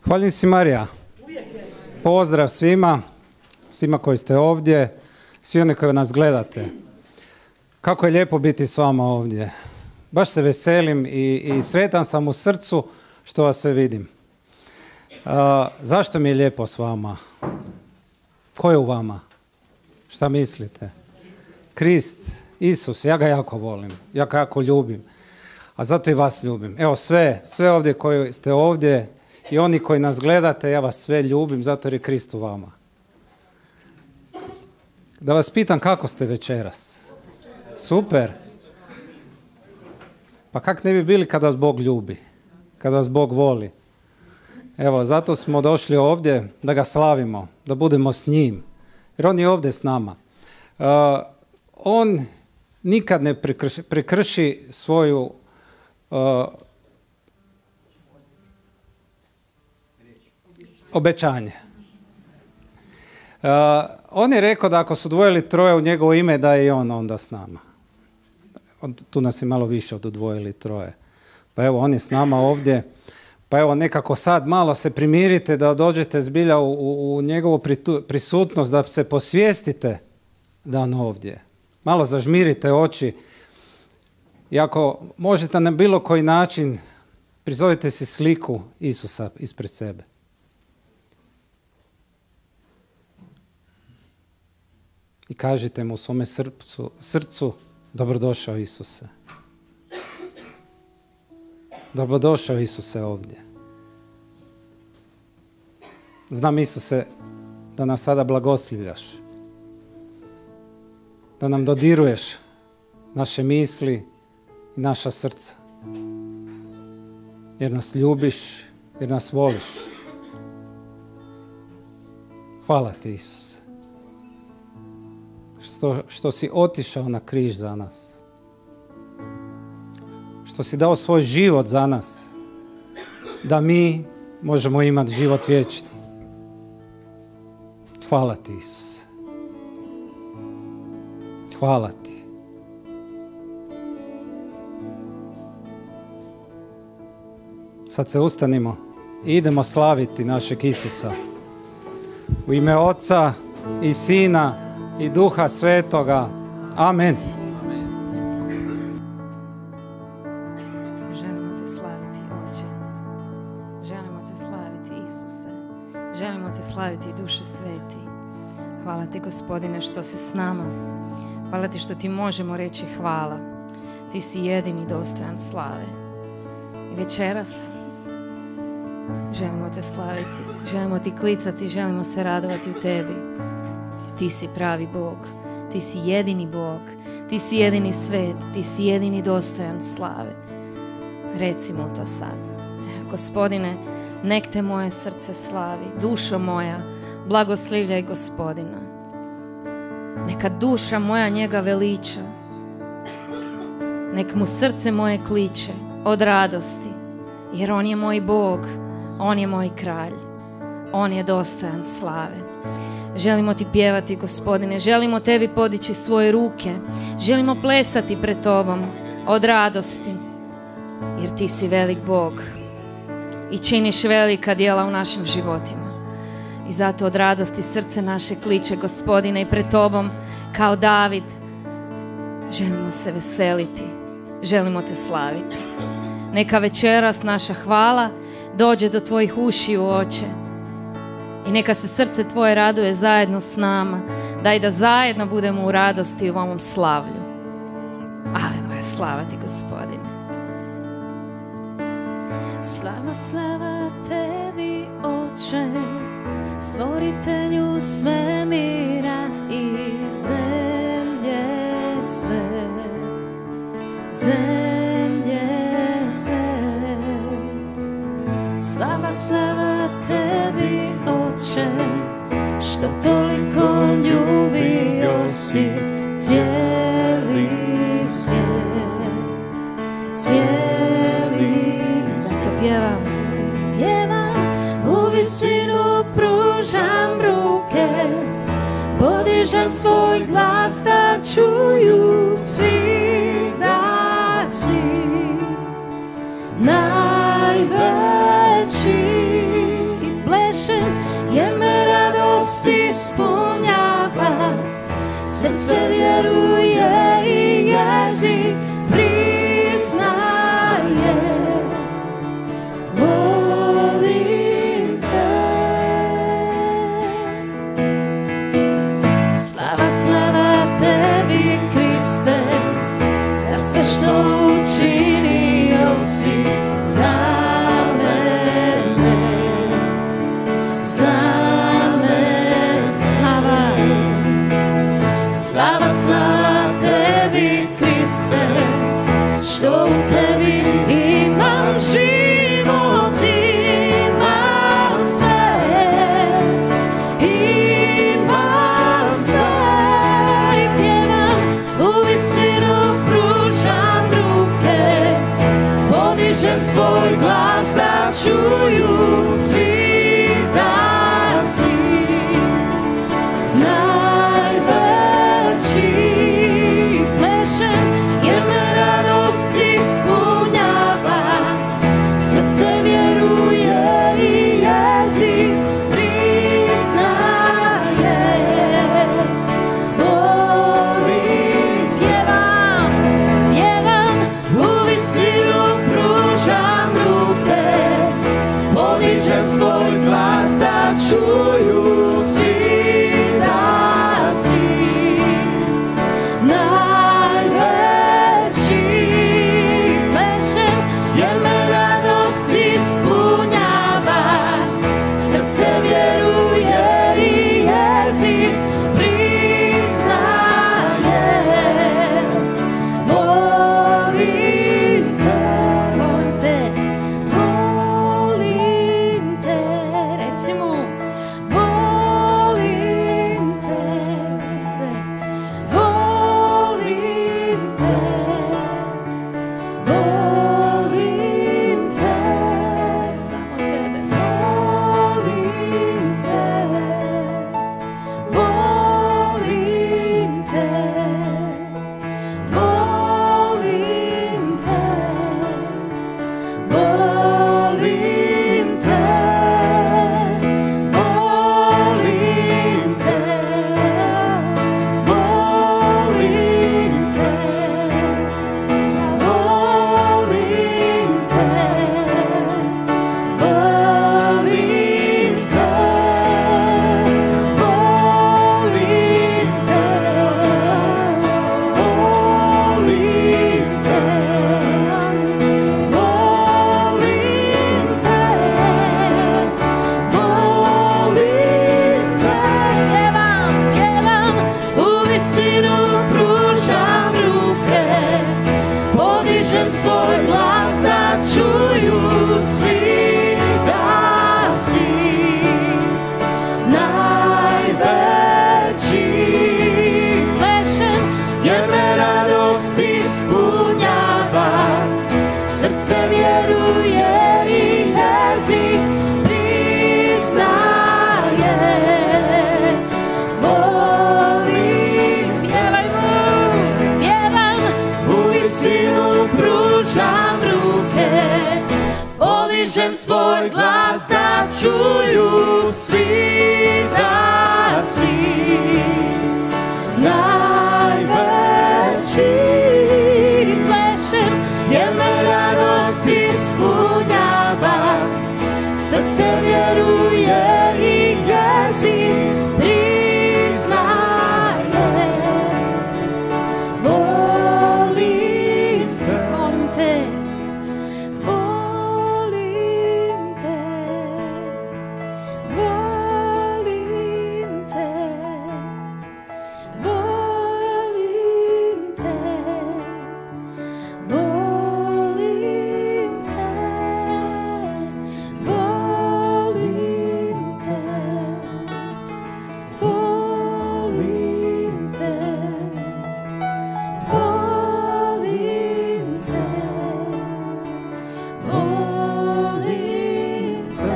Hvaljen si Marija. Pozdrav svima koji ste ovdje, svi oni koji nas gledate. Kako je lijepo biti s vama ovdje. Baš se veselim i sretan sam u srcu što vas sve vidim. Zašto mi je lijepo s vama? Ko je u vama? Šta mislite? Krist, Isus, ja ga jako volim, ja ga jako ljubim. A zato i vas ljubim. Evo sve ovdje koji ste ovdje i oni koji nas gledate, ja vas sve ljubim zato jer je Krist u vama. Da vas pitam kako ste večeras? Super. Pa kak ne bi bili kada vas Bog ljubi, kada vas Bog voli? Evo, zato smo došli ovdje da ga slavimo, da budemo s njim. Jer on je ovdje s nama. On nikad ne prekrši svoju obećanje. On je rekao da ako su dvojili troje u njegovo ime, da je i on onda s nama. Tu nas je malo više od dvojili troje. Pa evo, on je s nama ovdje. Pa evo, nekako sad malo se primirite da dođete zbilja u njegovu prisutnost, da se posvijestite da on ovdje. Malo zažmirite oči. I ako možete na bilo koji način, prizovite si sliku Isusa ispred sebe. I kažite mu u svome srcu, dobrodošao Isuse. Dobrodošao Isuse ovdje. Znam Isuse da nas sada blagoslivljaš. Da nam dodiruješ naše misli i naša srca. Jer nas ljubiš, jer nas voliš. Hvala ti Isuse. Što si otišao na križ za nas. Što si dao svoj život za nas. Da mi možemo imati život vječni. Hvala ti Isuse. Hvala ti. Sad se ustanimo i idemo slaviti našeg Isusa. U ime Oca i Sina i Duha Svetoga. Amen. Želimo te slaviti, Oče. Želimo te slaviti, Isuse. Želimo te slaviti, Duše Sveti. Hvala ti, Gospodine, što si s nama. Hvala ti što ti možemo reći hvala. Ti si jedini dostojan slave. I večeras želimo te slaviti. Želimo ti klicati, želimo se radovati u tebi. Ti si pravi Bog, ti si jedini Bog, ti si jedini svet, ti si jedini dostojan slave. Recimo to sad. Gospodine, nek te moje srce slavi, dušo moja, blagoslivljaj Gospodina. Neka duša moja njega veliča, nek mu srce moje kliče od radosti, jer on je moj Bog, on je moj kralj, on je dostojan slave. Želimo ti pjevati, Gospodine, želimo tebi podići svoje ruke, želimo plesati pred tobom od radosti, jer ti si velik Bog i činiš velika djela u našim životima. I zato od radosti srce naše kliče, Gospodine, i pred tobom kao David želimo se veseliti, želimo te slaviti. Neka večeras naša hvala dođe do tvojih ušiju, Oče. I neka se srce tvoje raduje zajedno s nama. Daj da zajedno budemo u radosti u ovom slavlju. Aleluja, slava ti, Gospodine. Slava, slava tebi, Oče, stvoritelju svemira i zemlje sve. Slava, slava tebi, Oče, što toliko ljubio si cijeli svijet. Zato pjevam, u visinu pružam ruke, podižem svoj glas da čuju svi da si najveći srce vjeruje i jezik priznaje. Volim te. Slava, slava tebi, Kriste, za sve što učinio si za mene. Za mene slava. Slava, slava tebi, Kriste, što u tebi imam život, imam sve, imam sve. I pjevam, u visinu pružam ruke, podižem svoj glas da čuju svi da si najveći. Plešem jer me radost ispunjava, srce vjeruje i jezik priznaje. Volim, pjevam, pjevam, u visinu pružam ruke, podižem svoj glas da čuju svi da si najveći. Plešem jer me radost ispunjava, srce vjeruje i jezik priznaje. Volim te, volim te, volim te. Recimo, volim te, Isuse, volim te, volim te, samo tebe. Volim te, volim te, volim te, volim te, volim te, volim te, volim te, volim te, volim te, volim te, volim te, volim te. Pjevam, pjevam, u visinu pružam ruke, podižem svoj glas da čuju svi da si najveći. Plešem jer me radost ispunjava, srce vjeruje i jezik priznaje. Volim, pjevajmo, pjevam, u visinu pružam ruke, podižem svoj glas da čuju svi da si najveći. Plešem jer me radost ispunjava, srce vjeruje i jezik priznaje. Volim te, volim te, volim te, volim te, volim te, volim te, volim te, volim te, volim te, volim te.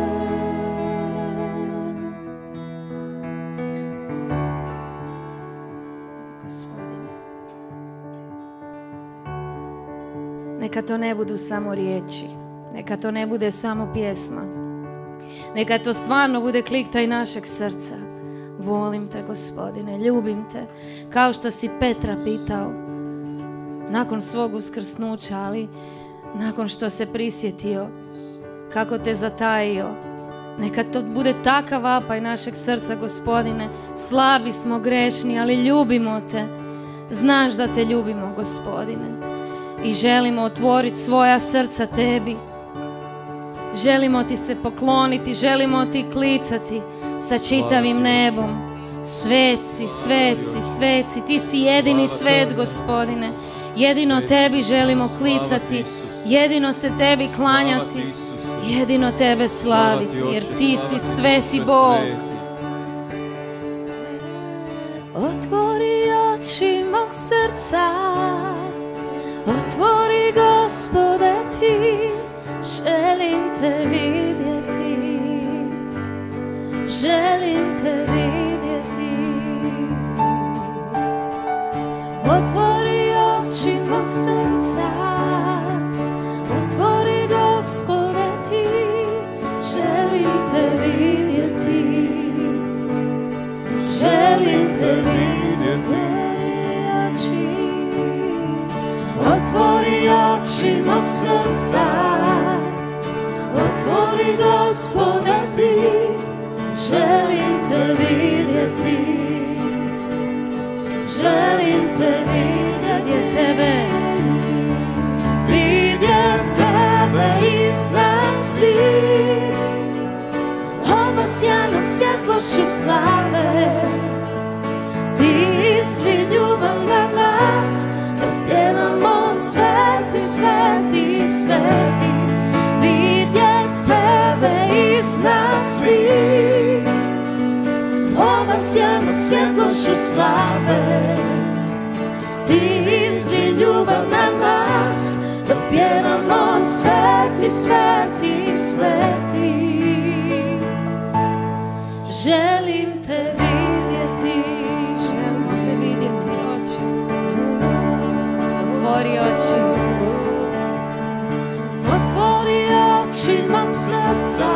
Gospodine, neka to ne budu samo riječi, neka to ne bude samo pjesma, neka to stvarno bude klik taj našeg srca. volim te, Gospodine, ljubim te, kao što si Petra pitao nakon svog uskrsnuća, ali nakon što se prisjetio kako te zatajio. Neka to bude takav vapaj našeg srca, Gospodine. Slabi smo, grešni, ali ljubimo te. Znaš da te ljubimo, Gospodine. I želimo otvoriti svoja srca tebi. Želimo ti se pokloniti, želimo ti klicati sa čitavim nebom. Sveci, sveci, sveci, ti si jedini svet, Gospodine. Jedino tebi želimo klicati, jedino se tebi klanjati, jedino tebe slaviti, jer ti si sveti Bog. Otvori oči mog srca, otvori, Gospode, ti, želim te vidjeti, želim te vidjeti. Otvori oči mog srca, otvori, Gospode, ti, želim te vidjeti, želim te vidjeti. Otvori oči mog srca, otvori, Gospode, ti, želim te vidjeti, želim te vidjeti, tebe, vidjet tebe iznad svih, obasjanog svjetlošću slave. Ti izli ljubav na nas, da pjevamo sveti, sveti, sveti. Vidjet tebe iznad svih, obasjanog svjetlošću slave. Ti izli ljubav na nas, da pjevamo sveti, sveti, sveti. Želim te vidjeti, želimo te vidjeti, oči. Otvori oči, otvori oči mog srca,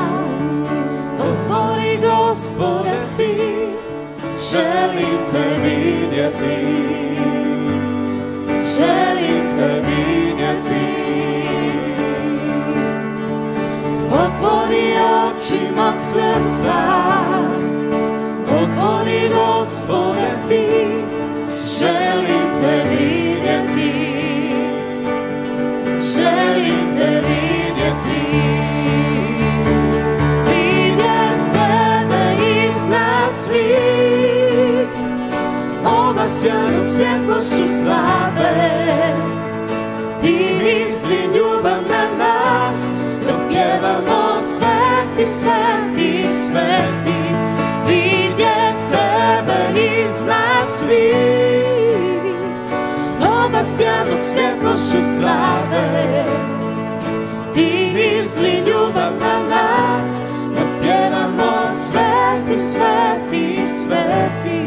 otvori, Gospode, ti, želim te vidjeti, želim te vidjeti. Otvori oči mog srca, otvori, Gospode, ti, želim te vidjeti, želim te vidjeti. Vidjet tebe iznad svih, obasjanog svjetlošću slave. Ti izli ljubav na nas, da pjevamo sveti, sveti, sveti. Vidjet tebe iznad svih, obasjanog svjetlošću slave. Ti izli ljubav na nas, da pjevamo sveti, sveti, sveti.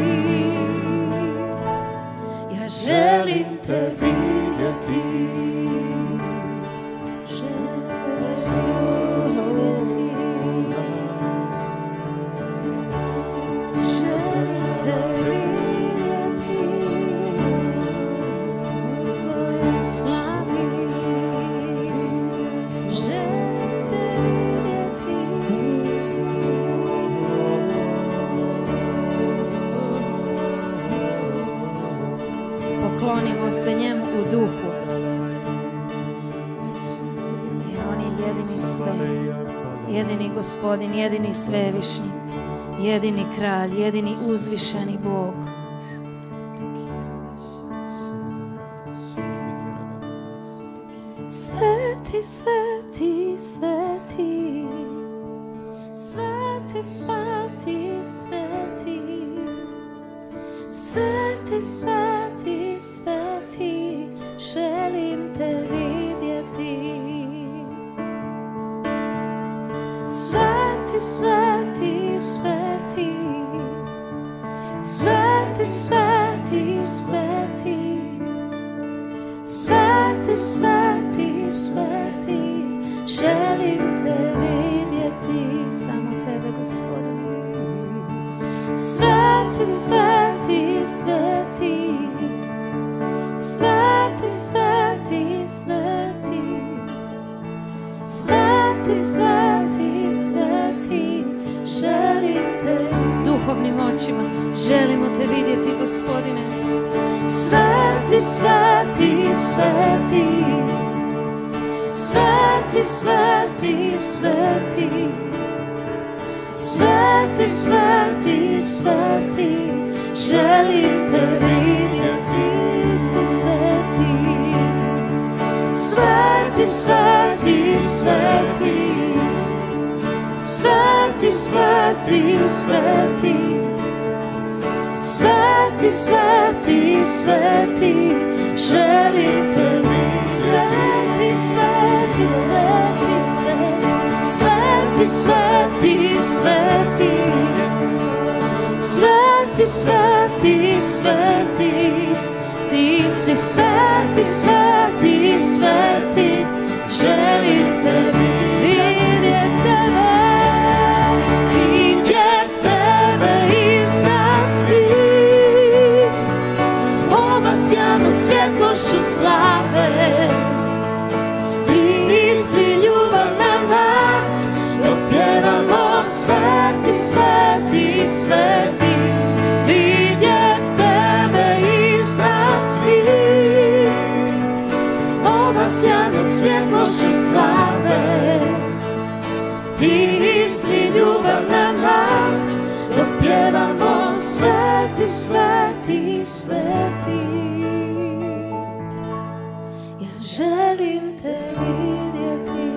Ja želim te vidjeti, poklonimo se njemu u duhu, jer on je jedini svet, jedini Gospodin, jedini svevišnji, jedini kralj, jedini uzvišeni Bog. Sveti, sveti, sveti, sveti, sveti, sveti, sveti, sveti, sveti, želim te vidjeti. Sveti, sveti, sveti, sveti, sveti, sveti, sveti, sveti, sveti, želim te vidjeti, samo tebe, Gospodine. sveti, sveti, sveti, sveti, sveti, sveti, sveti, sveti, želim te duhovnim očima, želimo te vidjeti, Gospodine. Sveti, sveti, sveti, sveti, sveti, sveti, sveti, sveti, sveti, želim te vidjeti, si sveti. Sveti, sveti, sveti, sveti, sveti, sveti, sveti, sveti, sveti, želim te vidjeti. Sveti, sveti, sveti, sveti, sveti, sveti, sveti, sveti, sveti, ti si sveti, sveti, sveti, želim te vidjeti tebe, vidjeti tebe iznad svih, obasjanog svjetlošću slave. Sveti, sveti, sveti, vidjet tebe iznad svih, obasjanog svjetlošću slave. Ti izli ljubav na nas, dok pjevamo sveti, sveti, sveti. Ja želim te vidjeti.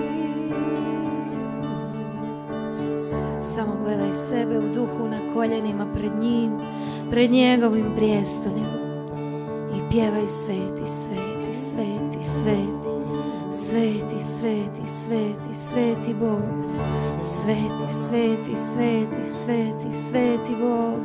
Samo gledaj sebe u duhu na koljenima pred njim, pred njegovim prijestoljem i pjevaj sveti, sveti, sveti, sveti, sveti, sveti, sveti, sveti Bog, sveti, sveti, sveti, sveti, sveti Bog.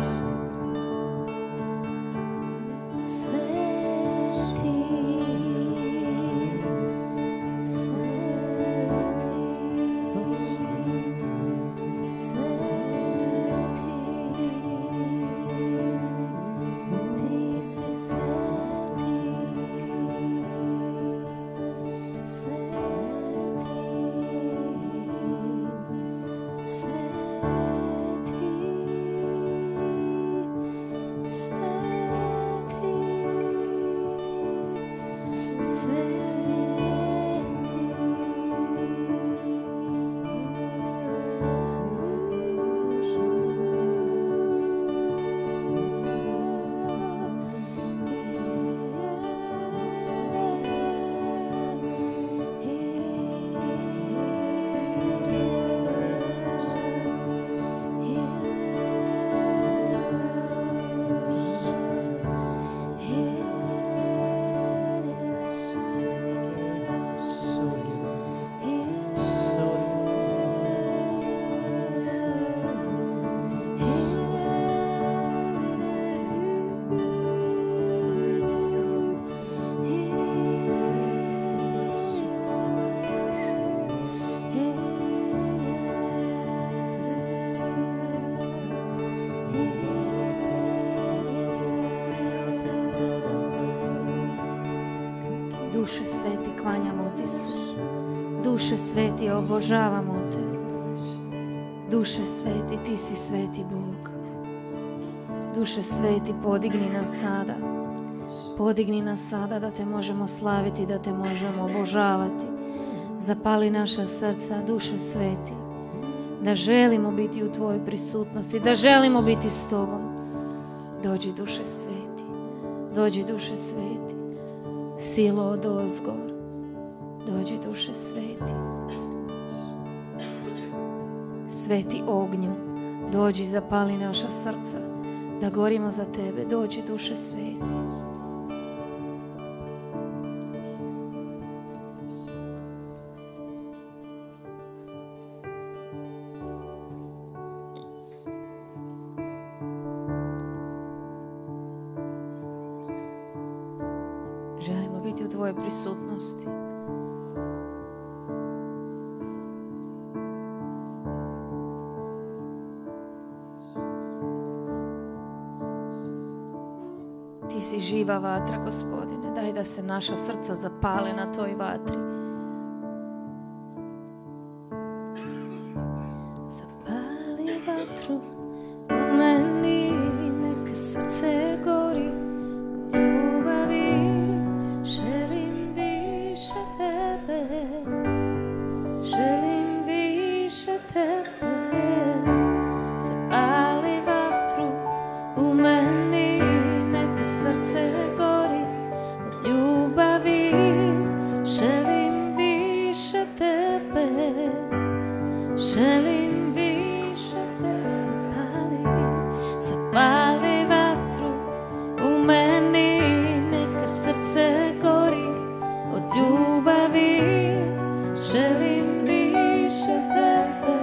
Duše sveti, klanjamo ti se. Duše sveti, obožavamo te. Duše sveti, ti si sveti Bog. Duše sveti, podigni nas sada. Podigni nas sada da te možemo slaviti, da te možemo obožavati. Zapali naša srca, duše sveti, da želimo biti u tvojoj prisutnosti, da želimo biti s tobom. Dođi duše sveti, dođi duše sveti, silo od ozgor, dođi duše sveti. Sveti ognju, dođi zapali naša srca, da gorimo za tebe, dođi duše sveti. Želimo biti u tvojoj prisutnosti. si živa vatra, Gospodine. Daj da se naša srca zapale na toj vatri. Zapali vatru u meni, neka srce gori od ljubavi. Želim više tebe, želim više tebe. Zapali vatru u meni, neka srce gori od ljubavi. Želim više tebe, želim više tebe. Zapali vatru u meni, neka srce gori od ljubavi. Želim više tebe,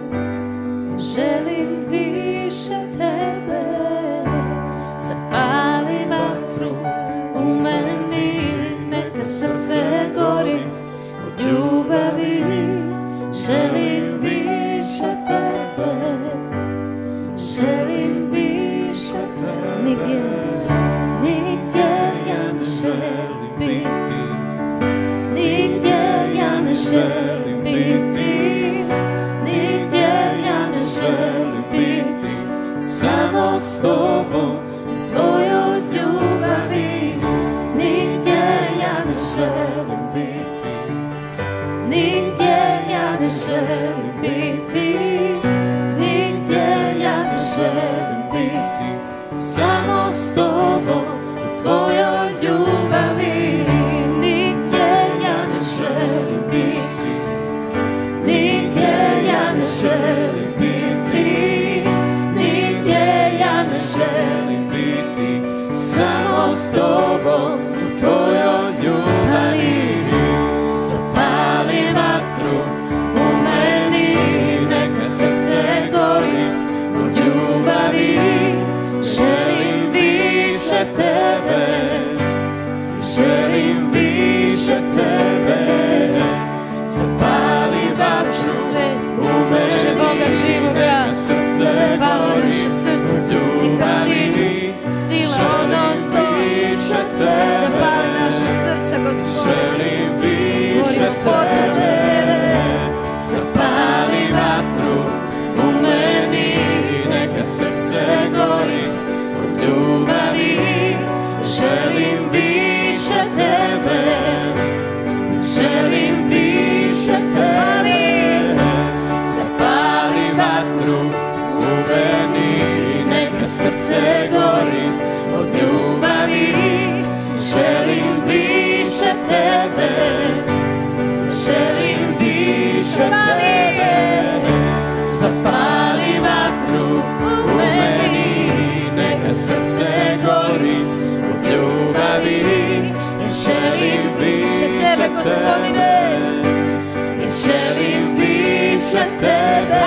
želim više tebe. Zapali vatru u meni, neka srce gori od ljubavi. Želim više tebe, želim više tebe. Nigdje, nigdje ja ne želim biti, nigdje ja ne želim biti, nigdje ja ne želim biti, samo s tobom u tvojoj ljubavi. Nigdje ja ne želim biti, nigdje ja ne želim biti, nigdje ja ne želim biti, samo s tobom u tvojoj ljubavi. Nigdje ja ne želim biti, nigdje ja ne želim biti, nigdje ja ne želim biti, samo s tobom u tvojoj ljubavi. Zapali vatru u meni, neka srce gori od ljubavi. Želim više tebe, želim više tebe. Zapali vatru u meni, Boga živoga. Zapali naše srce, neka siđe sila od ozgo. Zapali naše srce, Gospodine. Gorimo potpuno za tebe. Zapali vatru u meni, neka srce gori od ljubavi. Želim više tebe, želim više tebe. Zapali vatru u meni, neka srce gori od ljubavi. Želim više tebe, želim više tebe. Zapali vatru u meni, neka srce gori od ljubavi. Ja želim više tebe, Gospodine. Ja želim više tebe.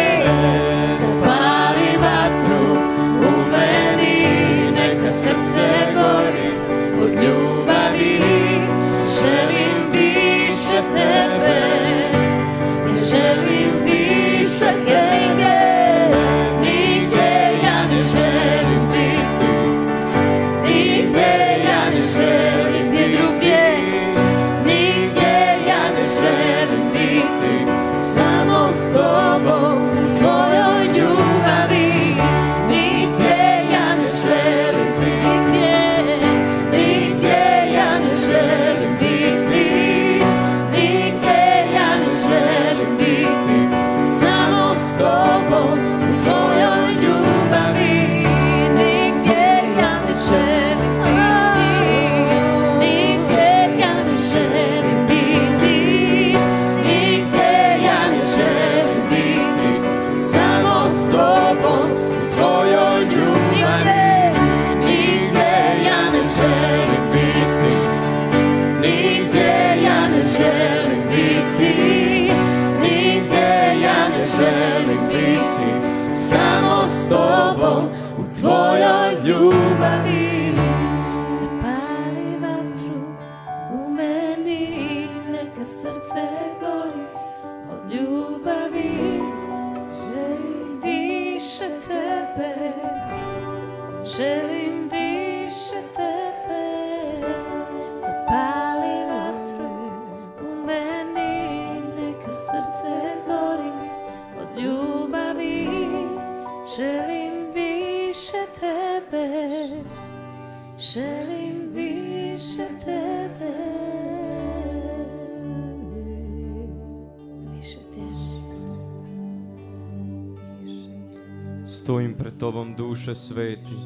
Zapali vatru u meni, neka srce gori od ljubavi. Želim više tebe, ja želim više tebe. Nigdje ja ne želim biti, nigdje ja ne želim gdje drugdje. Nigdje ja ne želim biti, samo s tobom u tvojoj ljubavi. Nigdje ja ne želim biti, nigdje ja ne želim biti, nigdje ja ne želim biti, samo s tobom u tvojoj ljubavi. Nigdje ja ne želim biti, nigdje ja ne želim biti, nigdje ja ne želim biti, samo s tobom u tvojoj ljubavi. Nigdje ja ne želim biti, nigdje ja ne želim biti, nigdje ja ne želim biti, samo s tobom u tvojoj ljubavi. Zapali vatru u meni, neka srce gori od ljubavi. Želim više tebe, želim više tebe. želim više tebe, više tebe. Stojim pred tobom, duše sveti.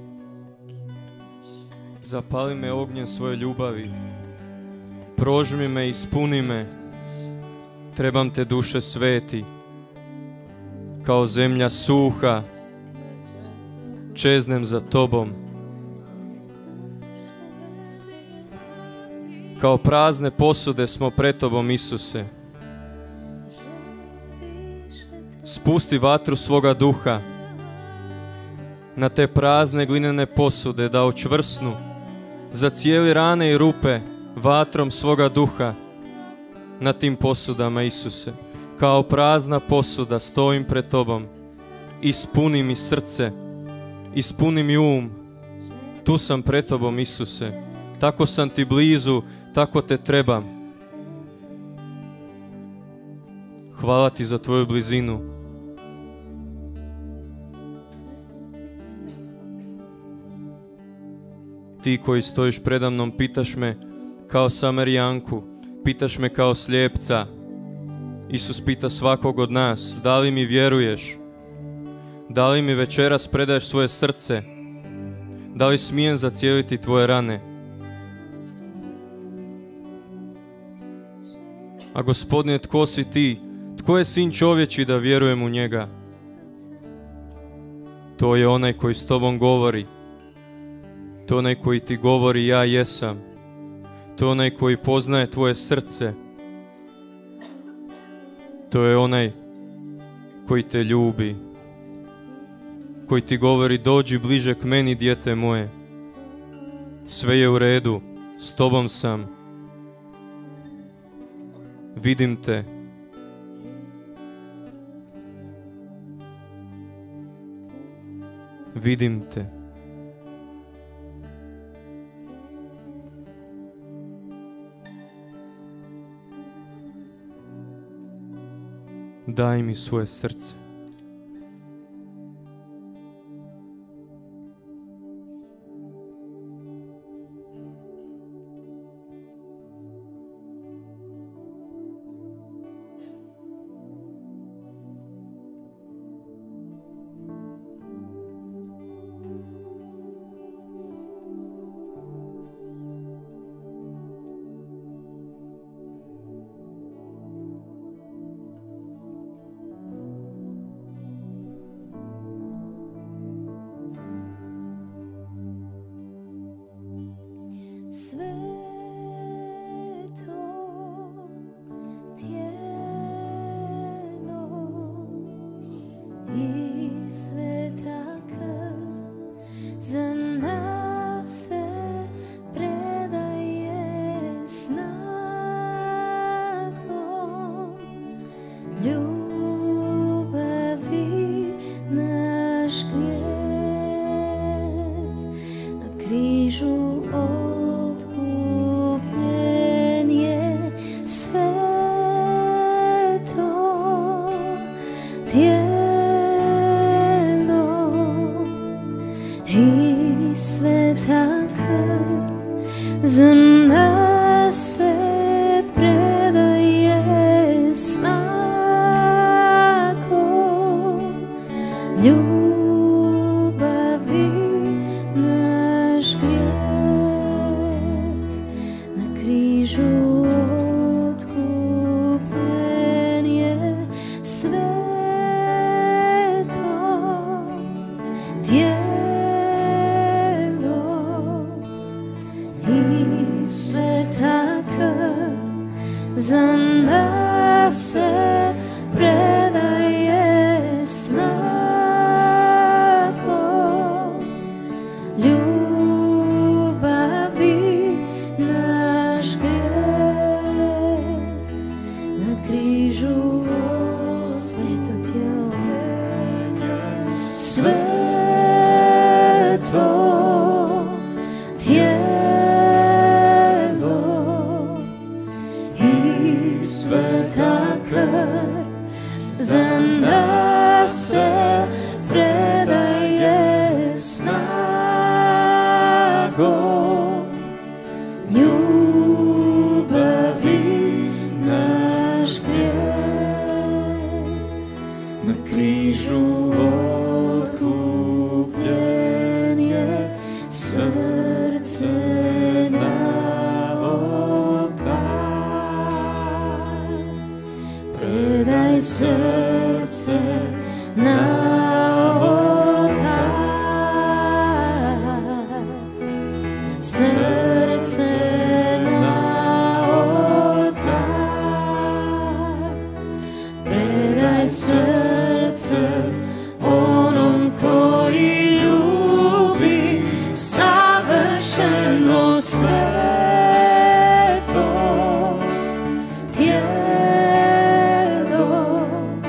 Zapali me ognjem svoje ljubavi. Prožmi me, ispuni me. Trebam te, duše sveti. Kao zemlja suha, čeznem za tobom. Kao prazne posude smo pred tobom, Isuse. Spusti vatru svoga duha na te prazne glinene posude, da očvrsnu, zacijeli rane i rupe vatrom svoga duha na tim posudama, Isuse. Kao prazna posuda stojim pred tobom. Ispuni mi srce, ispuni mi um. Tu sam pred tobom, Isuse. Tako sam ti blizu, tako te trebam. Hvala ti za tvoju blizinu. Ti koji stojiš predamnom, pitaš me kao Samarijanku, pitaš me kao slijepca. Isus pita svakog od nas, da li mi vjeruješ? Da li mi večeras predaješ svoje srce? Da li smijem zacijeliti tvoje rane? A Gospodine, tko si ti? Tko je sin čovječji da vjerujem u njega? To je onaj koji s tobom govori. To je onaj koji ti govori, ja jesam. To je onaj koji poznaje tvoje srce. To je onaj koji te ljubi. Koji ti govori, dođi bliže k meni, dijete moje. Sve je u redu, s tobom sam. Vidim te. Vidim te. Daj mi svoje srce. Go. predaj srce na oltar, srce na oltar, predaj srce onom koji ljubi savršeno sveto tijelo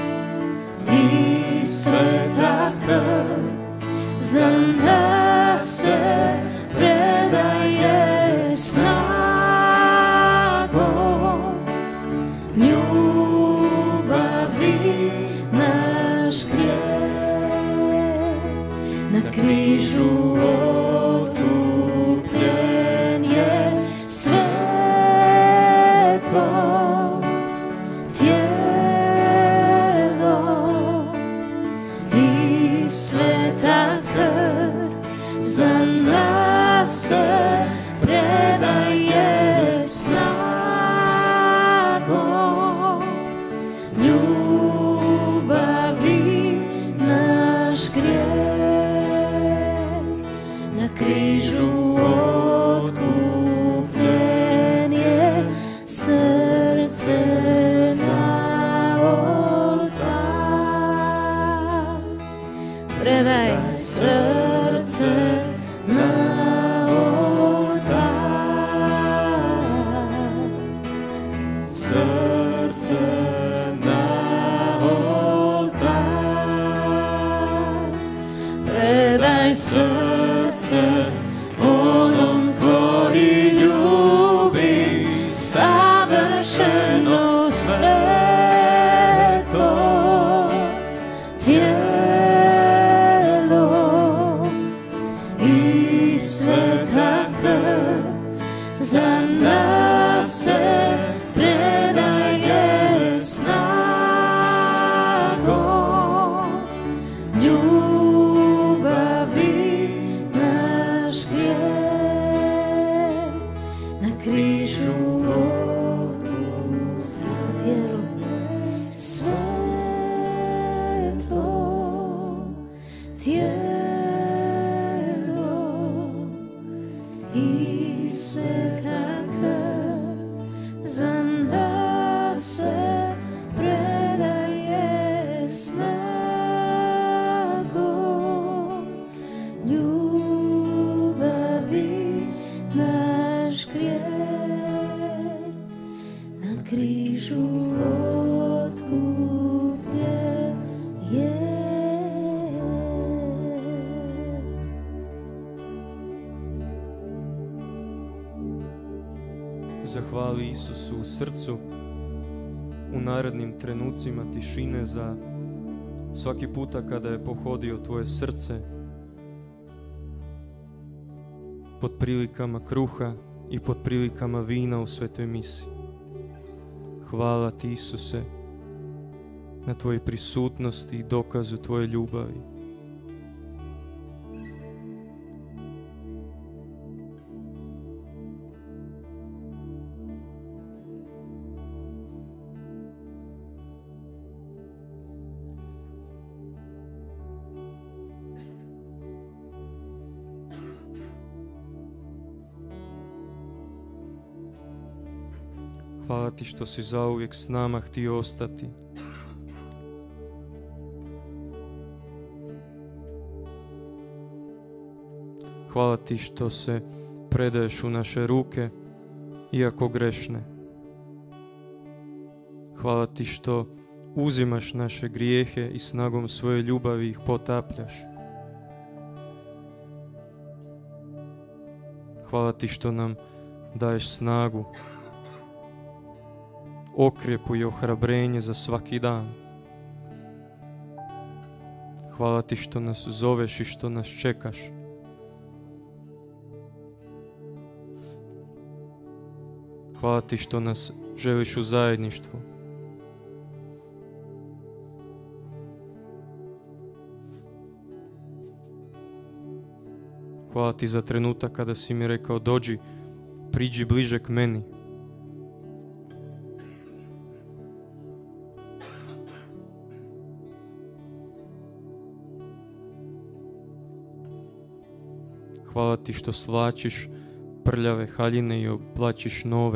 i sveta krv za nas se predaje snagom ljubavi naš grijeh na križu otkupljen je sveto tijelo i sveta krv za nas se predaje snagom ljubavi naš grijeh na križu otkupljen je srce na oltar, predaj srce na oltar, srce na oltar, predaj srce onom koji ljubi savršeno sveto tijelo i sveta krv za nas se predaje snagom ljubavi naš grijeh na križu otkupljen sveto tijelo, sveto tijelo i sveta krv za nas se predaje snagom ljubavi naš grijeh na križu otkupljen je. Zahvali Isusu u srcu, u narednim trenucima tišine za svaki puta kada je pohodio tvoje srce pod prilikama kruha i pod prilikama vina u svetoj misi. Hvala ti, Isuse, na tvojoj prisutnosti i dokazu tvoje ljubavi. Hvala ti što si zauvijek s nama htio ostati. Hvala ti što se predaješ u naše ruke, iako grešne. Hvala ti što uzimaš naše grijehe i snagom svoje ljubavi ih potapljaš. Hvala ti što nam daješ snagu, okrjepu i ohrabrenje za svaki dan. Hvala ti što nas zoveš i što nas čekaš. Hvala ti što nas želiš u zajedništvu. Hvala ti za trenutak kada si mi rekao: dođi, priđi bliže k meni. Hvala ti što svlačiš prljave haljine i oblačiš nove.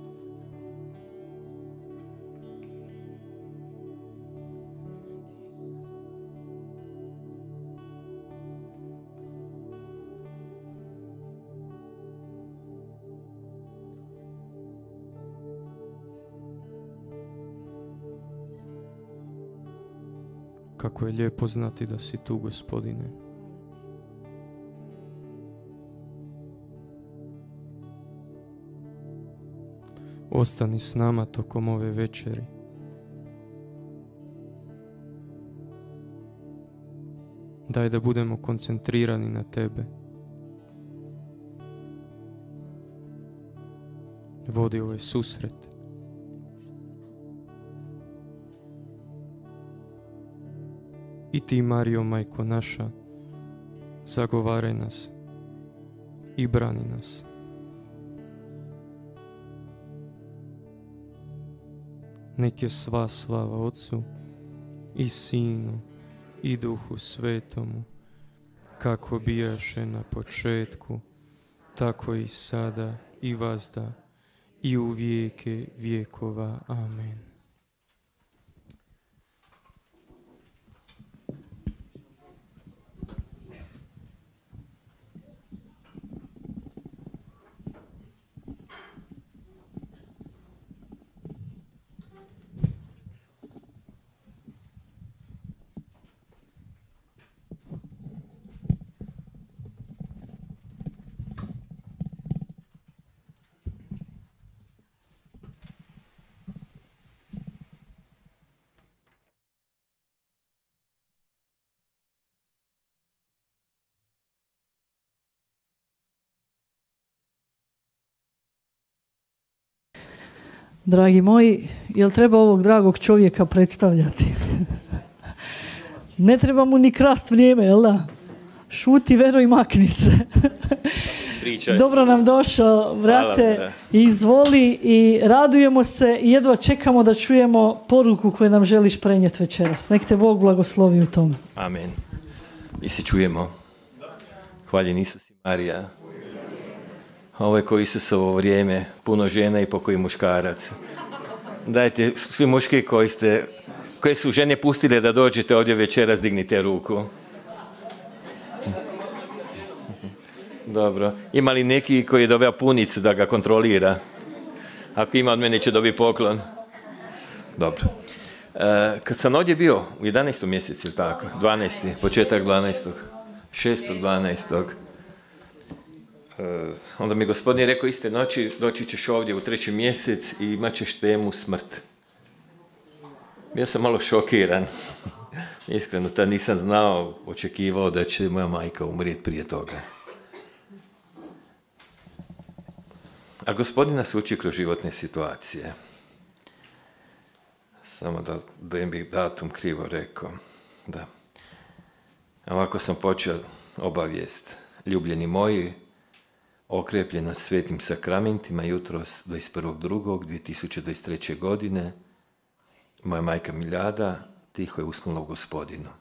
Kako je lijepo znati da si tu, Gospodine. Ostani s nama tokom ove večeri. Daj da budemo koncentrirani na tebe. Vodi ovaj susret. I ti, Marijo, majko naša, zagovaraj nas i brani nas. Nek je sva slava Otcu i Sinu i Duhu Svetomu, kako bijaše na početku, tako i sada i vazda i u vijeke vjekova. Amen. Dragi moji, jel treba ovog dragog čovjeka predstavljati? Ne treba mu ni krast vrijeme, jel da? Šuti, vero i makni se. Pričaj. Dobro nam došao, brate, i izvoli i radujemo se i jedva čekamo da čujemo poruku koju nam želiš prenijeti večeras. Nek te Bog blagoslovi u tome. Amen. Mi se čujemo. Hvaljen Isus i Marija. Ovo je ko Isusovo vrijeme, puno žena i pokoji muškaraca. Dajte, svi muški koje su žene pustile da dođete ovdje večeras, dignite ruku. Dobro. Ima li neki koji je dobio punicu da ga kontrolira? Ako ima, od mene će dobiti poklon. Dobro. Kad sam ovdje bio u 11. mjesecu, ili tako? 12. početak 12. 6.12. Onda mi Gospodin rekao iste noći, doći ćeš ovdje u 3. mjesec i imat ćeš temu smrt. Bio sam malo šokiran. Iskreno, tad nisam znao, očekivao da će moja majka umrijeti prije toga. A Gospodin nas uči kroz životne situacije. Samo da im bih datum krivo rekao. Da. Ovako sam počeo obavijest. Ljubljeni moji, okrepljena svetim sakramentima, jutros 21.2.2023. godine, moja majka Miljada tiho je usnula u Gospodinu.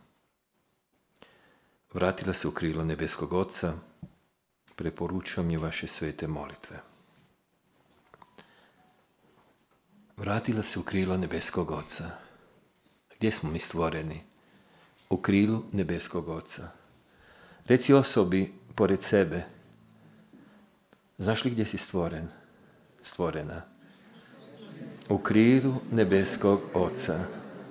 Vratila se u krilo nebeskog Oca, preporučujem je vaše svete molitve. Vratila se u krilo nebeskog Oca. Gdje smo mi stvoreni? U krilu nebeskog Oca. Reci osobi pored sebe, znaš li gdje si stvoren? Stvorena. U krilu nebeskog Oca.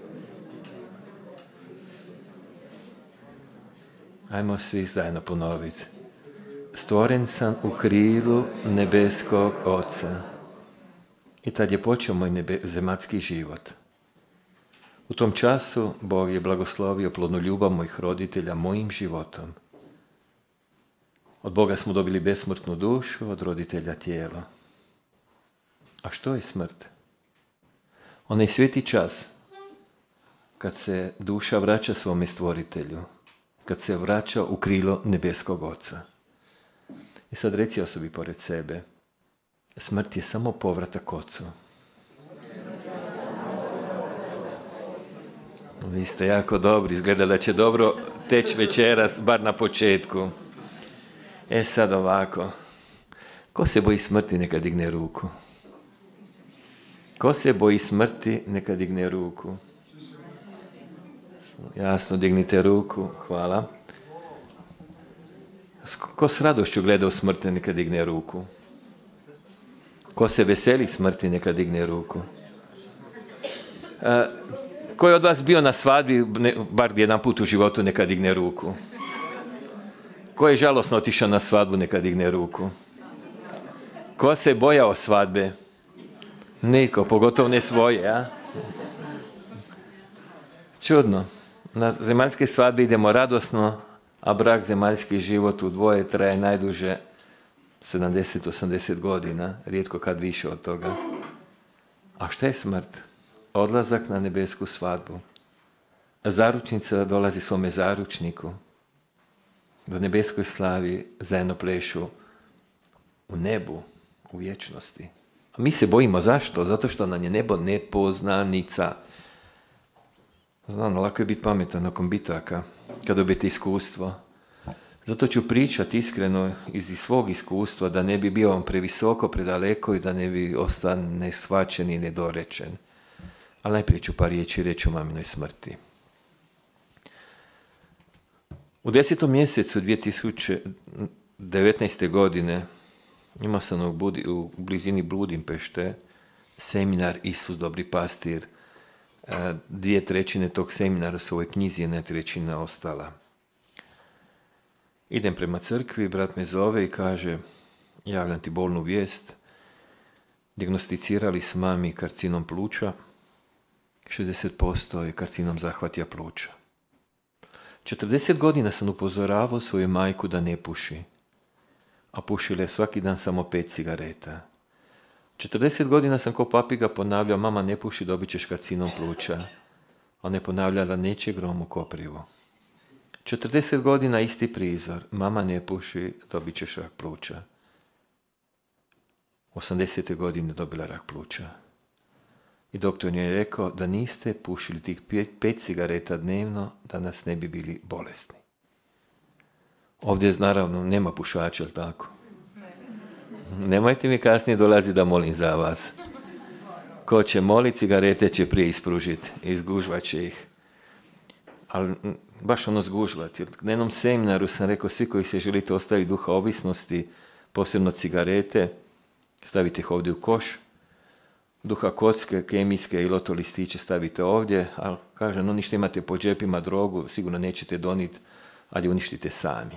Ajmo svi zajedno ponoviti. Stvoren sam u krilu nebeskog Oca. I tad je počeo moj zemaljski život. U tom času Bog je blagoslovio plodnu ljubav mojih roditelja mojim životom. Od Boga smo dobili besmrtnu dušu, od roditelja tijelo. A što je smrt? Onaj sveti čas kad se duša vraća svome stvoritelju, kad se vraća u krilo nebeskog Oca. I sad reci osobi pored sebe, smrt je samo povratak Ocu. Vi ste jako dobri, izgleda da će dobro teći večeras, bar na početku. Sad ovako. Ko se boji smrti, neka digne ruku. Ko se boji smrti, neka digne ruku. Jasno, dignite ruku. Hvala. Ko s radošću gleda u smrti, neka digne ruku. Ko se veseli smrti, neka digne ruku. Ko je od vas bio na svadbi, bar jedan put u životu, neka digne ruku. Ko je žalosno otišao na svadbu, neka digne ruku. Ko se bojao svadbe? Niko, pogotovo ne svoje, a? Čudno. Na zemaljske svadbe idemo radosno, a brak, zemaljski život u dvoje traje najduže 70-80 godina, rijetko kad više od toga. A šta je smrt? Odlazak na nebesku svadbu. Zaručnica dolazi svome zaručniku. Do nebeskoj slavi zajedno plešu u nebu, u vječnosti. A mi se bojimo zašto? Zato što nam je nebo nepoznanica. Znam, lako je biti pametan nakon bitaka, kad dobijete iskustvo. Zato ću pričati iskreno iz svog iskustva, da ne bi bio vam previsoko, predaleko i da ne bi ostao neshvaćen i nedorečen. Ali najprije ću par riječi reći o maminoj smrti. U 10. mjesecu 2019. godine imao sam u blizini Budimpešte seminar Isus dobri pastir. 2/3 tog seminara su u ovoj knjizi, 1/3 ostala. Idem prema crkvi, brat me zove i kaže, javljam ti bolnu vijest, dijagnosticirali su mami karcinom pluća, 60% je karcinom zahvatija pluća. 40 godina sam upozoravao svoju majku da ne puši, a pušila je svaki dan samo 5 cigareta. 40 godina sam ko papiga ponavljao, mama ne puši, dobit ćeš karcinom pluća. Ona je ponavljala, neće grom u koprivu. 40 godina isti prizor, mama ne puši, dobit ćeš rak pluća. 80. godine dobila rak pluća. I doktor je rekao da niste pušili tih 5 cigareta dnevno, danas ne bi bili bolesni. Ovdje naravno nema pušača, jel tako? Nemojte mi kasnije dolaziti da molim za vas. Ko će moliti, cigarete će prije ispružiti, izgužvat će ih. Ali baš ono zgužvati. Na jednom seminaru sam rekao, svi koji se želite ostaviti duha ovisnosti, posebno cigarete, stavite ih ovdje u koš. Duha kocke, kemijske i loto listiće stavite ovdje, ali kažem, no ništa imate po džepima drogu, sigurno nećete doniti, ali uništite sami.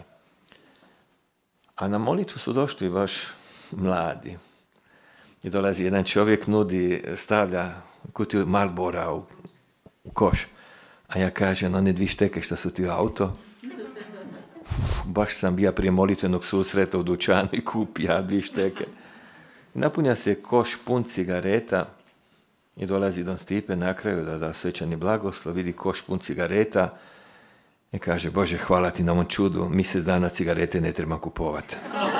A na molitvu su došli baš mladi. I dolazi jedan čovjek, nudi, stavlja kutiju Marlbora u koš. A ja kažem, one 2 šteke što su ti u auto. Baš sam bio prije molitvenog susreta u dućanu i kupio 2 šteke. I napunja se koš pun cigareta i dolazi Don Stipe na kraju da da svečani blagoslov, vidi koš pun cigareta i kaže, Bože, hvala ti na ovom čudu, mjesec dana cigarete ne treba kupovati.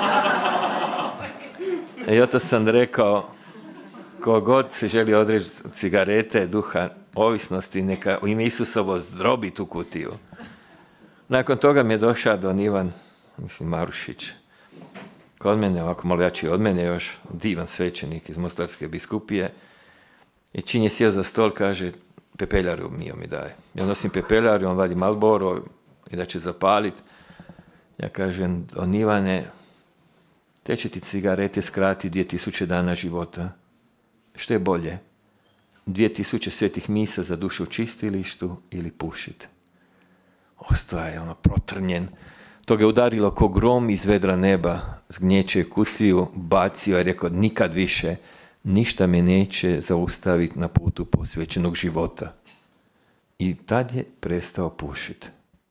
I oto sam rekao, ko god se želi odreći cigarete, duha ovisnosti, neka u ime Isusovo zdrobi tu kutiju. Nakon toga mi je došao Don Ivan, Marušić, kod mene, ovako malo jači od mene još, divan svećenik iz Mostarske biskupije. I čim je sjeo za stol, kaže, pepeljaru mi daje. Ja nosim pepeljaru, on vadi Marlboro i da će zapaliti. Ja kažem, Don Ivane, te će ti cigarete skrati 2000 dana života. Što je bolje? 2000 svetih misa za dušu u čistilištu ili pušit? Ostao je protrnjen. To ga je udarilo ko grom iz vedra neba, zgnječe je kutiju, bacio i rekao, nikad više, ništa me neće zaustaviti na putu posvećenog života. I tad je prestao pušiti.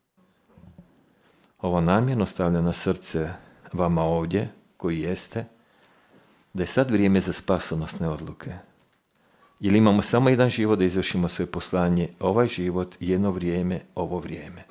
Ovo namjerno stavlja na srce vama ovdje, koji jeste, da je sad vrijeme za spasonosne odluke. Jer imamo samo jedan život da izvršimo svoje poslanje, ovaj život, jedno vrijeme, ovo vrijeme.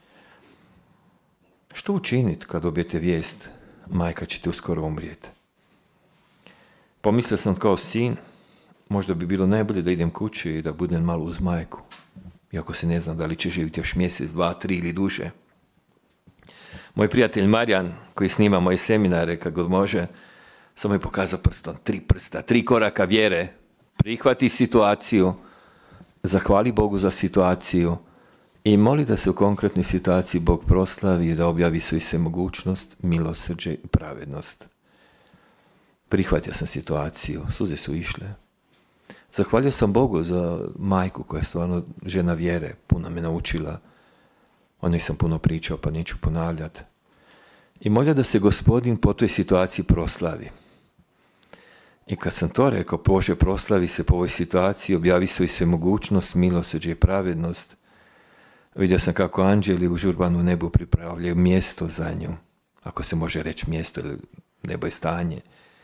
Što učiniti kad dobijete vijest, majka će ti uskoro umrijeti? Pomislio sam kao sin, možda bi bilo najbolje da idem kući i da budem malo uz majku. Iako se ne znam da li će živjeti još mjesec, 2, 3 ili duže. Moj prijatelj Marijan, koji snima moje seminare kad god može, samo je pokazao prstom, 3 prsta, 3 koraka vjere. Prihvati situaciju, zahvali Bogu za situaciju i moli da se u konkretnoj situaciji Bog proslavi i da objavi svoju svemogućnost, milosrđe i pravednost. Prihvatio sam situaciju, suze su išle. Zahvalio sam Bogu za majku koja je stvarno žena vjere, puno me naučila. O njoj sam puno pričao, pa neću ponavljati. I molio da se Gospodin po toj situaciji proslavi. I kad sam to rekao, Bože, proslavi se po ovoj situaciji, objavi svoju svemogućnost, milosrđe i pravednost, vidio sam kako anđeli u žurbanu nebu pripravljaju mjesto za nju. Ako se može reći mjesto, ili nebo je stanje.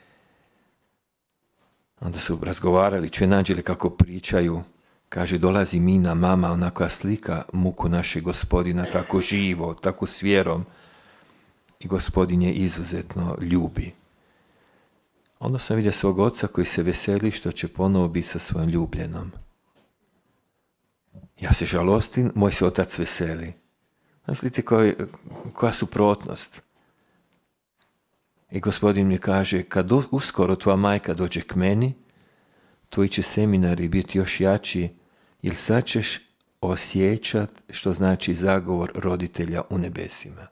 Onda su razgovarali, čujem anđeli kako pričaju. Kaže, dolazi Mina, mama, onakva slika muku našeg Gospodina, tako živo, tako s vjerom. I Gospodin je izuzetno ljubi. Onda sam vidio svog oca koji se veseli što će ponovo biti sa svojom ljubljenom. Ja se žalostim, moj se otac veseli. Mislite koja suprotnost. I Gospodin mi kaže, kad uskoro tvoja majka dođe k meni, tvoji će seminari biti još jači, jer sad ćeš osjećat što znači zagovor roditelja u nebesima.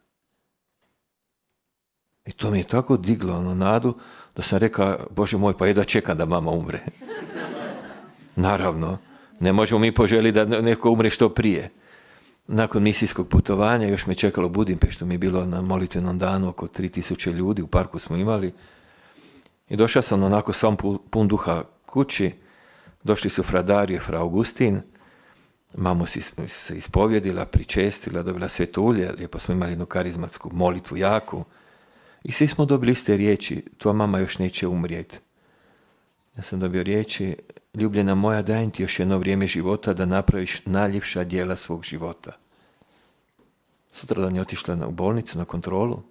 I to mi je tako diglo nadu, da sam rekao, Bože moj, pa jedva čekam da mama umre. Naravno, ne možemo mi poželiti da neko umre što prije. Nakon misijskog putovanja još me čekalo Budimpeštu, mi je bilo na molitvenom danu oko 3000 ljudi, u parku smo imali. I došao sam onako sam pun duha kući, došli su fra Darije, fra Augustin, mamu se ispovjedila, pričestila, dobila sveto ulje, lijepo smo imali jednu karizmatsku molitvu jaku. I svi smo dobili iste riječi, tvoja mama još neće umrijeti. Ja sam dobio riječi, ljubljena moja, dajem ti još jedno vrijeme života da napraviš najljepša djela svog života. Sutradan je otišla u bolnicu na kontrolu.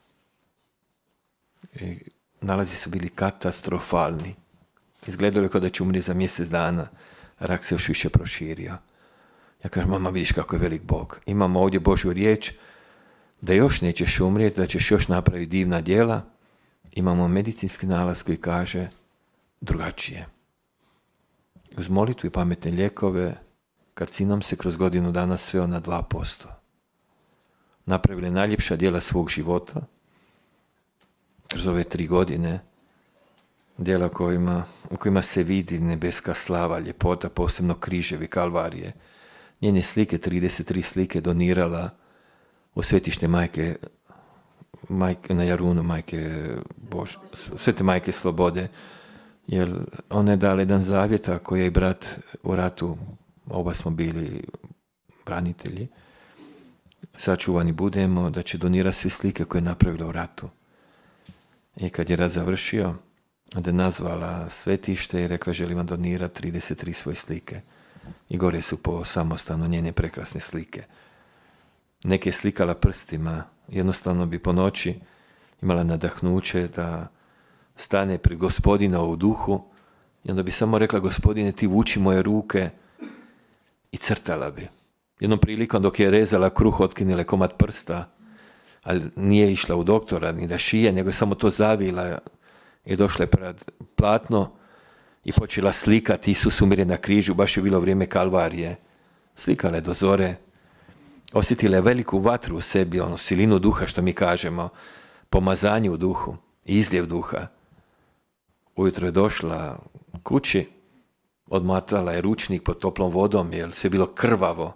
I nalazi su bili katastrofalni. Izgledalo je kao da će umrijeti za mjesec dana. Rak se još više proširio. Ja kažem, mama, vidiš kako je velik Bog. Imamo ovdje Božju riječ da još nećeš umrijeti, da ćeš još napraviti divna djela. Imamo medicinski nalaz koji kaže drugačije. Uz molitvu i pametne lijekove karcinom se kroz godinu dana sveo na 2%. Napravili najljepša djela svog života kroz ove 3 godine, djela u kojima se vidi nebeska slava, ljepota, posebno križevi, kalvarije. Njene slike, 33 slike donirala u svetište majke na Jarunu, svete majke slobode, jer ona je dala jedan zavjet, ako je i brat u ratu, oba smo bili branitelji, sačuvani budemo, da će donirati sve slike koje je napravila u ratu. I kad je rat završio, onda je nazvala svetište i rekla, želim vam donirati 33 svoje slike. I gore su po samostanu njene prekrasne slike. Neke je slikala prstima, jednostavno bi po noći imala nadahnuće da stane pred Gospodina u duhu i onda bi samo rekla, Gospodine, ti vuči moje ruke, i crtala bi. Jednom prilikom dok je rezala kruh, otkinila komad prsta, ali nije išla u doktora ni da šije, nego je samo to zavila i došla je pred platno i počela slikati Isus umire na križu, baš je bilo vrijeme kalvarije. Slikala je do zore, osjetila je veliku vatru u sebi, silinu duha, što mi kažemo, pomazanje u duhu, izljev duha. Ujutro je došla kući, odmatala je ručnik pod toplom vodom, jer sve je bilo krvavo.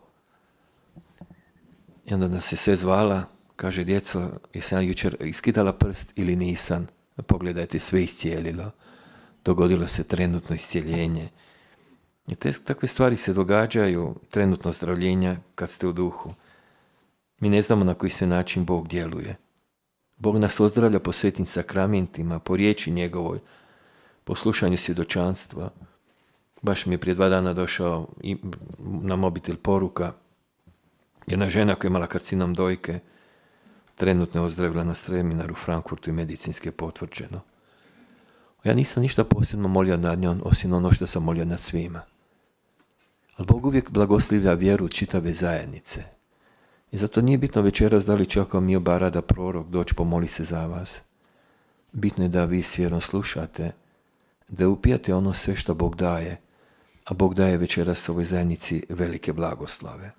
I onda nas je sve zvala, kaže, djeco, jesam ja jučer iskidala prst ili nisam? Pogledajte, sve iscijelilo. Dogodilo se trenutno iscijeljenje. I takve stvari se događaju, trenutno zdravljenja, kad ste u duhu. Mi ne znamo na koji sve način Bog djeluje. Bog nas ozdravlja po svetim sakramentima, po riječi njegovoj, po slušanju svjedočanstva. Baš mi je prije 2 dana došao na mobitel poruka. Jedna žena koja je imala karcinom dojke, trenutno je ozdravila na seminaru u Frankfurtu i medicinski je potvrđeno. Ja nisam ništa posebno molio nad njom, osim ono što sam molio nad svima. Ali Bog uvijek blagoslivlja vjeru čitave zajednice. I zato nije bitno večeras da li će ako mi obarada prorok doći pomoli se za vas. Bitno je da vi s vjerom slušate, da upijate ono sve što Bog daje, a Bog daje večeras ovoj zajednici velike blagoslove.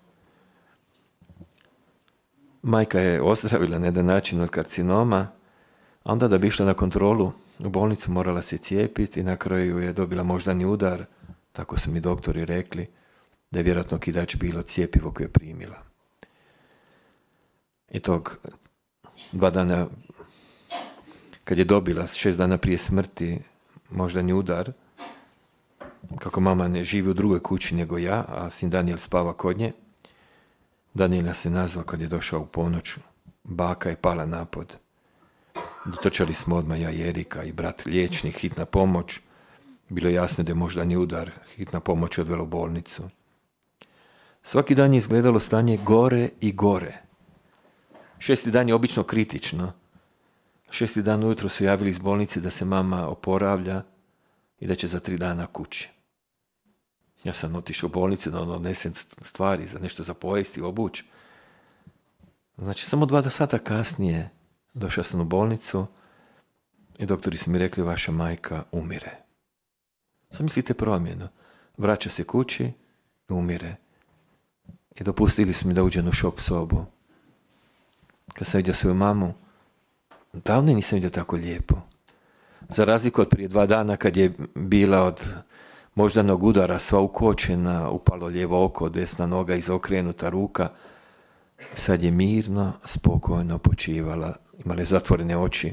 Majka je ozdravila na jedan način od karcinoma, a onda da bi išla na kontrolu u bolnicu morala se cijepiti i na kraju je dobila moždani udar, tako su mi doktori rekli, da je vjerojatno kidač bilo cjepivo koje je primila. I tog 2 dana, kad je dobila 6 dana prije smrti moždani udar, kako mama ne živi u drugoj kući nego ja, a sin Daniel spava kod nje, Daniela se nazva kad je došao u ponoć, baka je pala napod. Dotrčali smo odmah ja i Erika i brat liječnik, hitna pomoć. Bilo je jasno da je moždani udar, hitna pomoć je odvela u bolnicu. Svaki dan je izgledalo stanje gore i gore. 6. dan je obično kritično. 6. dan ujutro su javili iz bolnice da se mama oporavlja i da će za 3 dana kući. Ja sam otišao u bolnicu da odnesem stvari za nešto za pojesti, obući. Znači, samo 2 sata kasnije došao sam u bolnicu i doktori su mi rekli vaša majka umire. Samo mislite promjenu. Vraća se kući i umire. I dopustili su mi da uđem u šok sobu. Kad sam vidio svoju mamu, davno nisam vidio tako lijepo. Za razliku od prije 2 dana kad je bila od moždanog udara sva ukočena, upalo lijevo oko, desna noga izokrenuta, ruka, sad je mirno, spokojno počivala, imala je zatvorene oči.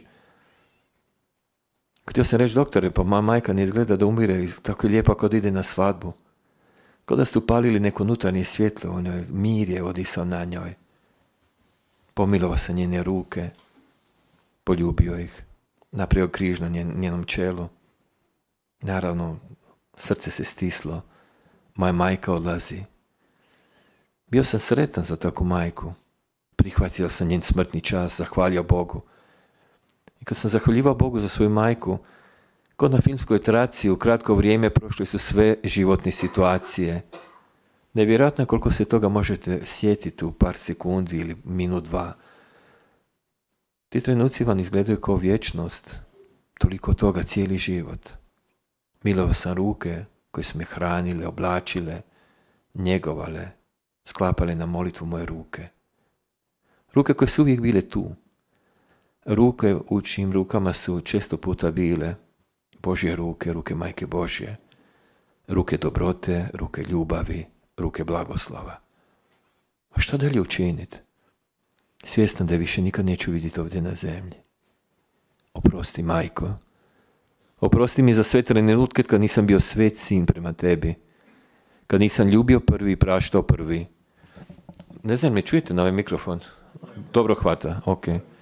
Htio sam reći, doktore, pa moja majka ne izgleda da umire, tako je lijepa kod ide na svadbu. Kao da ste upalili neko unutarnje svjetlo u njoj, mir je odisao na njoj. Pomilovao sam njene ruke, poljubio ih, napravio križ na njenom čelu. Naravno, srce se stislo, moja majka odlazi. Bio sam sretan za takvu majku. Prihvatio sam njen smrtni čas, zahvalio Bogu. I kad sam zahvaljivao Bogu za svoju majku, kod na filmskoj traci u kratko vrijeme prošle su sve životne situacije. Nevjerojatno je koliko se toga možete sjetiti u par sekundi ili minut, 2. Ti trenuci vam izgledaju kao vječnost, toliko toga cijeli život. Milovao sam ruke koje su me hranile, oblačile, njegovale, sklapale na molitvu moje ruke. Ruke koje su uvijek bile tu. Ruke u čijim rukama su često puta bile Božje ruke, ruke Majke Božje, ruke dobrote, ruke ljubavi, ruke blagoslova. A što dalje učiniti? Svjestan da je više nikad neću vidjeti ovdje na zemlji. Oprosti, majko. Oprosti mi za sve trenutke kad nisam bio svet sin prema tebi. Kad nisam ljubio prvi i praštao prvi. Ne znam, me čujete na ovaj mikrofon? Dobro hvata, ok.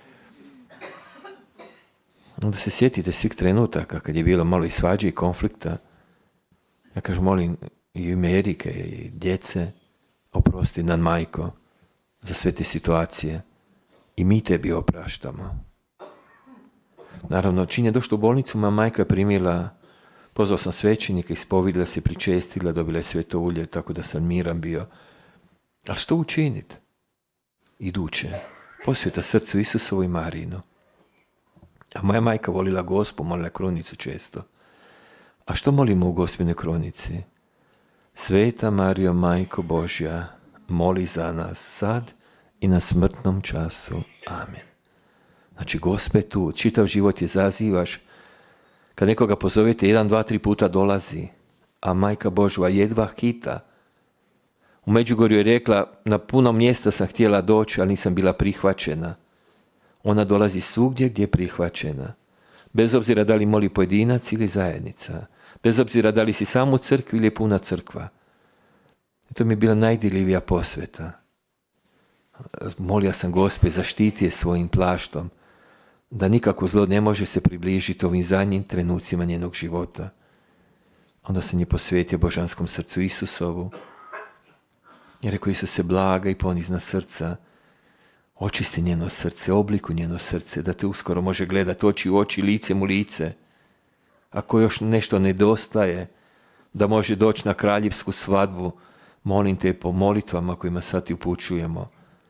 Onda se sjetite svih trenutaka kad je bilo malo i svađe i konflikta. Ja kažem, molim i ime Erike i djece, oprosti nam, majko, za sve te situacije. I mi tebi opraštamo. Naravno, čim je došlo u bolnicu, moja majka je primila, pozvao sam svećenika, ispovidila se, pričestila, dobila je sveto ulje, tako da sam miran bio. Ali što učiniti? Iduće, posvjeta srcu Isusovu i Marinu. A moja majka volila Gospu, molila krunicu često. A što molimo u Gospinoj kronici? Sveta Marijo, Majko Božja, moli za nas sad i na smrtnom času. Amen. Znači, Gospe tu, čitav život je zazivaš. Kad nekoga pozovete 1, 2, 3 puta dolazi, a Majka Božja jedva hita. U Međugorju je rekla, na puno mjesta sam htjela doći, ali nisam bila prihvaćena. Ona dolazi svugdje gdje je prihvaćena. Bez obzira da li moli pojedinac ili zajednica. Bez obzira da li si sam u crkvi ili je puna crkva. I to mi je bila najdirljivija posveta. Molio sam Gospe, zaštiti je svojim plaštom, da nikako zlo ne može se približiti ovim zadnjim trenucima njenog života. Onda sam je posvetio božanskom srcu Isusovu. I rekao, Isuse, blaga i ponizna srca, očisti njeno srce, obliku njeno srce, da te uskoro može gledati oči u oči, licem u lice. Ako još nešto nedostaje, da može doći na kraljevsku svadbu, molim te po molitvama kojima sad ti upućujemo,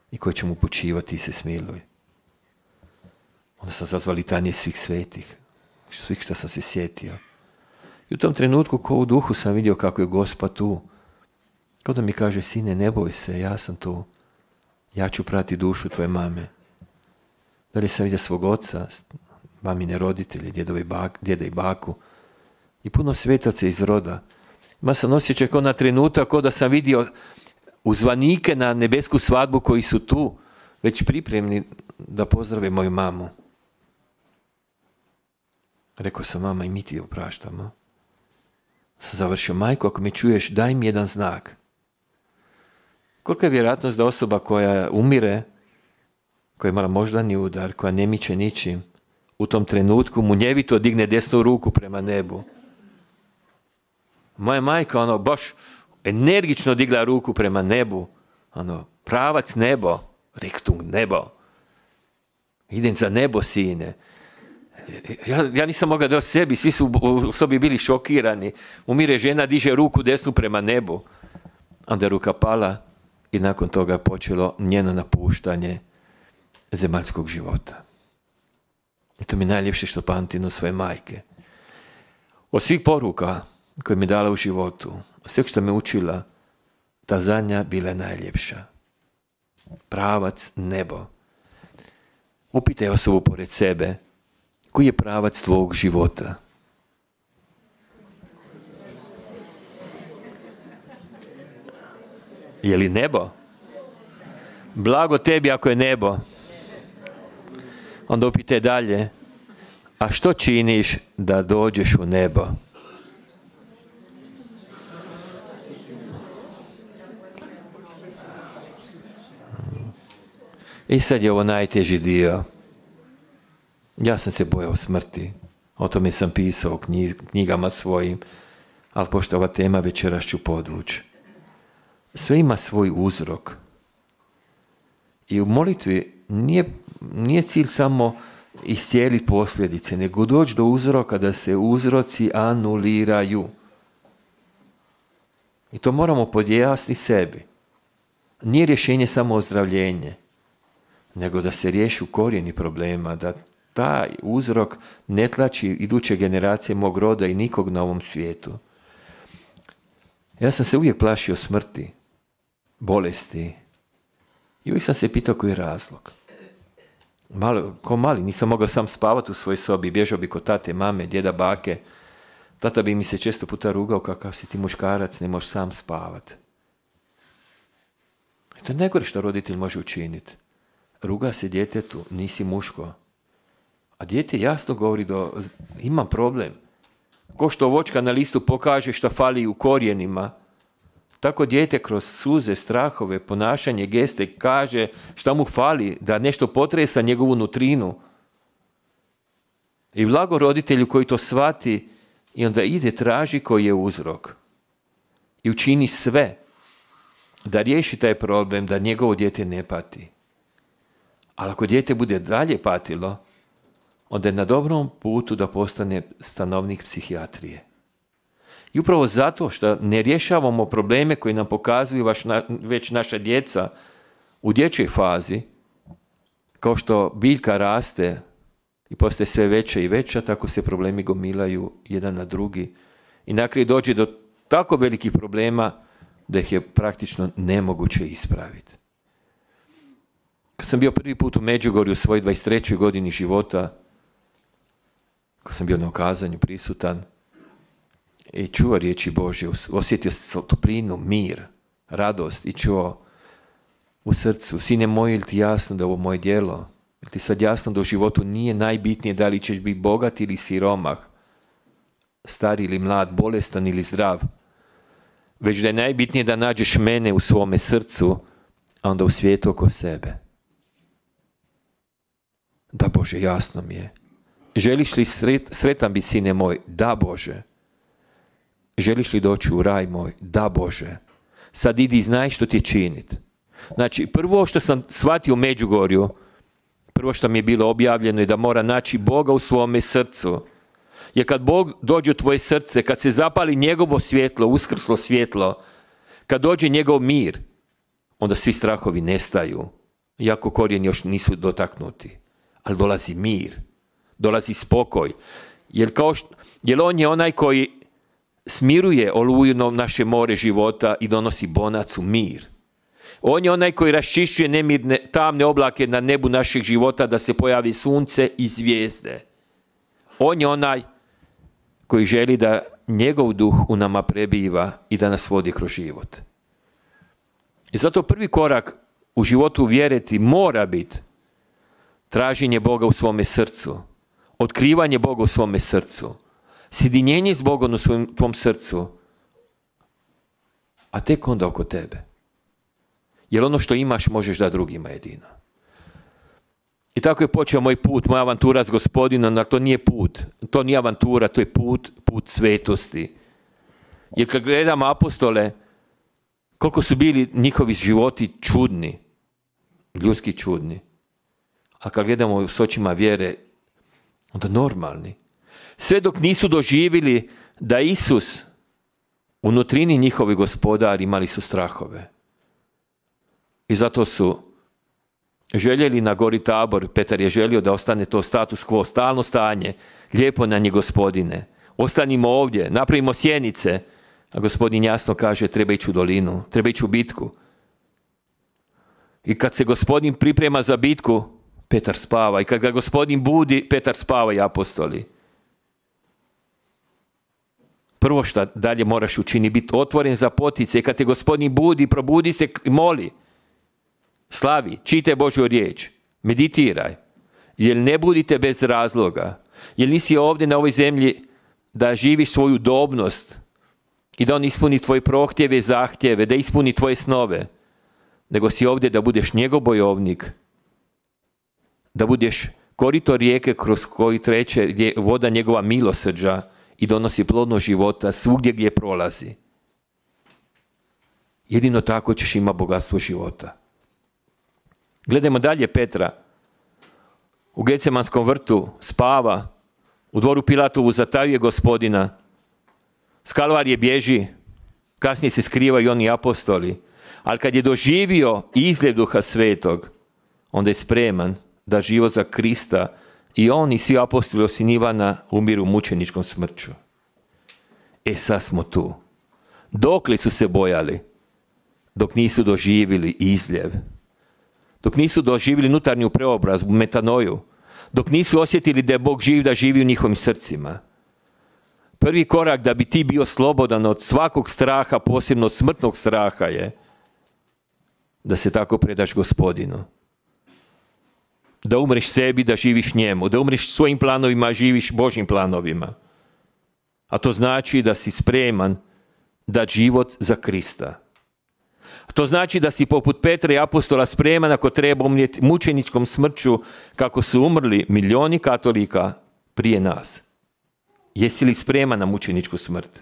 i koji će mu upućivati i se smiluj. Onda sam zazvao litanje svih svetih, svih što sam se sjetio. I u tom trenutku, ko u duhu, sam vidio kako je Gospod tu. Kao da mi kaže, sine, ne boj se, ja sam tu. Ja ću prati dušu tvoje mame. Dalje sam vidio svog oca, mamine roditelje, djeda i baku i puno svetaca iz roda. Ima sam osjećaj kao na trenutak, kao da sam vidio uzvanike na nebesku svadbu koji su tu, već pripremni da pozdrave moju mamu. Rekao sam, mama, i mi ti opraštamo. Sam završio, majko, ako me čuješ, daj mi jedan znak. Kolika je vjerojatnost da osoba koja umire, koja je imala moždani udar, koja ne miče ničim, u tom trenutku munjevito digne desnu ruku prema nebu. Moja majka, baš energično digla ruku prema nebu. Pravac nebo, Richtung nebo. Idem za nebo, sine. Ja nisam mogao doći sebi, svi su u sobi bili šokirani. Umire žena, diže ruku desnu prema nebu. Onda je ruka pala i nakon toga je počelo njeno napuštanje zemaljskog života. I to mi je najljepše što pamtim od svoje majke. Od svih poruka koje mi je dala u životu, od sveg što me učila, ta zadnja bila je najljepša. Pravac nebo. Upitaj osobu pored sebe, koji je pravac tvog života? Je li nebo? Blago tebi ako je nebo. Onda upitaj dalje, a što činiš da dođeš u nebo? I sad je ovo najteži dio. Ja sam se bojao smrti. O tome sam pisao u knjigama svojim, ali pošto ova tema večeras ću podvući. Sve ima svoj uzrok. I u molitvi nije cilj samo iscijeliti posljedice, nego doći do uzroka da se uzroci anuliraju. I to moramo podjasniti sebi. Nije rješenje samo ozdravljenje, nego da se riješi u korijeni problema, da taj uzrok ne tlači iduće generacije mog roda i nikog na ovom svijetu. Ja sam se uvijek plašio smrti, bolesti i uvijek sam se pitao koji je razlog. Ko mali, nisam mogao sam spavati u svojoj sobi, bježao bi kod tate, mame, djeda, bake. Tata bi mi se često puta rugao, kakav si ti muškarac, ne možeš sam spavati. I to je najgore što roditelj može učiniti. Ruga se djetetu, nisi muško. A dijete jasno govori da imam problem. Ko što voćka na listu pokaže šta fali u korijenima, tako dijete kroz suze, strahove, ponašanje, geste kaže šta mu fali, da nešto potresa njegovu nutrinu. I blago roditelju koji to shvati i onda ide traži koji je uzrok. I učini sve da riješi taj problem, da njegovo dijete ne pati. Ali ako dijete bude dalje patilo, onda je na dobrom putu da postane stanovnik psihijatrije. I upravo zato što ne rješavamo probleme koji nam pokazuju već naša djeca u dječjoj fazi, kao što biljka raste i postaje sve veća i veća, tako se problemi gomilaju jedan na drugi. I na kraju dođe do tako velikih problema da ih je praktično nemoguće ispraviti. Kad sam bio prvi put u Međugorju u svojoj 23. godini života, kad sam bio na okazanju prisutan i čuo riječi Božje, osjetio toplinu, mir, radost i čuo u srcu, sine moj, ili ti jasno da je ovo moje djelo? Ili ti sad jasno da u životu nije najbitnije da li ćeš biti bogat ili siromah, star ili mlad, bolestan ili zdrav, već da je najbitnije da nađeš mene u svome srcu, a onda u svijetu oko sebe. Da, Bože, jasno mi je. Želiš li sretan biti, sine moj? Da, Bože. Želiš li doći u raj moj? Da, Bože. Sad idi i znaj što ti je činiti. Znači, prvo što sam shvatio u Međugorju, prvo što mi je bilo objavljeno je da mora naći Boga u svome srcu. Jer kad Bog dođe u tvoje srce, kad se zapali njegovo svjetlo, uskrslo svjetlo, kad dođe njegov mir, onda svi strahovi nestaju. iako korijeni još nisu dotaknuti. Ali dolazi mir, dolazi spokoj. Jer on je onaj koji smiruje olujno naše more života i donosi bonacu mir. On je onaj koji raščišćuje nemirne, tamne oblake na nebu naših života da se pojavi sunce i zvijezde. On je onaj koji želi da njegov duh u nama prebiva i da nas vodi kroz život. I zato prvi korak u životu vjereti mora biti traženje Boga u svome srcu, otkrivanje Boga u svome srcu, sjedinjenje s Bogom u tvom srcu, a tek onda oko tebe. Jer ono što imaš možeš dati drugima jedino. I tako je počeo moj put, moja avantura s Gospodinom, ali to nije put, to nije avantura, to je put svetosti. Jer kad gledamo apostole, koliko su bili njihovi životi čudni, ljudski čudni. A kad gledamo s očima vjere, onda normalni. Sve dok nisu doživjeli da Isus u nutrini njihovi gospodar imali su strahove. I zato su željeli na gori Tabor, Petar je želio da ostane to status quo, stalno stanje, lijepo na nje Gospodine. Ostanimo ovdje, napravimo sjenice, a Gospodin jasno kaže treba ići u dolinu, treba ići u bitku. I kad se Gospodin priprema za bitku, Petar spava. I kad ga Gospodin budi, Petar spava i apostoli. Prvo što dalje moraš učiniti, biti otvoren za potice. Kad te Gospodin budi, probudi se i moli. Slavi, čitaj Božju riječ, meditiraj. Jer ne budite bez razloga. Jer nisi ovdje na ovoj zemlji da živiš svoju udobnost i da on ispuni tvoje prohtjeve i zahtjeve, da ispuni tvoje snove. Nego si ovdje da budeš njegov bojovnik, da budeš korito rijeke kroz koji teče voda njegova milosrđa i donosi plodno života svugdje gdje prolazi. Jedino tako ćeš imati bogatstvo života. Gledajmo dalje Petra. U Gecemanskom vrtu spava, u dvoru Pilatovu zatajuje Gospodina, s Kalvarije bježi, kasnije se skrivaju oni apostoli, ali kad je doživio izljev Duha Svetog, onda je spreman da život za Krista i on i svi apostoli osim Ivana umiru mučeničkom smrću. Sad smo tu. Dokle su se bojali? Dok nisu doživjeli izljev. Dok nisu doživjeli unutarnju preobrazbu, metanoju. Dok nisu osjetili da je Bog živ, da živi u njihovim srcima. Prvi korak da bi ti bio slobodan od svakog straha, posebno od smrtnog straha je da se tako predaš Gospodinu. Da umreš sebi, da živiš njemu. Da umreš svojim planovima, a živiš Božjim planovima. A to znači da si spreman dati život za Krista. To znači da si poput Petra i apostola spreman ako treba umrijeti mučeničkom smrću kako su umrli milijoni katolika prije nas. Jesi li spreman na mučeničku smrt?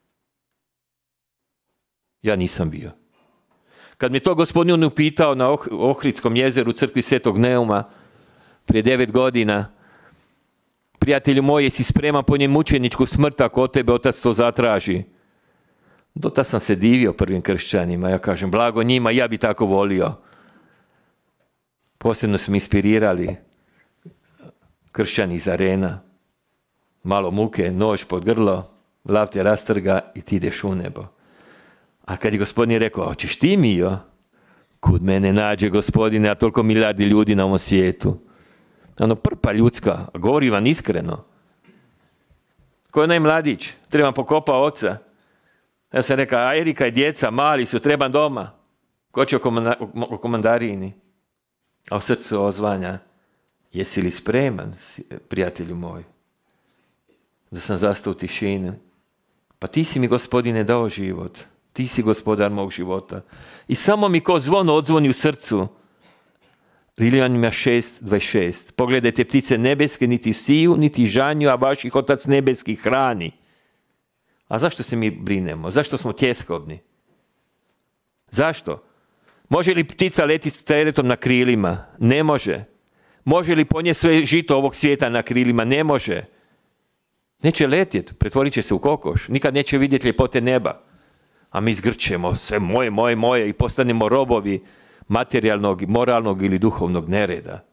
Ja nisam bio. Kad me to Gospodin upitao na Ohridskom jezeru u crkvi Svetog Neuma prije 9 godina, prijatelju moj, jesi spreman po njem mučeničku smrt ako od tebe Otac to zatraži? Do tada sam se divio prvim kršćanima. Ja kažem, blago njima, ja bi tako volio. Posebno su mi inspirirali kršćani iz Arena. Malo muke, nož pod grlo, lav te rastrga i ti ideš u nebo. A kad je Gospodin rekao, hoćeš ti Mio? Kud mene nađe Gospodine, a toliko milijardi ljudi na ovom svijetu. Ono prpa ljudska, govori vam iskreno. Ko je onaj mladić? Trebam pokopa oca. Ja sam rekao, a Erika i djeca, mali su, trebam doma. Ko će o komandarini? A u srcu ozvanja, jesi li spreman, prijatelju moj? Da sam zastao u tišini. Pa ti si mi, Gospodine, dao život. Ti si gospodar mog života. I samo mi ko zvono odzvoni u srcu. Rimljanima 6:26. Pogledajte, ptice nebeske niti siju, niti žanju, a vaših Otac nebeski hrani. A zašto se mi brinemo? Zašto smo tjeskobni? Zašto? Može li ptica leti s teretom na krilima? Ne može. Može li ponijeti sve žito ovog svijeta na krilima? Ne može. Neće letjeti, pretvorit će se u kokoš. Nikad neće vidjeti ljepote neba. A mi zgrčemo sve moje i postanemo robovi materijalnog, moralnog ili duhovnog nereda.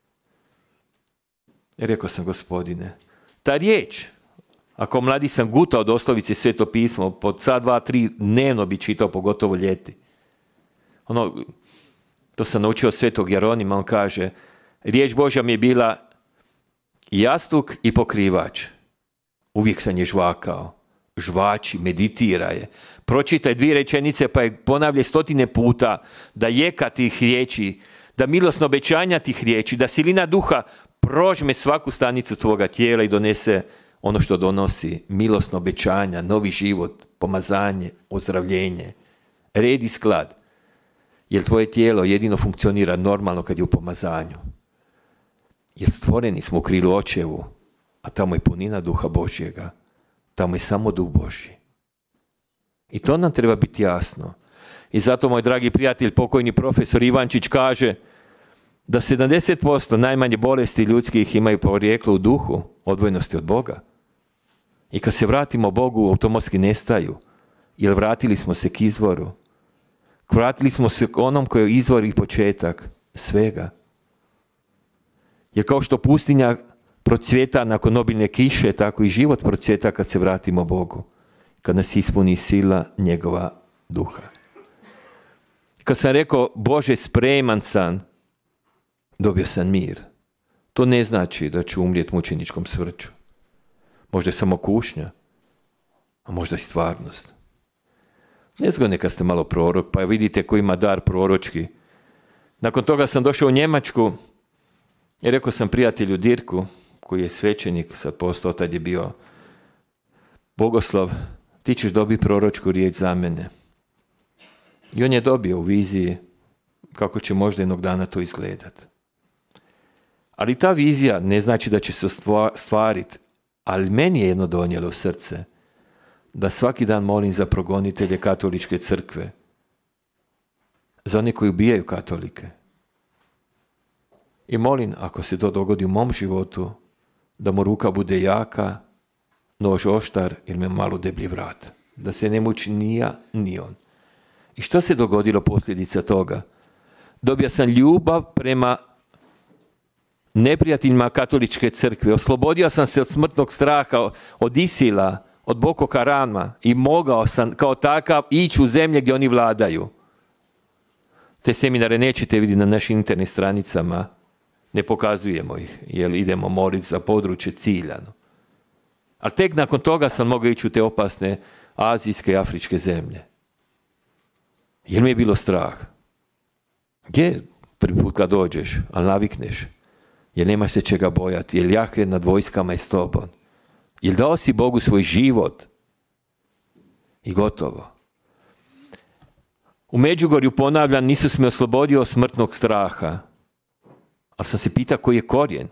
I rekao sam, Gospodine, ta riječ, ako mladi sam gutao doslovice Sveto pismo, pod sat, 2, 3 dnevno bi čitao, pogotovo ljeti. To sam naučio od Svetog Jeronima, on kaže, riječ Božja mi je bila jastuk i pokrivač. Uvijek sam je žvakao. Žvači, meditira je. Pročitaj 2 rečenice pa je ponavlja 100 puta, da jeka tih riječi, da milosno obećanja tih riječi, da silina duha prožme svaku stanicu tvoga tijela i donese ono što donosi, milosno obećanja, novi život, pomazanje, ozdravljenje, red i sklad. Jer tvoje tijelo jedino funkcionira normalno kad je u pomazanju. Jer stvoreni smo u krilu očevu, a tamo je punina duha Božjega. Tamo je samo duh Božji. I to nam treba biti jasno. I zato moj dragi prijatelj, pokojni profesor Ivančić kaže da 70% najmanje bolesti ljudskih imaju porijeklo u duhu, odvojenosti od Boga. I kad se vratimo Bogu, automatski nestaju. Jer vratili smo se k izvoru. Vratili smo se k onom koji je izvor i početak svega. Jer kao što pustinja procvjeta nakon obilne kiše, tako i život procvjeta kad se vratimo Bogu. Kad nas ispuni sila njegova duha. Kad sam rekao, Bože, spreman sam, dobio sam mir. To ne znači da ću umrijeti mučeničkom smrću. Možda je samo kušnja, a možda i stvarnost. Nezgodno kad ste malo prorok, pa vidite ko ima dar proročki. Nakon toga sam došao u Njemačku i rekao sam prijatelju Dirku, koji je svećenik, sad postao, tad je bio bogoslov, ti ćeš dobiti proročku riječ za mene. I on je dobio u viziji kako će možda jednog dana to izgledati. Ali ta vizija ne znači da će se ostvariti, ali meni je jedno donijelo u srce, da svaki dan molim za progonitelje katoličke crkve, za one koji ubijaju katolike. I molim, ako se to dogodi u mom životu, da mu ruka bude jaka, nož oštar ili me malo deblji vrat. Da se ne muči ni ja, ni on. I što se dogodilo posljedica toga? Dobio sam ljubav prema neprijateljima katoličke crkve. Oslobodio sam se od smrtnog straha, od Isila, od Boko Harama i mogao sam kao takav ići u zemlje gdje oni vladaju. Te seminare nećete vidjeti na našim internet stranicama. Ne pokazujemo ih, jer idemo moliti za područje ciljano. Ali tek nakon toga sam mogao ići u te opasne azijske i afričke zemlje. Jer mi je bilo strah. Gdje prvi put kad dođeš, ali navikneš? Jer nemaš se čega bojati, jer Jahve nad vojskama je s tobom. Jer dao si Bogu svoj život. I gotovo. U Međugorju, ponavljam, Isus me oslobodio od smrtnog straha. Ali sam se pitao koji je korijen.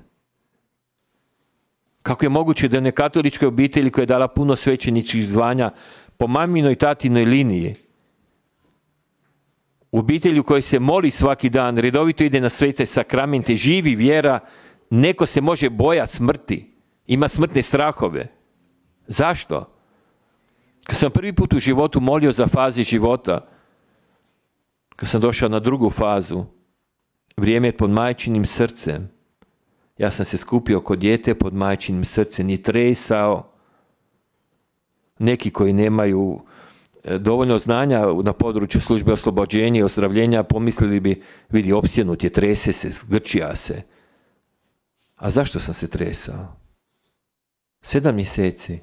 Kako je moguće da je one katoličke obitelji koja je dala puno svećeničkih zvanja po maminoj i tatinoj liniji, u obitelji u kojoj se moli svaki dan, redovito ide na svete sakramente, živi vjera, neko se može bojati smrti, ima smrtne strahove. Zašto? Kad sam prvi put u životu molio za faze života, kad sam došao na drugu fazu, vrijeme je pod majčinim srcem, ja sam se skupio kod dijete pod majčinim srcem i tresao. Neki koji nemaju dovoljno znanja na području službe oslobođenja i ozdravljenja pomislili bi, vidi, opsjenut je, trese se, zgrčija se. A zašto sam se tresao? 7 mjeseci.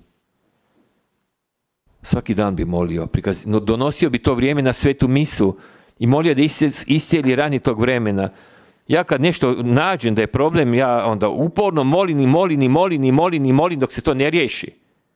Svaki dan bi molio, donosio bi to vrijeme na svetu misu i molio da iscijeli rani tog vremena. Ja kad nešto nađem da je problem, ja onda uporno molim dok se to ne riješi.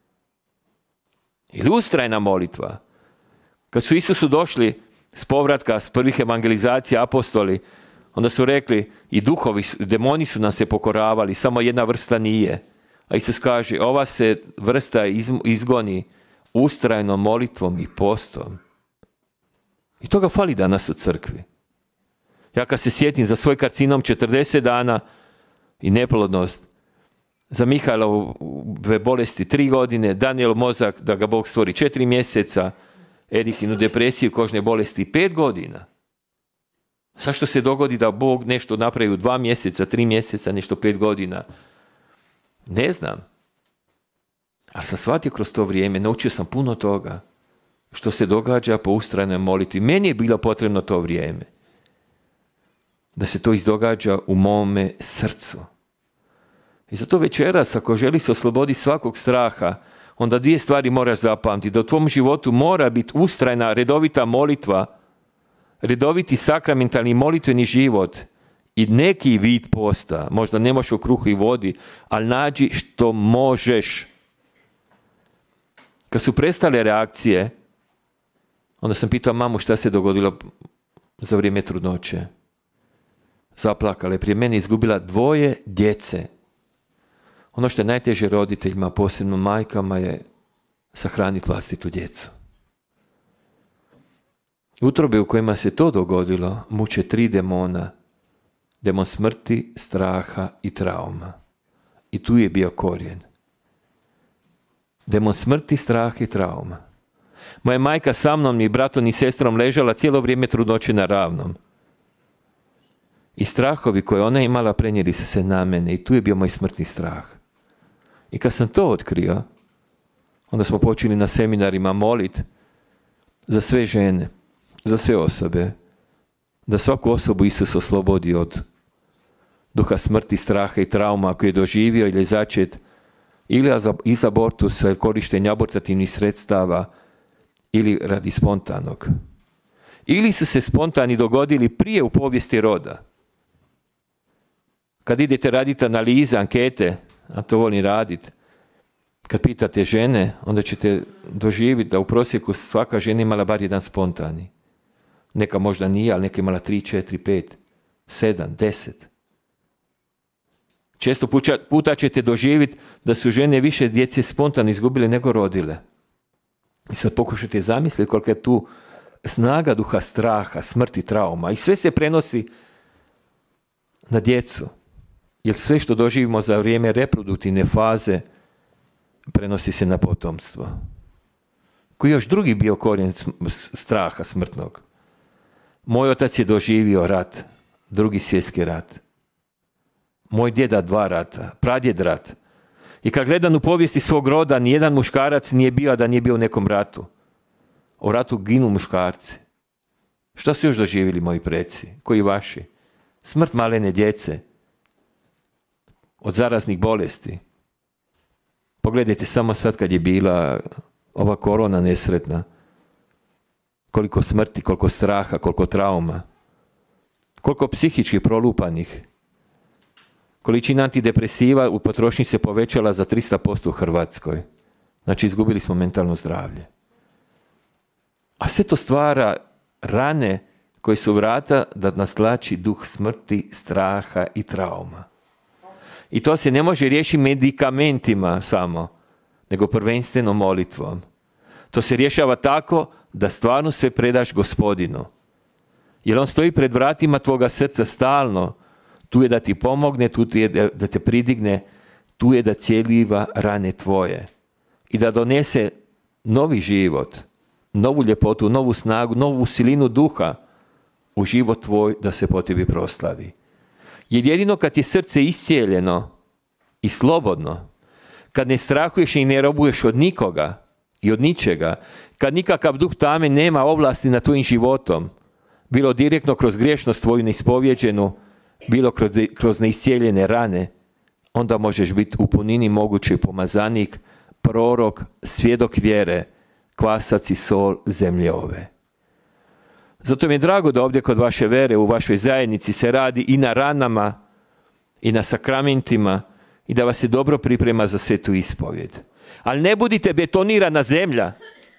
Ili ustrajna molitva. Kad su Isusu došli s povratka, s prvih evangelizacija apostoli, onda su rekli, i duhovi, demoni su nam se pokoravali, samo jedna vrsta nije. A Isus kaže, ova se vrsta izgoni ustrajnom molitvom i postom. I toga fali danas u crkvi. Ja kad se sjetim za svoj karcinom 40 dana i neplodnost, za Mihajlove bolesti 3 godine, Daniel mozak da ga Bog stvori 4 mjeseca, Erikinu depresiju, kožne bolesti 5 godina. Zašto se dogodi da Bog nešto napravi u 2 mjeseca, 3 mjeseca, nešto 5 godina? Ne znam. Ali sam shvatio kroz to vrijeme, naučio sam puno toga što se događa po ustrajnoj molitvi. Meni je bilo potrebno to vrijeme. Da se to izdogađa u mome srcu. I zato večeras, ako želi se osloboditi svakog straha, onda 2 stvari moraš zapamtiti. Da u tvom životu mora biti ustrajna, redovita molitva, redoviti sakramentalni molitveni život i neki vid posta. Možda ne možeš u kruhu i vodi, ali nađi što možeš. Kad su prestale reakcije, onda sam pitao mamu šta se dogodilo za vrijeme trudnoće. Zaplakala je. Prije mene izgubila 2 djece. Ono što je najteže roditeljima, posebno majkama, je sahraniti vlastitu djecu. Utrobe u kojima se to dogodilo muče 3 demona. Demon smrti, straha i trauma. I tu je bio korijen. Demon smrti, straha i trauma. Moja majka sa mnom, ni bratom, ni sestrom ležala cijelo vrijeme trudnoće na ravnom. I strahovi koje ona imala prenijeli su se na mene i tu je bio moj smrtni strah. I kad sam to otkrio, onda smo počeli na seminarima moliti za sve žene, za sve osobe, da svaku osobu Isus oslobodi od duha smrti, straha i trauma ako je doživio ili začet ili iz abortusa ili korištenja abortativnih sredstava ili radi spontanog. Ili su se spontani dogodili prije u povijesti roda. Kad idete raditi analize, ankete, a to volim raditi, kad pitate žene, onda ćete doživjeti da u prosjeku svaka žena imala bar 1 spontani. Neka možda nije, ali neka imala 3, 4, 5, 7, 10. Često puta ćete doživjeti da su žene više djece spontano izgubile nego rodile. I sad pokušajte zamisliti kolika je tu snaga duha straha, smrti, trauma. I sve se prenosi na djecu. Jer sve što doživimo za vrijeme reproduktivne faze prenosi se na potomstvo. Koji je još drugi bio korijen straha smrtnog? Moj otac je doživio rat, 2. svjetski rat. Moj djeda 2 rata, pradjed rat. I kad gledam u povijesti svog roda, nijedan muškarac nije bio, a da nije bio u nekom ratu. U ratu ginu muškarci. Šta su još doživjeli moji preci? Koji vaši? Smrt malene djece. Od zaraznih bolesti. Pogledajte samo sad kad je bila ova korona nesretna. Koliko smrti, koliko straha, koliko trauma. Koliko psihički prolupanih. Količina antidepresiva u potrošnji se povećala za 300% u Hrvatskoj. Znači izgubili smo mentalno zdravlje. A sve to stvara rane koje su vrata da nas tlači duh smrti, straha i trauma. I to se ne može riješiti medikamentima samo, nego prvenstveno molitvom. To se rješava tako da stvarno sve predaš Gospodinu. Jer on stoji pred vratima tvoga srca stalno. Tu je da ti pomogne, tu je da te pridigne, tu je da cijeliva rane tvoje. I da donese novi život, novu ljepotu, novu snagu, novu silinu duha u život tvoj da se po tebi proslavi. Jer jedino kad je srce iscijeljeno i slobodno, kad ne strahuješ i ne robuješ od nikoga i od ničega, kad nikakav duh tame nema ovlasti nad tvojim životom, bilo direktno kroz griješnost tvoju neispovjeđenu, bilo kroz neiscijeljene rane, onda možeš biti u punini mogući pomazanik, prorok, svjedok vjere, kvasac i sol zemlje ove. Zato mi je drago da ovdje kod vaše vere, u vašoj zajednici se radi i na ranama, i na sakramentima, i da vas se dobro priprema za svetu ispovjed. Ali ne budite betonirana zemlja,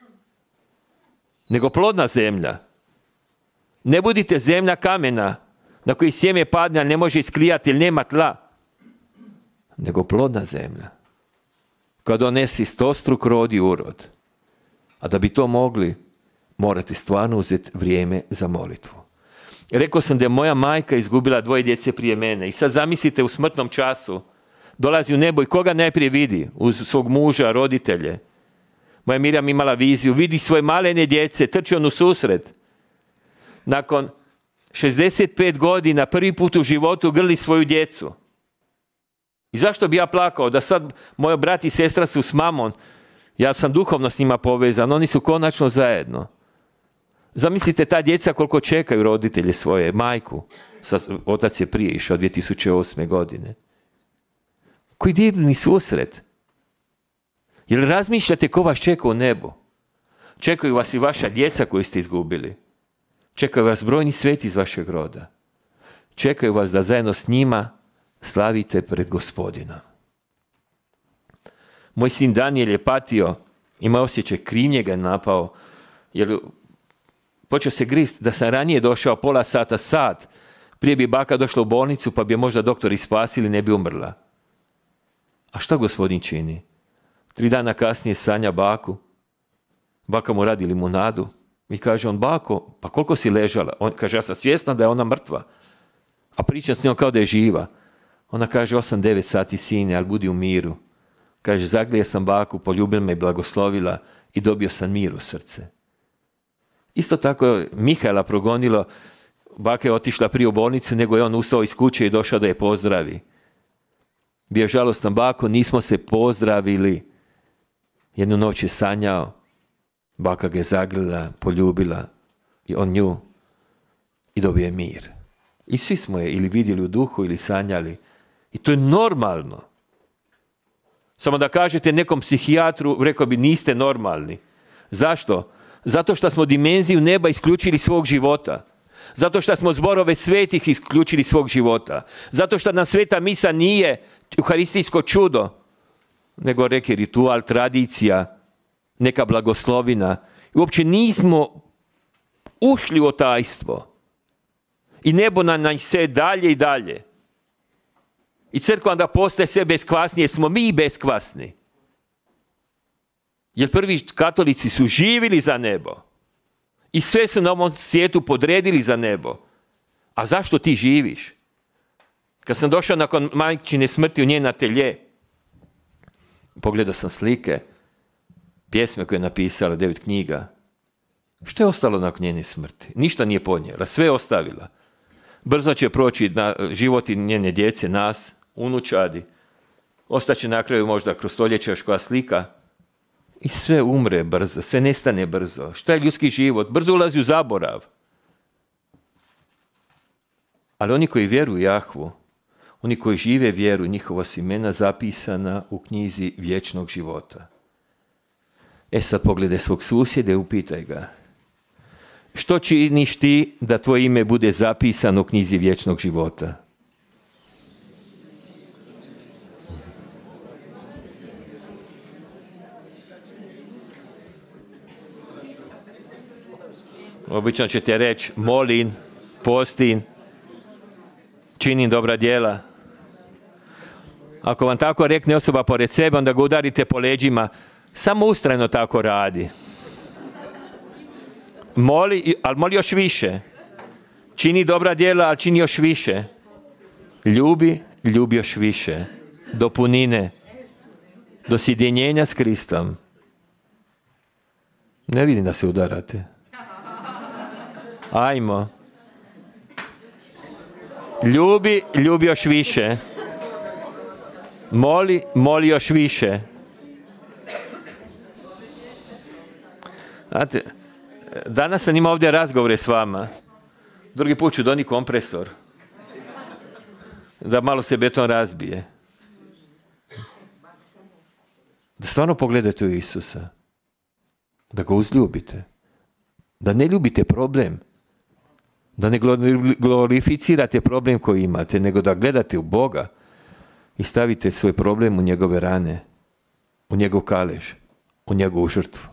nego plodna zemlja. Ne budite zemlja kamena, na koji sjeme padne, ali ne može isklijati jer nema tla. Nego plodna zemlja. Kad donesi 100-struk rod i urod. A da bi to mogli, morate stvarno uzeti vrijeme za molitvu. Rekao sam da je moja majka izgubila 2 djece prije mene. I sad zamislite u smrtnom času, dolazi u nebo i koga najprije vidi? Uz svog muža, roditelje. Moja Mirjam imala viziju, vidi svoje malene djece, trči on u susret. Nakon 65 godina prvi put u životu grli svoju djecu. I zašto bi ja plakao? Da sad moji brat i sestra su s mamom, ja sam duhovno s njima povezan, oni su konačno zajedno. Zamislite ta djeca koliko čekaju roditelje svoje, majku. Otac je prije išao 2008. godine. Koji divni susret. Jel razmišljate ko vas čeka u nebu? Čekaju vas i vaša djeca koju ste izgubili. Čekaju vas brojni sveti iz vašeg roda. Čekaju vas da zajedno s njima slavite pred Gospodinom. Moj sin Daniel je patio, ima osjećaj, krivnje ga je napao, jer počeo se grist da sam ranije došao pola sata, sat, prije bi baka došla u bolnicu pa bi je možda doktori spasili, ne bi umrla. A šta Gospodin čini? 3 dana kasnije sanja baku, baka mu radi limunadu i kaže on, bako, pa koliko si ležala? On kaže, ja sam svjesna da je ona mrtva, a pričam s njom kao da je živa. Ona kaže, 8-9 sati sine, ali budi u miru. Kaže, zagrlio sam baku, poljubila me i blagoslovila i dobio sam mir u srce. Isto tako Mihajla progonilo, baka je otišla prije u bolnicu, nego je on ustao iz kuće i došao da je pozdravi. Bio žalostan bako, nismo se pozdravili. Jednu noć je sanjao, baka ga je zagrlila, poljubila i on nju i dobio je mir. I svi smo je ili vidjeli u duhu ili sanjali. I to je normalno. Samo da kažete nekom psihijatru, rekao bi, niste normalni. Zašto? Zato što smo dimenziju neba isključili svog života. Zato što smo zborove svetih isključili svog života. Zato što nam sveta misa nije euharistijsko čudo, nego reke ritual, tradicija, neka blagoslovina. I uopće nismo ušli u tajstvo. I nebo nam se dalje i dalje. I crkva onda postaje sve beskvasnije, smo mi beskvasni. Jer prvi katolici su živjeli za nebo. I sve su na ovom svijetu podredili za nebo. A zašto ti živiš? Kad sam došao nakon majčine smrti u njen atelje, pogledao sam slike, pjesme koje je napisala, 9 knjiga. Što je ostalo nakon njene smrti? Ništa nije ponijela, sve je ostavila. Brzo će proći na životi njene djece, nas, unučadi. Ostaće na kraju možda kroz stoljeća još koja slika. I sve umre brzo, sve nestane brzo. Šta je ljudski život? Brzo ulazi u zaborav. Ali oni koji vjeruju Jahvu, oni koji žive vjeru, njihova su imena zapisana u knjizi vječnog života. Sad pogledaj svog susjeda i upitaj ga. Što činiš ti da tvoje ime bude zapisano u knjizi vječnog života? Obično ćete reći, molim, postim, činim dobra djela. Ako vam tako rekne osoba pored sebe, onda ga udarite po leđima. Samo ustrajno tako radi. Moli, ali moli još više. Čini dobra djela, ali čini još više. Ljubi još više. Do punine. Do sjedinjenja s Kristom. Ne vidim da se udarate. Ajmo. Ljubi još više. Moli još više. Znate, danas sam imao ovdje razgovore s vama. Drugi put ću donijeti kompresor. Da malo se beton razbije. Da stvarno pogledate u Isusa. Da ga uzljubite. Da ne ljubite problem. Da ne glorificirate problem koji imate, nego da gledate u Boga i stavite svoj problem u njegove rane, u njegov kalež, u njegovu žrtvu.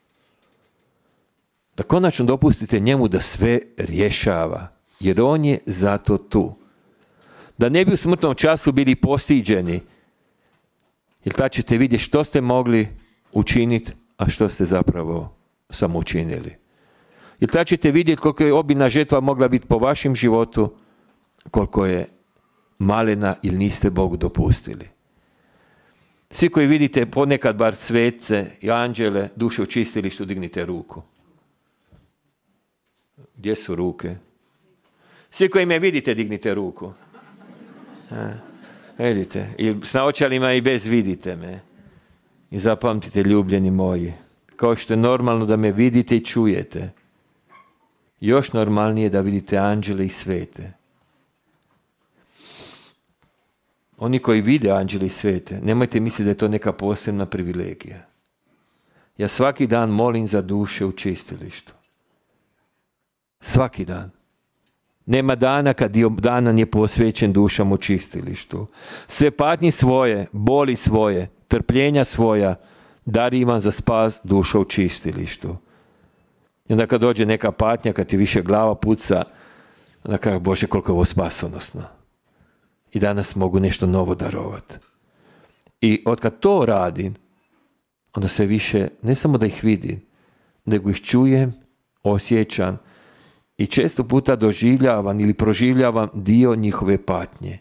Da konačno dopustite njemu da sve rješava, jer on je zato tu. Da ne bi u smrtnom času bili postiđeni, jer tad ćete vidjeti što ste mogli učiniti, a što ste zapravo samo učinili. Jer tad ćete vidjeti koliko je obilna žetva mogla biti po vašem životu, koliko je malena ili niste Bogu dopustili. Svi koji vidite ponekad bar svetce i anđele, duše u čistilištu, dignite ruku. Gdje su ruke? Svi koji me vidite, dignite ruku. Vidite, i s naočalima i bez vidite me. I zapamtite, ljubljeni moji, kao što je normalno da me vidite i čujete, još normalnije da vidite anđele i svete. Oni koji vide anđele i svete, nemojte misliti da je to neka posebna privilegija. Ja svaki dan molim za duše u čistilištu. Svaki dan. Nema dana kad dio dana nije posvećen dušama u čistilištu. Sve patnje svoje, boli svoje, trpljenja svoja darivam za spas duša u čistilištu. I onda kad dođe neka patnja, kad ti više glava puca, onda kaže, Bože, koliko je ovo spasonosno. I danas mogu nešto novo darovati. I otkad to radim, onda sve više, ne samo da ih vidim, nego ih čujem, osjećam i često puta doživljavam ili proživljavam dio njihove patnje.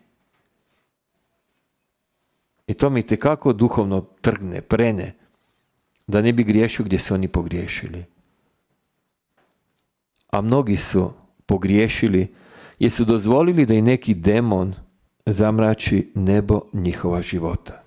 I to mi itekako duhovno trgne, prene, da ne bi griješio gdje su oni pogriješili. A mnogi su pogriješili jer su dozvolili da i neki demon zamrači nebo njihova života.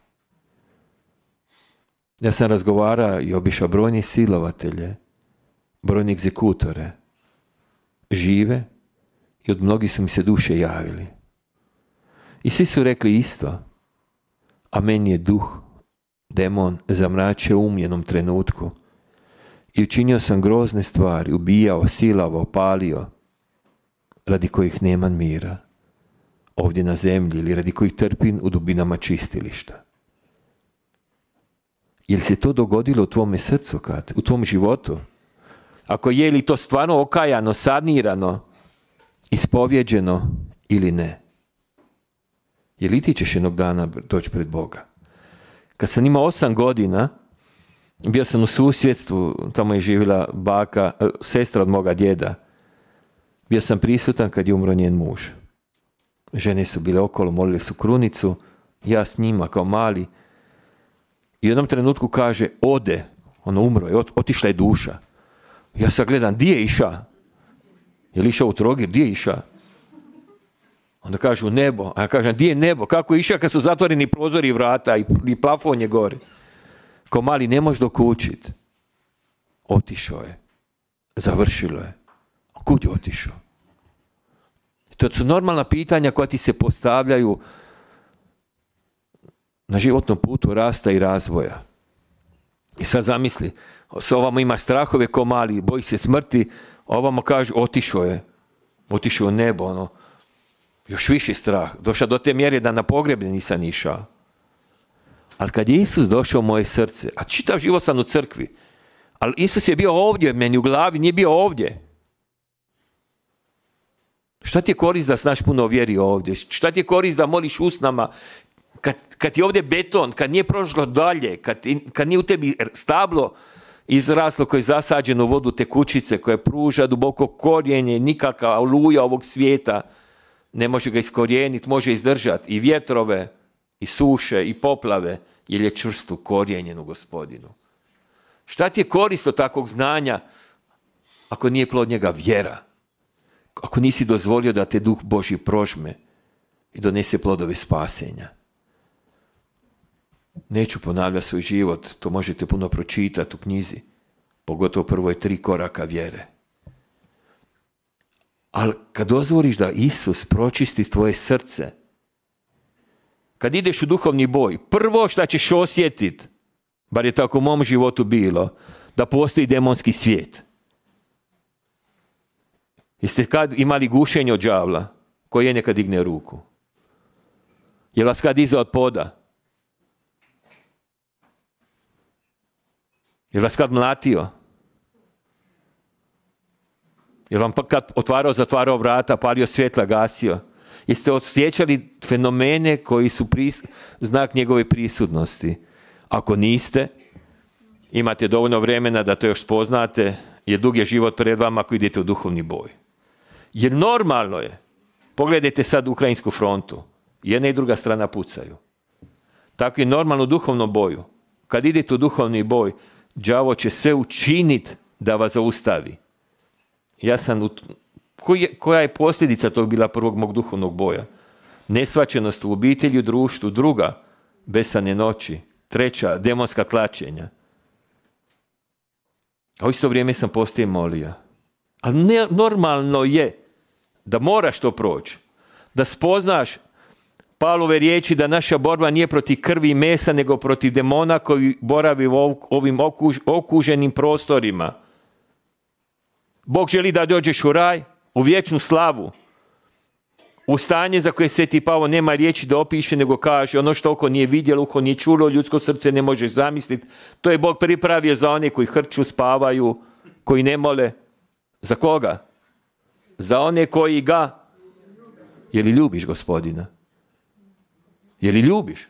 Ja sam razgovarao i obišao brojni silovatelje, brojni egzekutore, žive, i od mnogih su mi se duše javili. I svi su rekli isto, a meni je duh, demon, zamračio u jednom trenutku i učinio sam grozne stvari, ubijao, silavao, palio, radi kojih nemam mira ovdje na zemlji ili radi kojih trpim u dubinama čistilišta. Je li se to dogodilo u tvome srcu, Kat, u tvom životu? Ako je li to stvarno okajano, sanirano, ispovjeđeno ili ne? Je li ti ćeš jednog dana doći pred Boga? Kad sam imao 8 godina, bio sam u susjedstvu, tamo je živjela baka, sestra od moga djeda. Bio sam prisutan kad je umro njen muž. Žene su bile okolo, molile su krunicu, ja s njima kao mali. I u jednom trenutku kaže, ode, ono umro je, otišla je duša. Ja sad gledam, di je iša? Je li išao u Trogir, di je iša? Onda kažu nebo, a ja kažem, di je nebo? Kako je iša kad su zatvoreni prozori i vrata i plafon je gore? Ko mali, ne možeš dokučiti. Otišao je. Završilo je. Kud je otišao? To su normalna pitanja koja ti se postavljaju na životnom putu rasta i razvoja. I sad zamisli, s ovamo ima strahove ko mali, boji se smrti, ovamo kaže, otišao je. Otišao u nebo, ono. Još više strah. Došao do te mjere da na pogreb nisam išao. Ali kad je Isus došao u moje srce, a čitav život sam u crkvi, ali Isus je bio ovdje, meni u glavi, nije bio ovdje. Šta ti je korist da znaš puno vjeri ovdje? Šta ti je korist da moliš usnama? Kad je ovdje beton, kad nije prošlo dalje, kad nije u tebi stablo izraslo koje je zasađeno u vodu tekućice, koje pruža duboko korijenje, nikakva oluja ovog svijeta ne može ga iskorijeniti, može izdržati i vjetrove, i suše, i poplave, jer je čvrsto ukorijenjen u Gospodinu. Šta ti je korist od takvog znanja ako nije plod njega vjera? Ako nisi dozvolio da te Duh Božji prožme i donese plodove spasenja. Neću ponavljati svoj život, to možete puno pročitati u knjizi, pogotovo prvo je 3 koraka vjere. Ali kad dozvoliš da Isus pročisti tvoje srce, kad ideš u duhovni boj, prvo što ćeš osjetiti, bar je tako u mom životu bilo, da postoji demonski svijet. Jeste kad imali gušenje od đavla? Koji je neka digne ruku? Je vas kad iza od poda? Je vas kad mlatio? Je vam kad otvarao, zatvarao vrata, palio svjetla, gasio? Jeste osjećali fenomene koji su znak njegove prisutnosti? Ako niste, imate dovoljno vremena da to još spoznate, jer dug je život pred vama ako idete u duhovni boj. Jer normalno je, pogledajte sad ukrajinsku frontu, jedna i druga strana pucaju. Tako je normalno u duhovnom boju. Kad idete u duhovni boj, đavo će sve učiniti da vas zaustavi. Ja sam koja je posljedica tog bila prvog mog duhovnog boja? Nesvačenost u obitelji, u društvu. Druga, besane noći. Treća, demonska tlačenja. A u isto vrijeme sam poslije molio. Ali normalno je da moraš to proći. Da spoznaš Pavlove riječi da naša borba nije protiv krvi i mesa, nego protiv demona koji boravi u ovim okuženim prostorima. Bog želi da dođeš u raj, u vječnu slavu, u stanje za koje Sveti Pavao nema riječi da opiše, nego kaže ono što oko nije vidjelo, uho nije čulo, ljudsko srce ne može zamisliti. To je Bog pripravio za one koji hrču, spavaju, koji ne mole. Za koga? Za one koji ga... Je li ljubiš Gospodina? Je li ljubiš?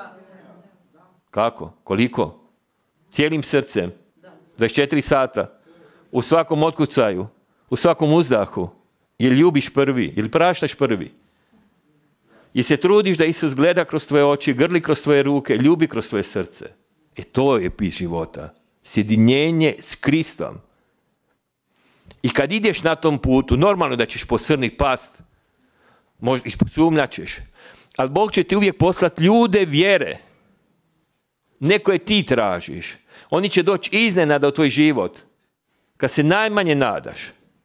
Kako? Koliko? Cijelim srcem? 24 sata? U svakom otkucaju? U svakom uzdahu? Je li ljubiš prvi? Je li praštaš prvi? Je se trudiš da Isus gleda kroz tvoje oči, grli kroz tvoje ruke, ljubi kroz tvoje srce? To je put života. Sjedinjenje s Kristom. I kad ideš na tom putu, normalno da ćeš posrniti, past. Možda sumnjat ćeš. Ali Bog će ti uvijek poslati ljude vjere. Neko je ti tražiš. Oni će doći iznenada u tvoj život. Kad se najmanje nadaš.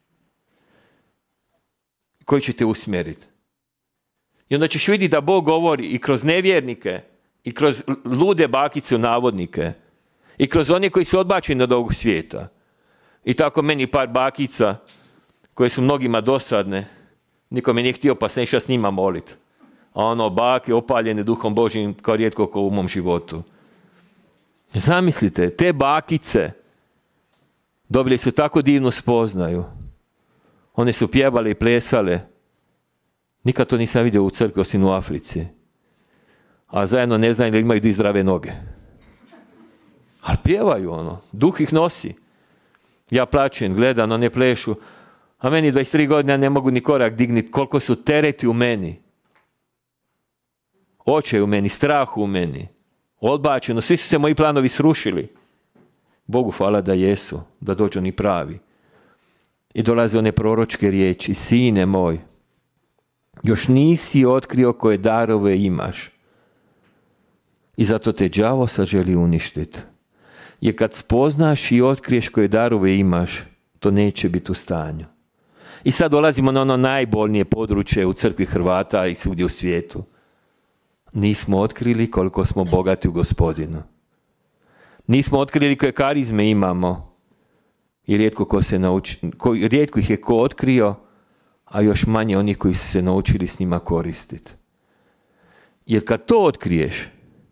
Koji će te usmjeriti. I onda ćeš vidjeti da Bog govori i kroz nevjernike, i kroz lude bakice u navodnike, i kroz one koji su odbačeni od ovog svijeta. I tako meni par bakica, koje su mnogima dosadne, niko me nije htio, pa sam išao s njima moliti. A ono, bake opaljene Duhom Božjim kao rijetko ko u mom životu. Zamislite, te bakice dobili su tako divnu spoznaju. One su pjevale i plesale. Nikad to nisam vidio u crkvi osim u Africi. A zajedno ne znaju da imaju dvije zdrave noge. Ali pjevaju ono. Duh ih nosi. Ja plačem, gledam, one plešu. A meni 23 godine ne mogu ni korak digniti. Koliko su tereti u meni. Očaj u meni, strah u meni. Odbačeno. Svi su se moji planovi srušili. Bogu hvala da jesu. Da dođu oni pravi. I dolaze one proročke riječi. Sine moj, još nisi otkrio koje darove imaš. I zato te đavo sad želi uništiti. Jer kad spoznaš i otkriješ koje darove imaš, to neće biti u stanju. I sad dolazimo na ono najbolnije područje u crkvi Hrvata i svugdje u svijetu. Nismo otkrili koliko smo bogati u Gospodinu. Nismo otkrili koje karizme imamo. I rijetko ih je ko otkrio, a još manje onih koji su se naučili s njima koristiti. Jer kad to otkriješ,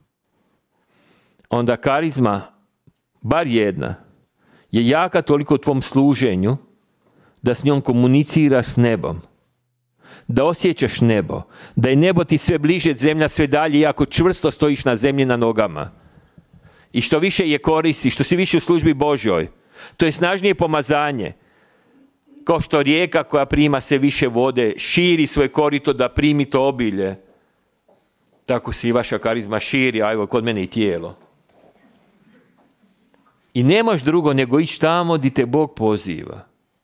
onda karizma, bar jedna, je jaka toliko u tvom služenju, da s njom komuniciraš s nebom. Da osjećaš nebo. Da je nebo ti sve bliže, zemlja sve dalje, iako čvrsto stojiš na zemlji na nogama. I što više je koristiš, što si više u službi Božjoj, to je snažnije pomazanje. Kao što rijeka koja prima sve više vode, širi svoje korito da primi to obilje. Tako se i vaša karizma širi, a evo kod mene i tijelo. I nemaš drugo nego ići tamo gdje te Bog poziva.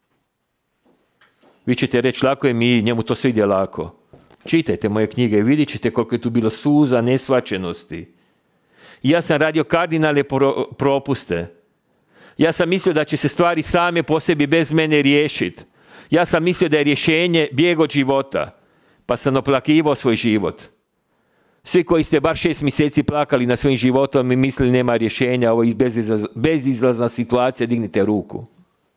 Vi ćete reći, lako je mi, njemu to sve ide lako. Čitajte moje knjige i vidjet ćete koliko je tu bilo suza, nesvačenosti. I ja sam radio kardinalne propuste. Ja sam mislio da će se stvari same po sebi bez mene riješiti. Ja sam mislio da je rješenje bijeg od života. Pa sam oplakivao svoj život. Svi koji ste bar 6 mjeseci plakali na svojim životom i mislili nema rješenja, ovo je bezizlazna situacija, dignite ruku.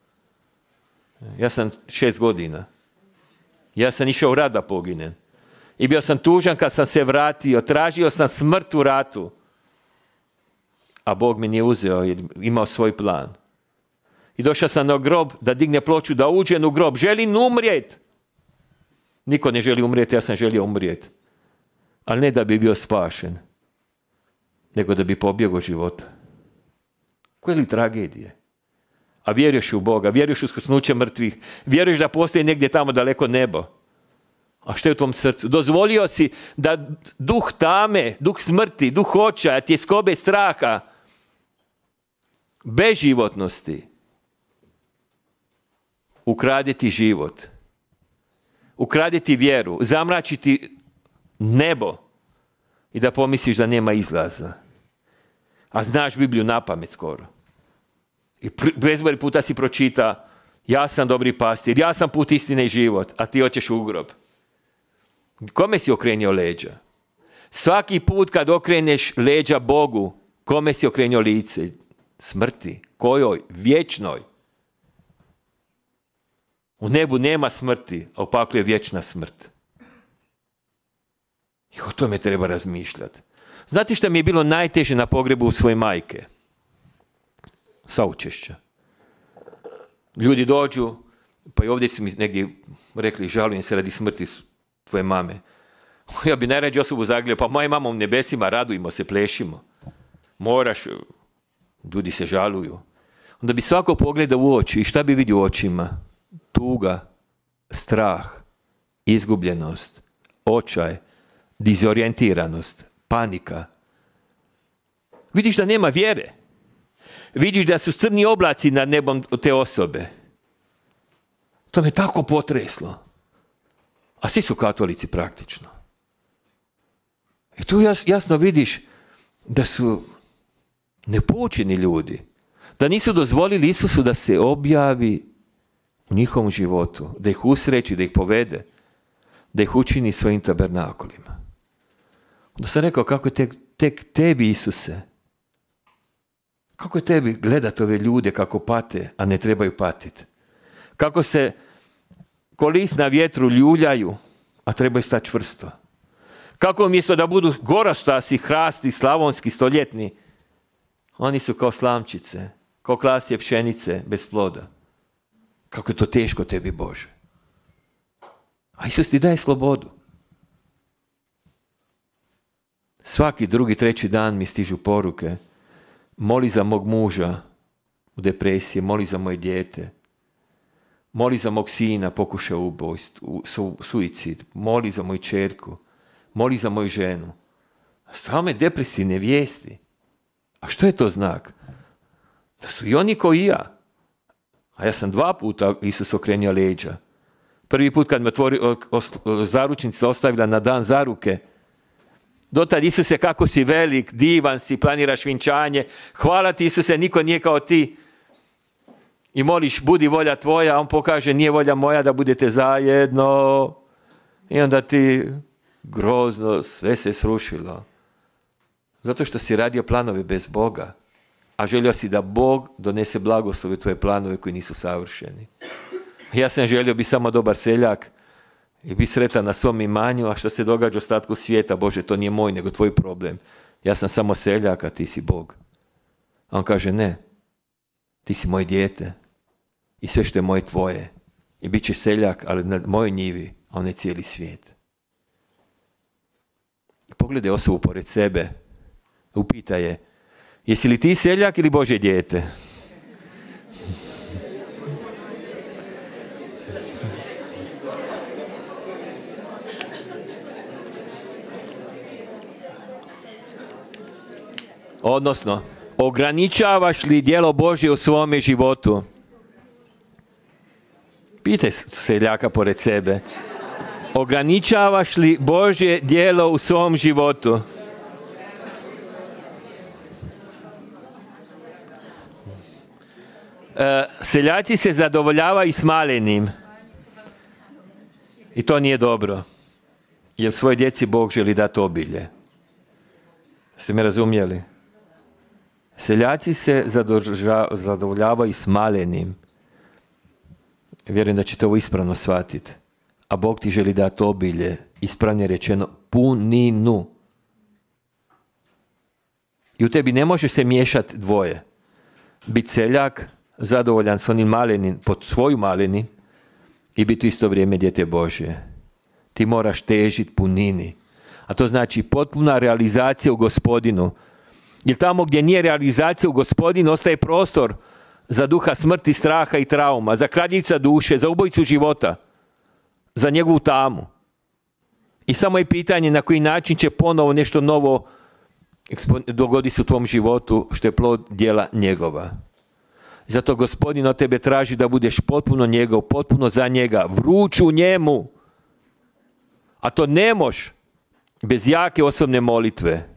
Ja sam 6 godina. Ja sam išao u rat da poginem. I bio sam tužan kad sam se vratio. Tražio sam smrt u ratu. A Bog me nije uzeo jer imao svoj plan. I došao sam na grob da digne ploču, da uđem u grob. Želim umrijeti. Niko ne želi umrijeti, ja sam želio umrijeti. Ali ne da bi bio spašen, nego da bi pobjegao života. Koje li tragedije? A vjeruješ u Boga, vjeruješ u uskrsnuće mrtvih, vjeruješ da postoji negdje tamo daleko nebo. A što je u tvom srcu? Dozvolio si da duh tame, duh smrti, duh očaja, tjeskobe straha, beživotnosti ukrade ti život ukraditi vjeru, zamračiti nebo i da pomisliš da nema izlaza. A znaš Bibliju napamet skoro. I bezbroj puta si pročita, ja sam dobri pastir, ja sam put, istine i život, a ti hoćeš u grob. Kome si okrenio leđa? Svaki put kad okreneš leđa Bogu, kome si okrenio lice? Smrti. Kojoj? Vječnoj. U nebu nema smrti, a u paklu je vječna smrt. I o tome treba razmišljati. Znate što mi je bilo najteže na pogrebu svoje majke? Saučešća. Ljudi dođu, pa i ovdje su mi negdje rekli, žalujem se radi smrti tvoje mame. Ja bi najrađe osobu zagledao, pa moja mama u nebesima, radujmo se, plešimo. Moraš, ljudi se žaluju. Onda bi svako pogledao u oči i šta bi vidio u očima? Tuga, strah, izgubljenost, očaj, dizorijentiranost, panika. Vidiš da nema vjere. Vidiš da su crni oblaci nad nebom te osobe. To me tako potreslo. A svi su katolici praktično. I tu jasno vidiš da su nepoučeni ljudi. Da nisu dozvolili Isusu da se objavi u njihovom životu. Da ih usreći, da ih povede. Da ih učini svojim tabernakulima. Onda sam rekao, kako je tek tebi, Isuse, kako je tebi gledati ove ljude kako pate, a ne trebaju patiti? Kako se ko list na vjetru ljuljaju, a trebaju stati čvrsto? Kako umjesto da budu gorostasi, hrasti, slavonski, stoljetni, oni su kao slamčice, kao klasje pšenice bez ploda. Kako je to teško tebi, Bože. A Isus ti daje slobodu. Svaki drugi, treći dan mi stižu poruke. Moli za mog muža u depresiji, moli za moje dijete. Moli za mog sina, pokušao ubojstvo, suicid. Moli za moju ćerku. Moli za moju ženu. Same depresivne vijesti. A što je to znak? Da su i oni kao i ja. A ja sam 2 puta Isus okrenio leđa. Prvi put kad me zaručnica ostavila na dan zaruke. Dotad, Isuse, kako si velik, divan si, planiraš vjenčanje. Hvala ti, Isuse, niko nije kao ti. I moliš, budi volja tvoja, a on pokaže, nije volja moja da budete zajedno. I onda ti grozno, sve se srušilo. Zato što si radio planove bez Boga. A želio si da Bog donese blagoslove tvoje planove koji nisu savršeni. Ja sam želio biti samo dobar seljak i biti sretan na svom imanju, a što se događa u ostatku svijeta, Bože, to nije moj, nego tvoj problem. Ja sam samo seljak, a ti si Bog. A on kaže, ne, ti si moje dijete i sve što je moje tvoje. I bit će seljak, ali na mojoj njivi, a on je cijeli svijet. Pogledaj osobu pored sebe, upita je, jesi li ti seljak ili Božje dijete? Odnosno, ograničavaš li djelo Božje u svome životu? Pitaj seljaka pored sebe. Ograničavaš li Božje djelo u svom životu? Seljaci se zadovoljavaju smaljenim. I to nije dobro. Jer svojoj djeci Bog želi dati obilje. Ste me razumjeli? Seljaci se zadovoljavaju smaljenim. Vjerujem da ćete ovo ispravno shvatiti. A Bog ti želi dati obilje, ispravno je rečeno, puninu. I u tebi ne može se miješati dvoje. Biti seljak, zadovoljan s onim malenim, pod svoju maleni, i biti u isto vrijeme dijete Božje. Ti moraš težiti punini. A to znači potpuna realizacija u Gospodinu. Jer tamo gdje nije realizacija u Gospodinu, ostaje prostor za duha smrti, straha i trauma, za kradljivca duše, za ubojicu života, za njegovu tamu. I samo je pitanje na koji način će ponovo nešto novo dogodi se u tvom životu, što je plod djela njegova. Zato Gospodin od tebe traži da budeš potpuno njegov, potpuno za njega, vruć u njemu. A to ne moš bez jake osobne molitve.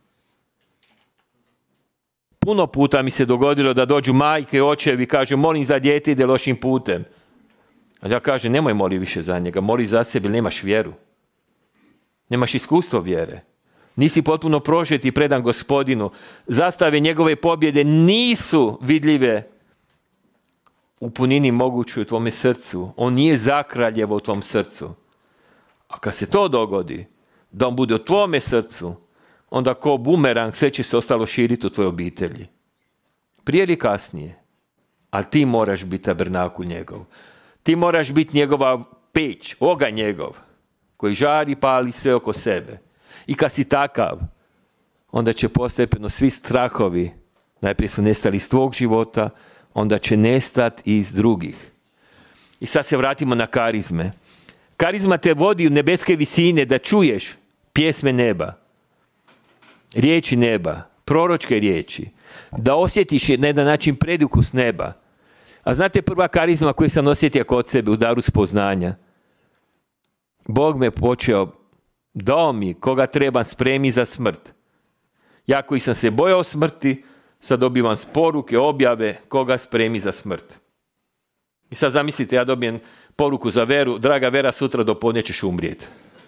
Puno puta mi se dogodilo da dođu majke i očevi i kažu molim za dijete, ide lošim putem. A ja kažem nemoj moli više za njega, moli za sebe, nemaš vjeru. Nemaš iskustvo vjere. Nisi potpuno prožet i predan Gospodinu. Zastave njegove pobjede nisu vidljive u punini mogućoj u tvome srcu. On nije zakraljevo u tvom srcu. A kad se to dogodi, da on bude u tvome srcu, onda ko bumerang sve će se ostalo širiti u tvojoj obitelji. Prije ili kasnije. Ali ti moraš biti tabernakul njegov. Ti moraš biti njegova peć, oganj njegov, koji žari i pali sve oko sebe. I kad si takav, onda će postepeno svi strahovi, najprije su nestali iz tvog života, onda će nestati i iz drugih. I sad se vratimo na karizme. Karizma te vodi u nebeske visine da čuješ pjesme neba, riječi neba, proročke riječi, da osjetiš na jedan način predukus neba. A znate prva karizma koju sam osjetio kod sebe u daru spoznanja? Bog me počeo, dao mi koga trebam spremi za smrt. Ja koji sam se bojao smrti, sad dobivam poruke, objave koga spremi za smrt. I sad zamislite, ja dobijem poruku za Veru, draga Vera, sutra do podne ćeš umrijeti.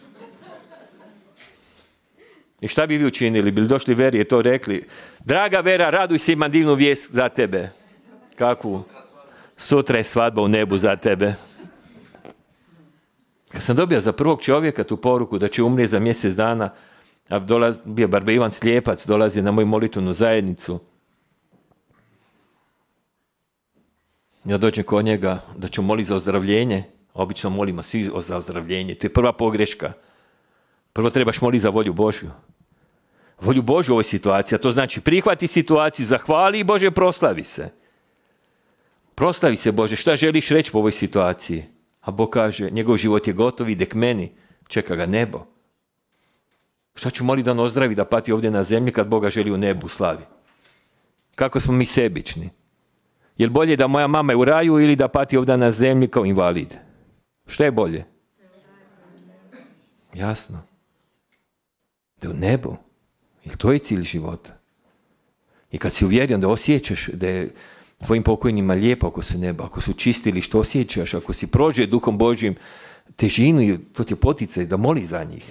I šta bi vi učinili? Bili došli Veri i to rekli, draga Vera, raduj se, imam divnu vijest za tebe. Kakvu? Sutra je svadba u nebu za tebe. Kad sam dobio za prvog čovjeka tu poruku da će umrijeti za mjesec dana, a bio Barbe Ivan Slijepac, dolazi na moju molitvenu zajednicu. Ja dođem kod njega da ću moliti za ozdravljenje. Obično molimo svi za ozdravljenje. To je prva pogreška. Prvo trebaš moliti za volju Božju. Volju Božju u ovoj situaciji. A to znači prihvati situaciju, zahvali i Bože, proslavi se. Proslavi se Bože, šta želiš reći po ovoj situaciji? A Bog kaže, njegov život je gotov, ide k meni, čeka ga nebo. Šta ću moliti da on ozdravi, da pati ovdje na zemlji kad Boga želi u nebu slavi? Kako smo mi sebični? Je li bolje da moja mama je u raju ili da pati ovdje na zemlji kao invalid? Šta je bolje? Jasno. Da je u nebu. Jer to je cilj života. I kad si uvjeren da osjećaš da je tvojim pokojnima lijepo ako su neba, ako su čistili što osjećaš, ako si prođe Duhom Božjim težinu, to ti je poticaj da moli za njih.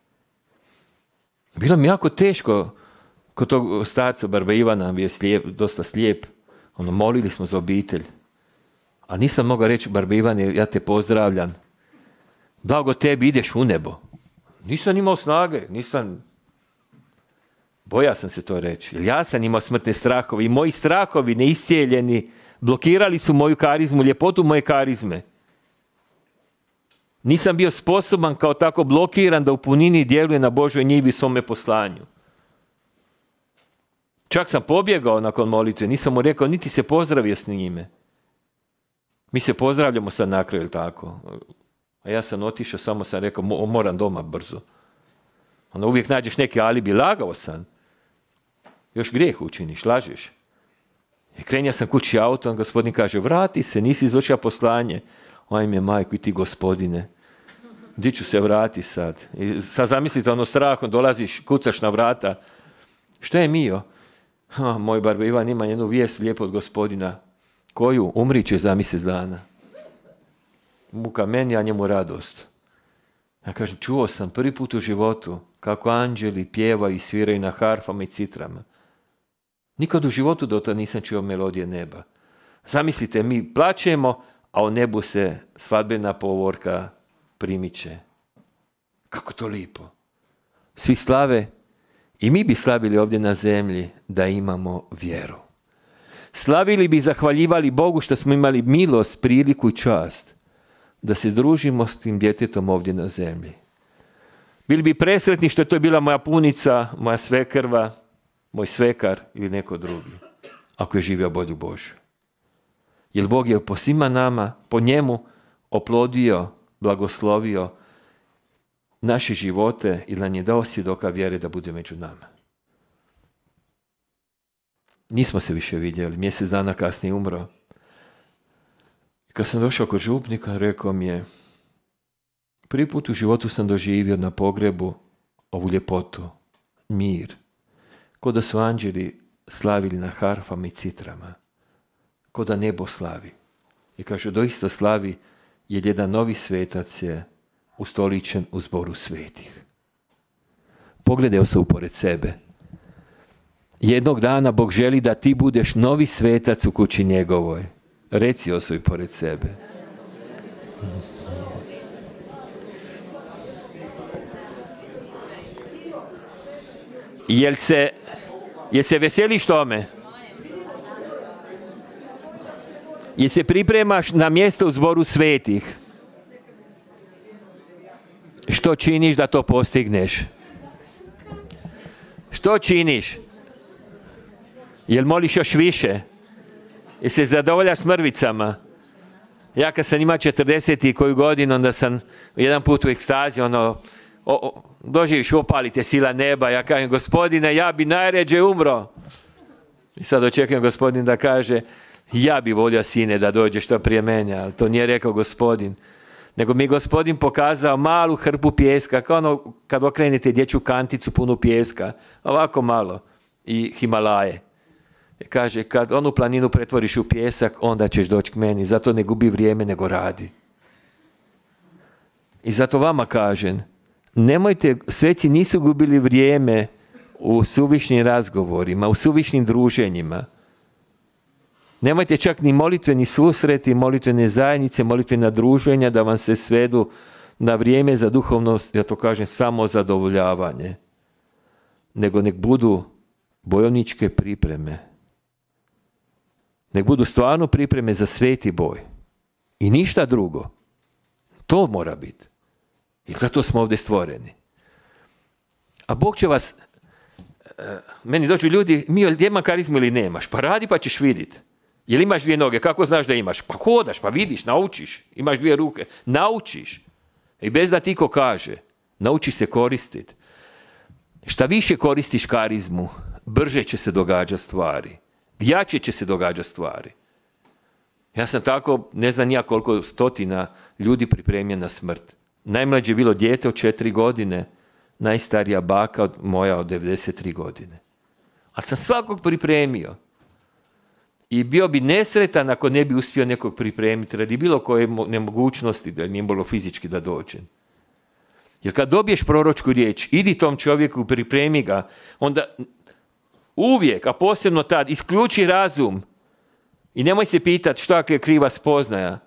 Bilo mi jako teško kod tog starca Barbe Ivana, bio je dosta slijep, molili smo za obitelj. A nisam mogao reći, Barbe Ivane, ja te pozdravljam. Blago tebi, ideš u nebo. Nisam imao snage, bojao sam se to reći. Jer ja sam imao smrtne strahove i moji strahovi neiscijeljeni blokirali su moju karizmu, ljepotu moje karizme. Nisam bio sposoban kao tako blokiran da u punini djeluje na Božoj njivi svome poslanju. Čak sam pobjegao nakon molitve, nisam mu rekao, niti se pozdravio s njime. Mi se pozdravljamo sad na kraju, tako. A ja sam otišao, samo sam rekao, moram doma brzo. Onda uvijek nađeš neki alibi, lagao sam. Još grijeh učiniš, lažeš. I krenio sam kući autom, gospodin kaže, vrati se, nisi izvršio poslanje. Ajme, majko, i ti gospodine, di ću se vrati sad? I sad zamislite, strahom dolaziš, kucaš na vrata. Šta je Mio? Moj Barbe Ivan ima jednu vijest lijepo od gospodina. Koju? Umrit će za mjesec dana. Muka meni, a njemu radost. Ja kažem, čuo sam prvi put u životu kako anđeli pjevaju i sviraju na harfama i citrama. Nikad u životu do tada nisam čuo melodije neba. Zamislite, mi plačemo, a u nebu se svadbena povorka primiče. Kako to lipo. Svi slave i mi bi slavili ovdje na zemlji da imamo vjeru. Slavili bi i zahvaljivali Bogu što smo imali milost, priliku i čast da se združimo s tim djetetom ovdje na zemlji. Bili bi presretni što je to bila moja punica, moja svekrva, moj svekar ili neko drugi, ako je živio volju Božju. Jer Bog je po svima nama, po njemu oplodio, blagoslovio naše živote i nam je dao svjedoka vjere da bude među nama. Nismo se više vidjeli, mjesec dana kasnije umro. I kad sam došao kod župnika, rekao mi je, Prvi put u životu sam doživio na pogrebu ovu ljepotu, mir, ko da su anđeli slavili na harfama i citrama, ko da nebo slavi. I kaže, doista slavi, jer jedan novi svetac je ustoličen u zboru svetih. Pogledaj se upored sebe. Jednog dana Bog želi da ti budeš novi svetac u kući njegovoj. Reci osobi pored sebe. Jel se veseliš tome? Jel se pripremaš na mjesto u zboru svetih? Što činiš da to postigneš? Što činiš? Jel moliš još više? Jel se zadovoljaš s mrvicama? Ja kad sam imao 40 i koju godinu, onda sam jedan put u ekstazi, doživiš, opalite sila neba, ja kažem, Gospodine, ja bi najređe umro. I sad očekujem Gospodin da kaže, ja bi volio, sine, da dođe što prije mene, ali to nije rekao Gospodin. Nego mi Gospodin pokazao malu hrpu pijeska, kao kad okrenete dječju kanticu punu pijeska, ovako malo, i Himalaje. I kaže, kad onu planinu pretvoriš u pijesak, onda ćeš doći k meni, zato ne gubi vrijeme, nego radi. I zato vama kažem, nemojte, sveci nisu gubili vrijeme u suvišnim razgovorima, u suvišnim druženjima. Nemojte čak ni molitveni susreti, molitvene zajednice, molitvena druženja da vam se svedu na vrijeme za duhovnost, ja to kažem, samo zadovoljavanje. Nego nek budu bojovničke pripreme. Nek budu stvarno pripreme za sveti boj. I ništa drugo. To mora biti. I zato smo ovdje stvoreni. A Bog će vas, meni dođu ljudi, ima karizmu ili nemaš? Pa radi pa ćeš vidjeti. Jel imaš 2 noge? Kako znaš da imaš? Pa hodaš, pa vidiš, naučiš. Imaš 2 ruke. Naučiš. I bez da ti ko kaže. Nauči se koristiti. Šta više koristiš karizmu, brže će se događati stvari. Jače će se događati stvari. Ja sam tako, ne znam nija koliko stotina ljudi pripremljen na smrt. Najmlađe je bilo dijete od 4 godine, najstarija baka moja od 93 godine. Ali sam svakog pripremio. I bio bi nesretan ako ne bi uspio nekog pripremiti radi bilo koje nemogućnosti da nije bilo fizički da dođe. Jer kad dobiješ proročku riječ, idi tom čovjeku, pripremi ga, onda uvijek, a posebno tad, isključi razum i nemoj se pitati što ako je kriva spoznaja.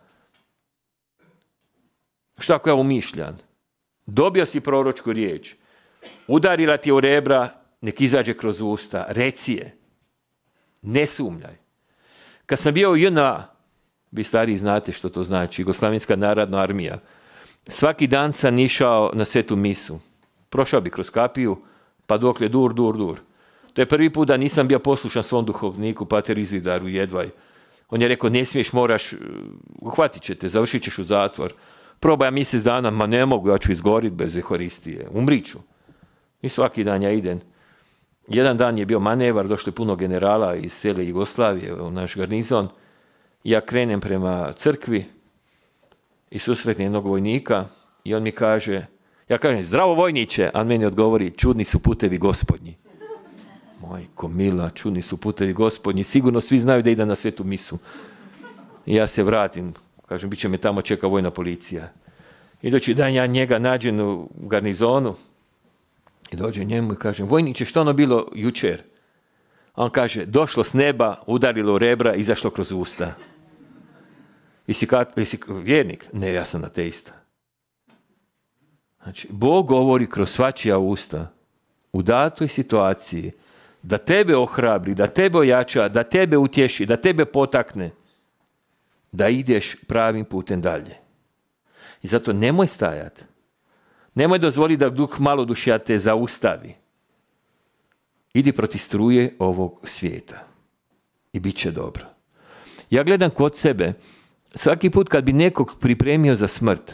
Što ako je umišljan? Dobio si proročku riječ, udarila ti u rebra, nek izađe kroz usta, reci je. Ne sumnjaj. Kad sam bio u JNA, vi stariji znate što to znači, Jugoslavenska narodna armija, svaki dan sam išao na svetu misu. Prošao bi kroz kapiju, pa dokle dur. To je prvi put da nisam bio poslušan svom duhovniku, pater Izidaru Jedvaj. On je rekao, ne smiješ, moraš, uhvatit će te, završit ćeš u zatvor. Probaj mjesec dana, ma ne mogu, ja ću izgoriti bez Euharistije, umrit ću. I svaki dan ja idem. Jedan dan je bio manevar, došlo je puno generala iz cijele Jugoslavije u naš garnizon. Ja krenem prema crkvi i susretnem jednog vojnika i on mi kaže, ja kažem, zdravo vojniče, a on meni odgovori, čudni su putevi Gospodnji. Majko mila, čudni su putevi Gospodnji, sigurno svi znaju da ide na svetu misu. I ja se vratim, kažem, bit će me tamo čeka vojna policija. Idući dan ja njega nađem u garnizonu i dođem njemu i kažem, vojniče, što ono bilo jučer? A on kaže, došlo s neba, udarilo u rebra, izašlo kroz usta. Jesi vjernik? Ne, ja sam ateista. Znači, Bog govori kroz svačija usta u datoj situaciji da tebe ohrabri, da tebe ojača, da tebe utješi, da tebe potakne da ideš pravim putem dalje. I zato nemoj stajati. Nemoj dozvoliti da duh malodušja te zaustavi. Idi protiv struje ovog svijeta. I bit će dobro. Ja gledam kod sebe, svaki put kad bi nekog pripremio za smrt,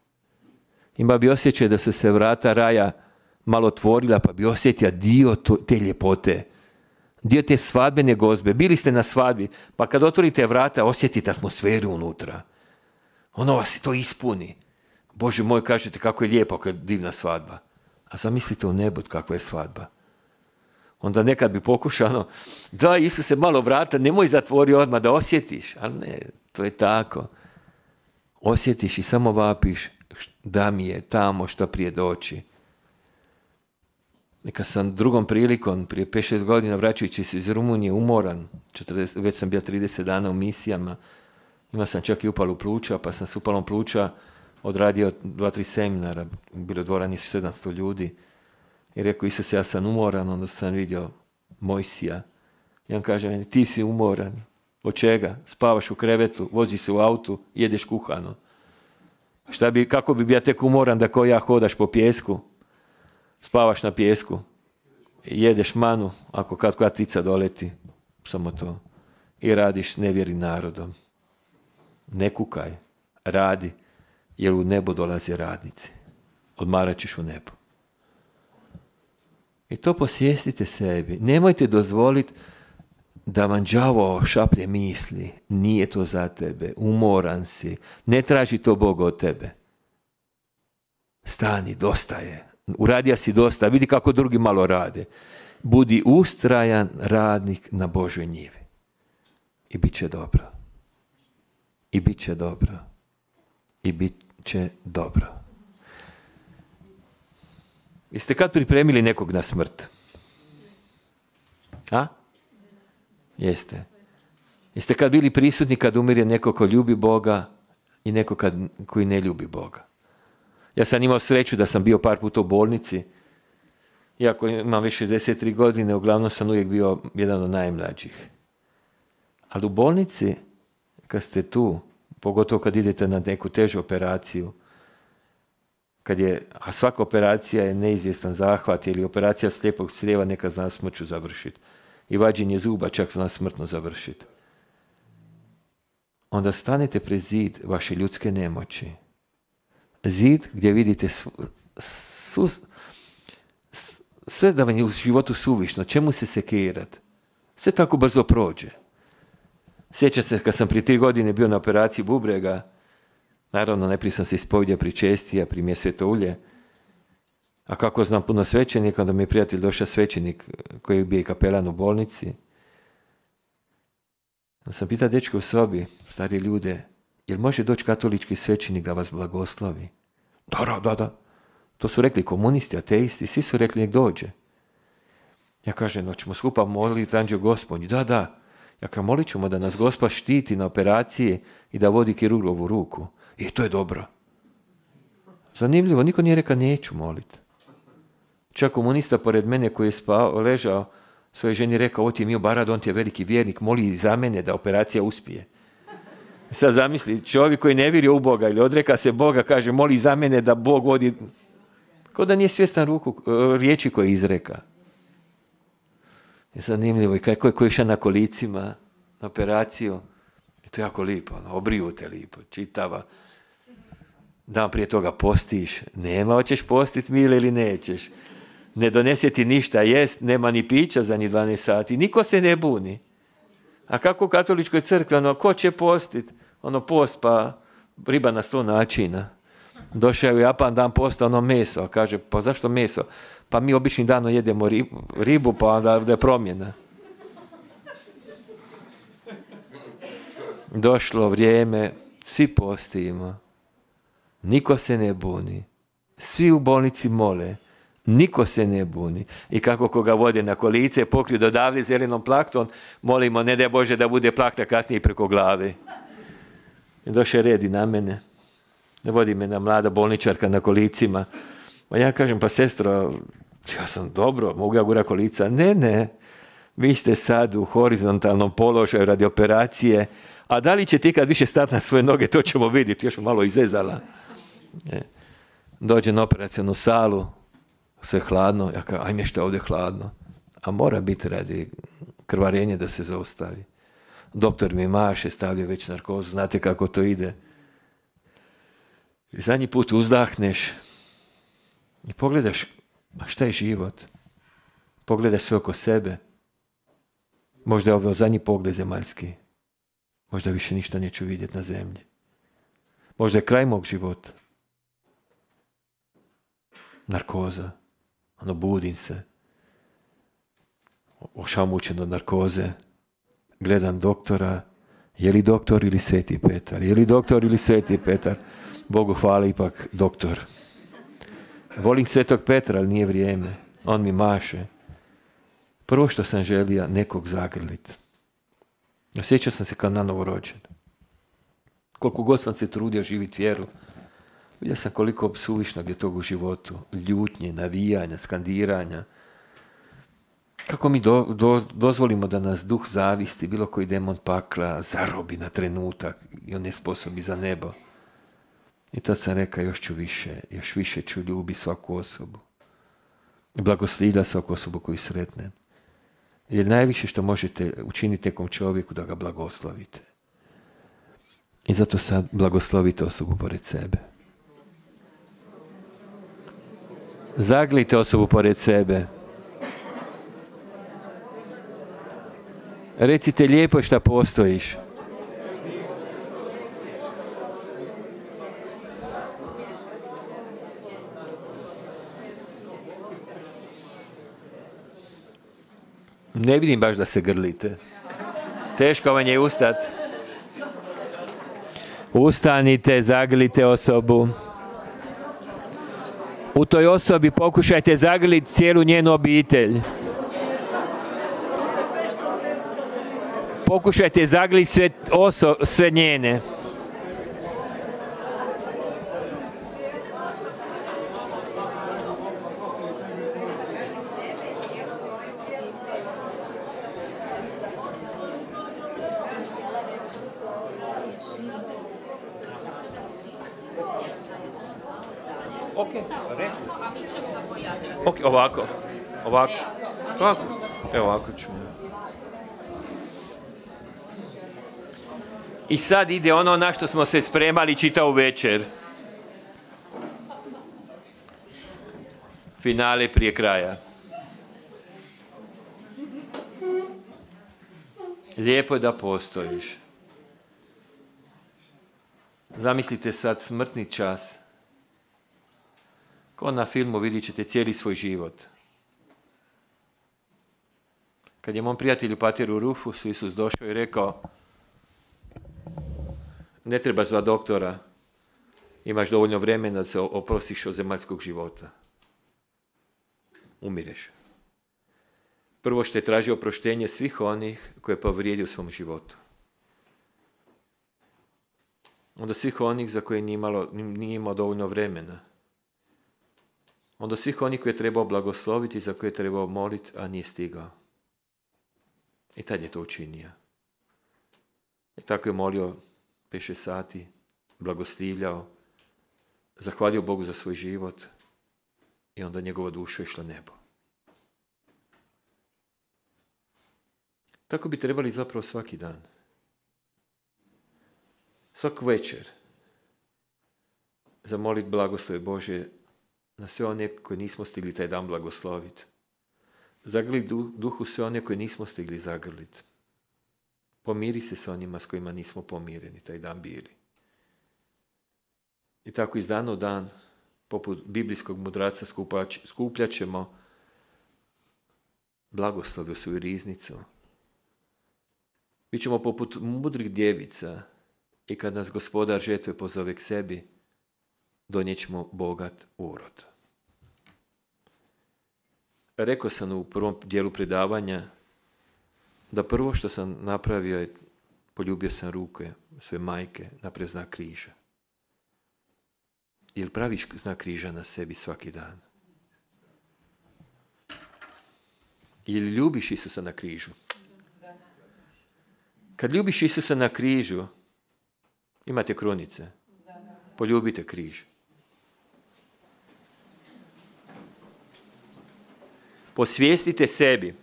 ima bi osjećaj da su se vrata raja malo otvorila, pa bi osjetio dio te ljepote, dio te svadbene gozbe. Bili ste na svadbi, pa kad otvorite vrata, osjetite atmosferu unutra. Ono vas to ispuni. Bože moj, kažete kako je lijepo, kako je divna svadba. A zamislite u nebu kakva je svadba. Onda nekad bi pokušano, da Isuse malo vrata, nemoj zatvori odmah da osjetiš. Ali ne, to je tako. Osjetiš i samo vapiš da mi je tamo što prije doći. Neka sam drugom prilikom, prije 5-6 godina, vraćajući se iz Rumunije, umoran. Već sam bio 30 dana u misijama. Imao sam čak i upalu pluća, pa sam s upalom pluća odradio 2-3 seminara. Bilo u dvorani 700 ljudi. I rekao, Isuse, ja sam umoran. Onda sam vidio Mojsija. I on kaže meni, ti si umoran. Od čega? Spavaš u krevetu, voziš se u autu, jedeš kuhano. Kako bi bio tek umoran da kao ja hodaš po pijesku? Spavaš na pijesku, jedeš manu, ako kad koja tica doleti, samo to. I radiš nevjeri narodom. Ne kukaj, radi, jer u nebo dolaze radnici. Odmarat ćeš u nebo. I to posvijestite sebi. Nemojte dozvoliti da vam đavo šaplje misli. Nije to za tebe, umoran si. Ne traži to Bog od tebe. Stani, dosta je. Uradio si dosta, vidi kako drugi malo rade. Budi ustrajan radnik na Božoj njivi. I bit će dobro. I bit će dobro. I bit će dobro. Jeste kad pripremili nekog na smrt? A? Jeste. Jeste kad bili prisutni kad umire neko ko ljubi Boga i neko koji ne ljubi Boga? Ja sam imao sreću da sam bio par puta u bolnici. Iako imam već 63 godine, uglavnom sam uvijek bio jedan od najmlađih. Ali u bolnici, kad ste tu, pogotovo kad idete na neku težu operaciju, a svaka operacija je neizvjestan zahvat ili operacija slijepog crijeva neka zna smrću završiti. I vađenje zuba čak zna smrtno završiti. Onda stanete pred zid vaše ljudske nemoći. Zid gdje vidite sve da vam je u životu suvišno, čemu se sekirati? Sve tako brzo prođe. Sjećam se kad sam prije 3 godine bio na operaciji bubrega, naravno najprije sam se ispovidio pričestija, primio sveto ulje, a kako znam puno svećenika, onda mi je prijatelj došao svećenik koji je bio i kapelan u bolnici. Onda sam pitao dečke u sobi, starije ljude, jel može doći katolički svećenik da vas blagoslovi? Da. To su rekli komunisti, ateisti, svi su rekli nek dođe. Ja kažem, hoćemo skupa moliti Anđeo Gospodnji. Da. Ja kažem, molit ćemo da nas Gospod štiti na operaciji i da vodi kirurgovu ruku. I to je dobro. Zanimljivo, niko nije rekao neću moliti. Čak komunista pored mene koji je ležao, svojoj ženi rekao, ovo ti je Mio Barado, on ti je veliki vjernik, moli za mene da operacija uspije. Sad zamisli, čovjek koji ne vjeruje u Boga ili odreka se Boga, kaže, moli za mene da Bog vodi, kao da nije svjestan riječi koje izreka. Je zanimljivo, i kako je koji išao na kolicima, na operaciju, i to je jako lipo, obriju te lipo, čitava. Dan prije toga postiš, nema, hoćeš postiti mile ili nećeš. Ne donese ti ništa jest, nema ni pića za ni 12 sati, niko se ne buni. A kako u katoličkoj crkvi, ko će postit? Post pa riba na 100 načina. Došao je u Japan dan posta, meso. A kaže, pa zašto meso? Pa mi običnim danom jedemo ribu, pa onda da je promjena. Došlo vrijeme, svi postimo. Niko se ne buni. Svi u bolnici mole. Niko se ne buni. I kako koga vode na kolice, pokriju dodavde zelenom plaktom, molimo, ne daj Bože da bude plakta kasnije preko glave. I došao red i na mene. Ne vodi me na mlada bolničarka na kolicima. Pa ja kažem, pa sestro, ja sam dobro, mogu ja gura kolica? Ne, vi ste sad u horizontalnom položaju radi operacije, a da li ćete ikad više stati na svoje noge, to ćemo vidjeti, još malo izezala. Dođe na operacijnu salu, sve hladno, ja kažem, ajme što je ovdje hladno, a mora biti radi krvarenje da se zaustavi. Doktor mi maše, stavlja već narkozu, znate kako to ide. I zadnji put uzdahneš i pogledaš, a šta je život? Pogledaš sve oko sebe. Možda je ovo zadnji pogled zemaljski. Možda više ništa neću vidjeti na zemlji. Možda je kraj mog života. narkoza. Ono, budim se. Ošamućen od narkoze. Gledam doktora. Je li doktor ili Sveti Petar? Je li doktor ili Sveti Petar? Bogu hvala, ipak doktor. Volim Svetog Petra, ali nije vrijeme. On mi maše. Prvo što sam želio, nekog zagrliti. Osjećao sam se kao na novo rođen. Koliko god sam se trudio živjeti vjeru, vidio sam koliko suvišnog je tog u životu. Ljutnje, navijanja, skandiranja. Kako mi dozvolimo da nas duh zavisti, bilo koji demon pakla, zarobi na trenutak i on ne sposobi za nebo. I tad sam rekao, još više ću ljubiti svaku osobu. Blagoslivlja svaku osobu koju sretnem. Jer najviše što možete učiniti nekom čovjeku da ga blagoslovite. I zato sad blagoslovite osobu pored sebe. Zaglite osobu pored sebe. Recite, lijepo je šta postojiš. Ne vidim baš da se grlite. Teško vam je ustat. Ustanite, zagrlite osobu. U toj osobi pokušajte zagrliti cijelu njenu obitelj. Pokušajte zagrliti sve njene. Ok, ovako. Evo ovako ću. I sad ide ono na što smo se spremali čitavu večer. Finale prije kraja. Lijepo je da postojiš. Zamislite sad smrtni čas. Ko na filmu vidjet ćete cijeli svoj život. Kad je mom prijatelju Pateru Rufusu Isus došao i rekao, ne treba zva doktora, imaš dovoljno vremena da se oprostiš od zemaljskog života. Umireš. Prvo što je tražio oproštenje svih onih koje je povrijedio u svom životu. Onda svih onih za koje nije imao dovoljno vremena. Onda svih onih koje je trebao blagosloviti, za koje je trebao moliti, a nije stigao. I tad je to učinio. I tako je molio 5-6 sati, blagoslivljao, zahvalio Bogu za svoj život i onda njegova duša išla nebo. Tako bi trebali zapravo svaki dan. Svaku večer zamoliti blagoslove Bože na sve one koje nismo stigli taj dan blagosloviti. Zagrliti duhu sve one koje nismo stigli zagrliti. Pomiri se s onima s kojima nismo pomireni taj dan bili. I tako iz dana u dan, poput biblijskog mudraca, skupljat ćemo blagoslove u svoju riznicu. Bićemo poput mudrih djevica i kad nas Gospodar žetve pozove k sebi, donijet ćemo bogat urod. Rekao sam u prvom dijelu predavanja da prvo što sam napravio je poljubio sam ruke sve majke napravio znak križa. Jel praviš znak križa na sebi svaki dan? Ili ljubiš Isusa na križu? Kad ljubiš Isusa na križu, imate krunice, poljubite križ. Posvijestite sebi.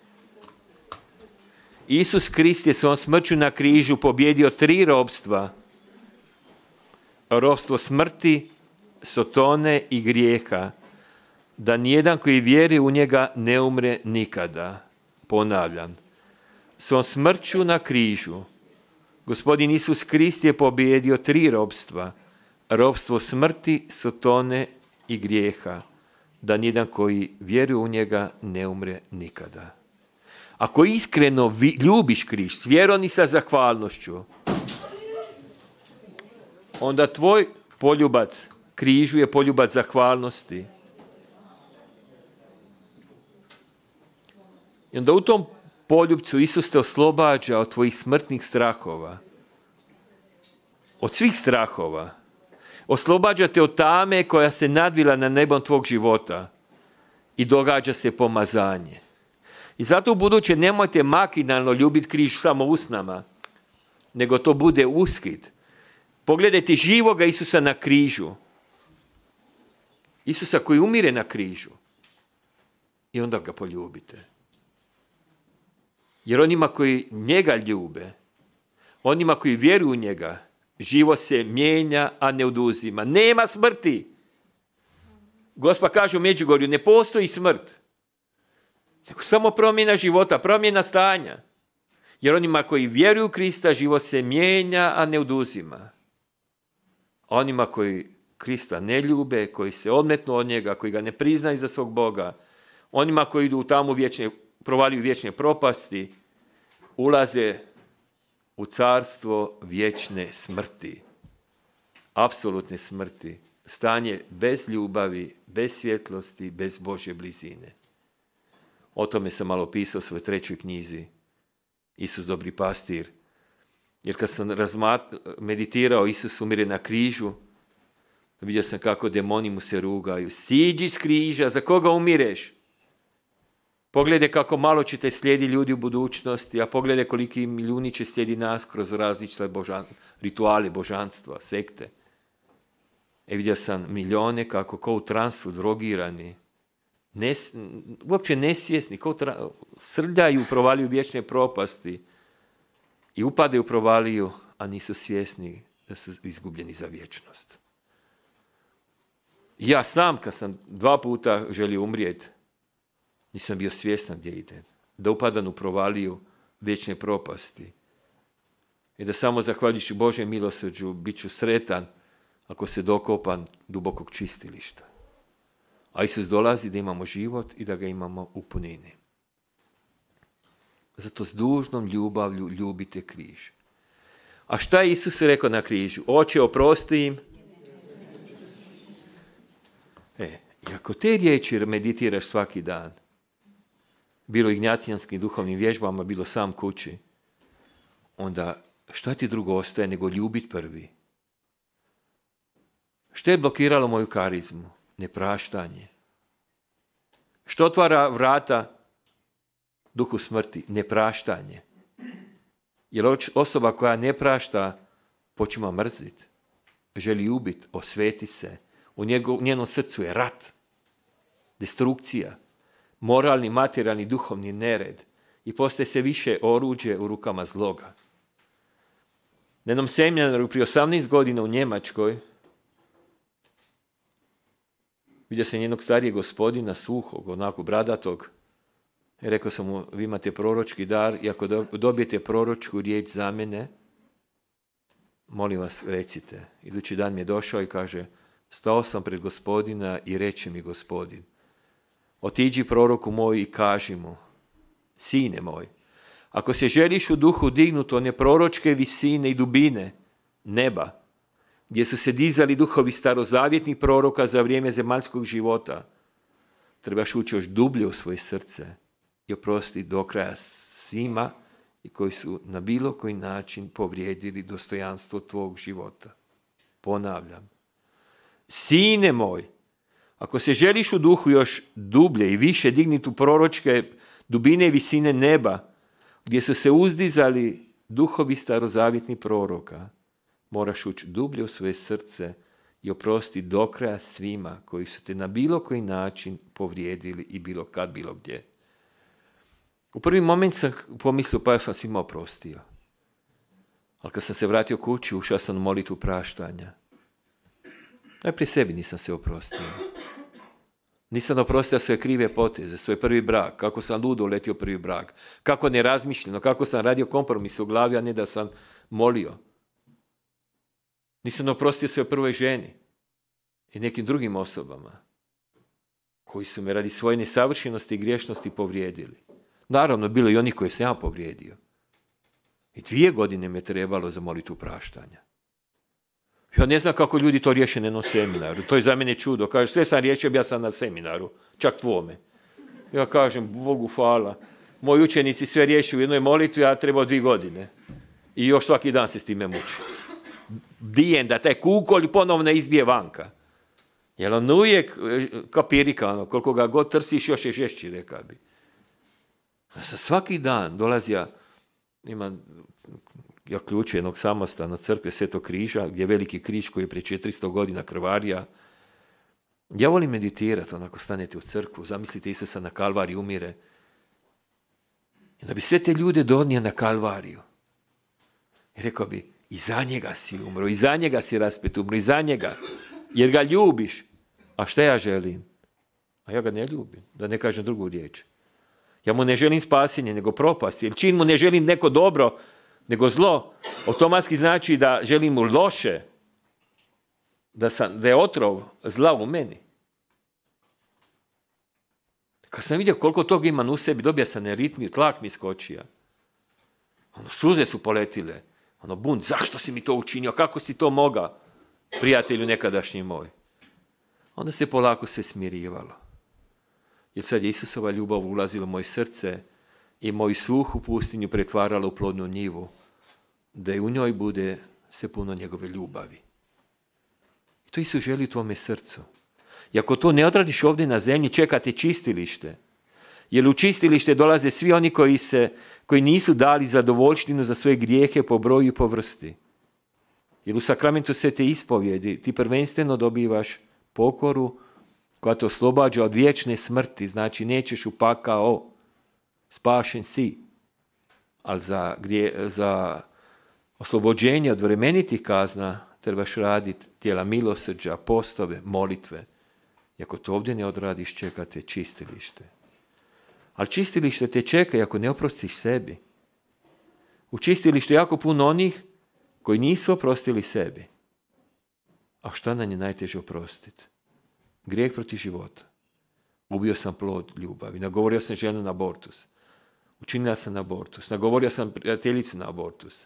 Isus Krist je svojom smrću na križu pobjedio 3 ropstva. Ropstvo smrti, sotone i grijeha. Da nijedan koji vjeruje u njega ne umre nikada. Ponavljam. Svojom smrću na križu Gospodin Isus Krist je pobjedio 3 ropstva. Ropstvo smrti, sotone i grijeha. da nijedan koji vjeruje u njega ne umre nikada. Ako iskreno ljubiš križ s vjerom i sa zahvalnošću, onda tvoj poljubac križu je poljubac zahvalnosti. I onda u tom poljubcu Isus te oslobađa od tvojih smrtnih strahova. Od svih strahova. Oslobađa te od tame koja se nadvila na nebom tvog života. I događa se pomazanje. I zato u buduće nemojte makinalno ljubiti križ samo usnama, nego to bude uskid. Pogledajte živoga Isusa na križu. Isusa koji umire na križu. I onda ga poljubite. Jer onima koji njega ljube, onima koji vjeruju u njega, život se mijenja, a ne oduzima. Nema smrti. Gospod kaže u Međugorju, ne postoji smrt. Nego samo promjena života, promjena stanja. Jer onima koji vjeruju u Krista, život se mijenja, a ne oduzima. A onima koji Krista ne ljube, koji se odmetnu od njega, koji ga ne priznaju za svog Boga, onima koji idu tamo provaliju vječne propasti, ulaze u carstvo vječne smrti. Apsolutne smrti. Stanje bez ljubavi, bez svjetlosti, bez Božje blizine. O tome sam malo pisao u svojoj 3. knjizi. Isus dobri pastir. Jer kad sam meditirao, Isus umire na križu, vidio sam kako demoni mu se rugaju. Siđi s križa, za koga umireš? Pogledaj kako malo će te slijedi ljudi u budućnosti, a pogledaj koliki milijuni će slijedi nas kroz različite rituale, božanstva, sekte. Vidio sam milijone kako kao u transu drogirani, uopće nesvjesni, kao srljaju, provaliju vječne propasti i upadaju u provaliju, a nisu svjesni da su izgubljeni za vječnost. Ja sam, kad sam 2 puta želio umrijeti, nisam bio svjestan gdje idem. Da upadam u provaliju vječne propasti. I da samo zahvaljujući Božjem milosrđu bit ću sretan ako se dokopam dubokog čistilišta. A Isus dolazi da imamo život i da ga imamo u punini. Zato s dužnom ljubavlju ljubite križ. A šta je Isus rekao na križu? Oče, oprosti im. I ako te riječi meditiraš svaki dan, bilo ignjacijanskim duhovnim vježbama, bilo sam kući, onda šta ti drugo ostaje nego ljubit prvi? Što je blokiralo moju karizmu? Nepraštanje. Što otvara vrata duhu smrti? Nepraštanje. Jer osoba koja ne prašta počima mrziti, želi ubiti, osveti se. U njenom srcu je rat, destrukcija, moralni, materijalni, duhovni nered i postaje se više oruđe u rukama zloga. Na jednom seminaru prije 18 godina u Njemačkoj vidio sam jednog starijeg gospodina, suhog, onako bradatog, i rekao sam mu, vi imate proročki dar i ako dobijete proročku riječ za mene, molim vas, recite. Idući dan mi je došao i kaže, stao sam pred Gospodina i reče mi Gospodin, otiđi proroku moj i kaži mu, sine moj, ako se želiš u duhu dignuti one proročke visine i dubine neba, gdje su se dizali duhovi starozavjetnih proroka za vrijeme zemaljskog života, trebaš ući još dublje u svoje srce i oprostiti do kraja svima i koji su na bilo koji način povrijedili dostojanstvo tvog života. Ponavljam, sine moj, ako se želiš u duhu još dublje i više dignuti u proročke dubine i visine neba, gdje su se uzdizali duhovi starozavjetnih proroka, moraš ući dublje u svoje srce i oprostiti do kraja svima koji su te na bilo koji način povrijedili i bilo kad, bilo gdje. U prvi moment sam pomislio, pa ja sam svima oprostio. Ali kad sam se vratio kući, ušao sam u molitvu praštanja. Najprije sebi nisam se oprostio. Nisam oprostio svoje krive poteze, svoj prvi brak, kako sam ludo uletio prvi brak, kako nerazmišljeno, kako sam radio kompromis u glavi, a ne da sam molio. Nisam oprostio svojoj prvoj ženi i nekim drugim osobama koji su me radi svoje nesavršenosti i griješnosti povrijedili. Naravno, bilo i onih koje sam ja povrijedio. I 2 godine me trebalo za molitvu praštanja. Ja ne znam kako ljudi to riješe na jednom seminaru. To je za mene čudo. Kaže, sve sam riješio, ja sam na seminaru. Čak tvome. Ja kažem, Bogu hvala. Moji učenici sve riješi u jednoj molitvi, a treba 2 godine. I još svaki dan se s time muči. Dijem da taj kukolj ponovno izbije vanka. Jer on uvijek kapirika, koliko ga god trsiš, još je žešći, reka bi. Svaki dan dolazi ja ključ jednog samostana crkve Svetog križa, gdje je veliki križ koji je prije 400 godina krvarija. Ja volim meditirati, onako stanete u crkvu, zamislite Isusa na Kalvariji umire. I da bi sve te ljude donio na Kalvariju. I rekao bi, i za njega si umro, i za njega si raspet umro, i za njega. Jer ga ljubiš. A šta ja želim? A ja ga ne ljubim, da ne kažem drugu riječ. Ja mu ne želim spasenje, nego propast. Jer čim mu ne želim neko dobro, nego zlo, automatski znači da želim mu loše, da je otrov zla u meni. Kad sam vidio koliko toga imam u sebi, dobija sam neritmiju, tlak mi skočija. Suze su poletile. Bunt, zašto si mi to učinio? Kako si to mogao? Prijatelju nekadašnji moj. Onda se polako sve smirivalo. Jer sad je Isusova ljubav ulazila u moje srce i moju suhu pustinju pretvarala u plodnu njivu, da i u njoj bude se puno njegove ljubavi. I to Isus želi u tvome srcu. I ako to ne odradiš ovdje na zemlji, čekate čistilište. Jer u čistilište dolaze svi oni koji nisu dali zadovoljštinu za svoje grijehe po broju i po vrsti. Jer u sakramentu Svete ispovjedi ti prvenstveno dobivaš pokoru koja te oslobađa od vječne smrti. Znači nećeš u pakao, spašen si. Ali za oslobođenje od vremenitih kazna trebaš raditi tijela milosrđa, postove, molitve. I ako to ovdje ne odradiš, čekate čistilište. Ali čistilište te čeka i ako ne oprostiš sebi. U čistilištu je jako puno onih koji nisu oprostili sebi. A šta nam je najteže oprostiti? Grijeh protiv života. Ubio sam plod ljubavi. Nagovorio sam ženu na abortus. Učinila sam abortus. Nagovorio sam prijateljicu na abortus.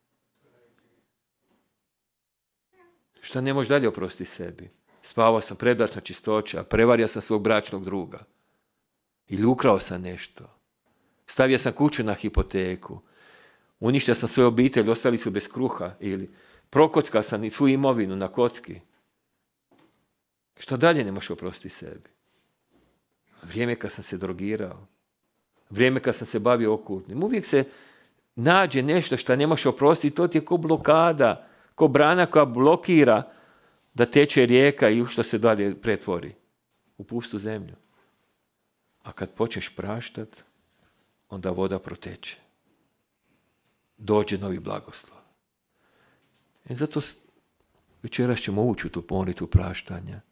Šta ne možeš dalje oprostiti sebi? Spavao sam, prebračna čistoća, prevario sam svog bračnog druga. Ili ukrao sam nešto. Stavio sam kuću na hipoteku. Uništio sam svoju obitelj, ostali su bez kruha. Ili prokockao sam svu imovinu na kocki. Što dalje ne možeš oprostiti sebi? Vrijeme kad sam se drogirao. Vrijeme kad sam se bavio okultnim. Uvijek se nađe nešto što ne možeš oprostiti. To ti je ko blokada, ko brana koja blokira da teče rijeka i u što se dalje pretvori. U pustu zemlju. A kad počneš praštat, onda voda proteče. Dođe novi blagoslov. I zato večeras ćemo ući u tu molitvu praštanja.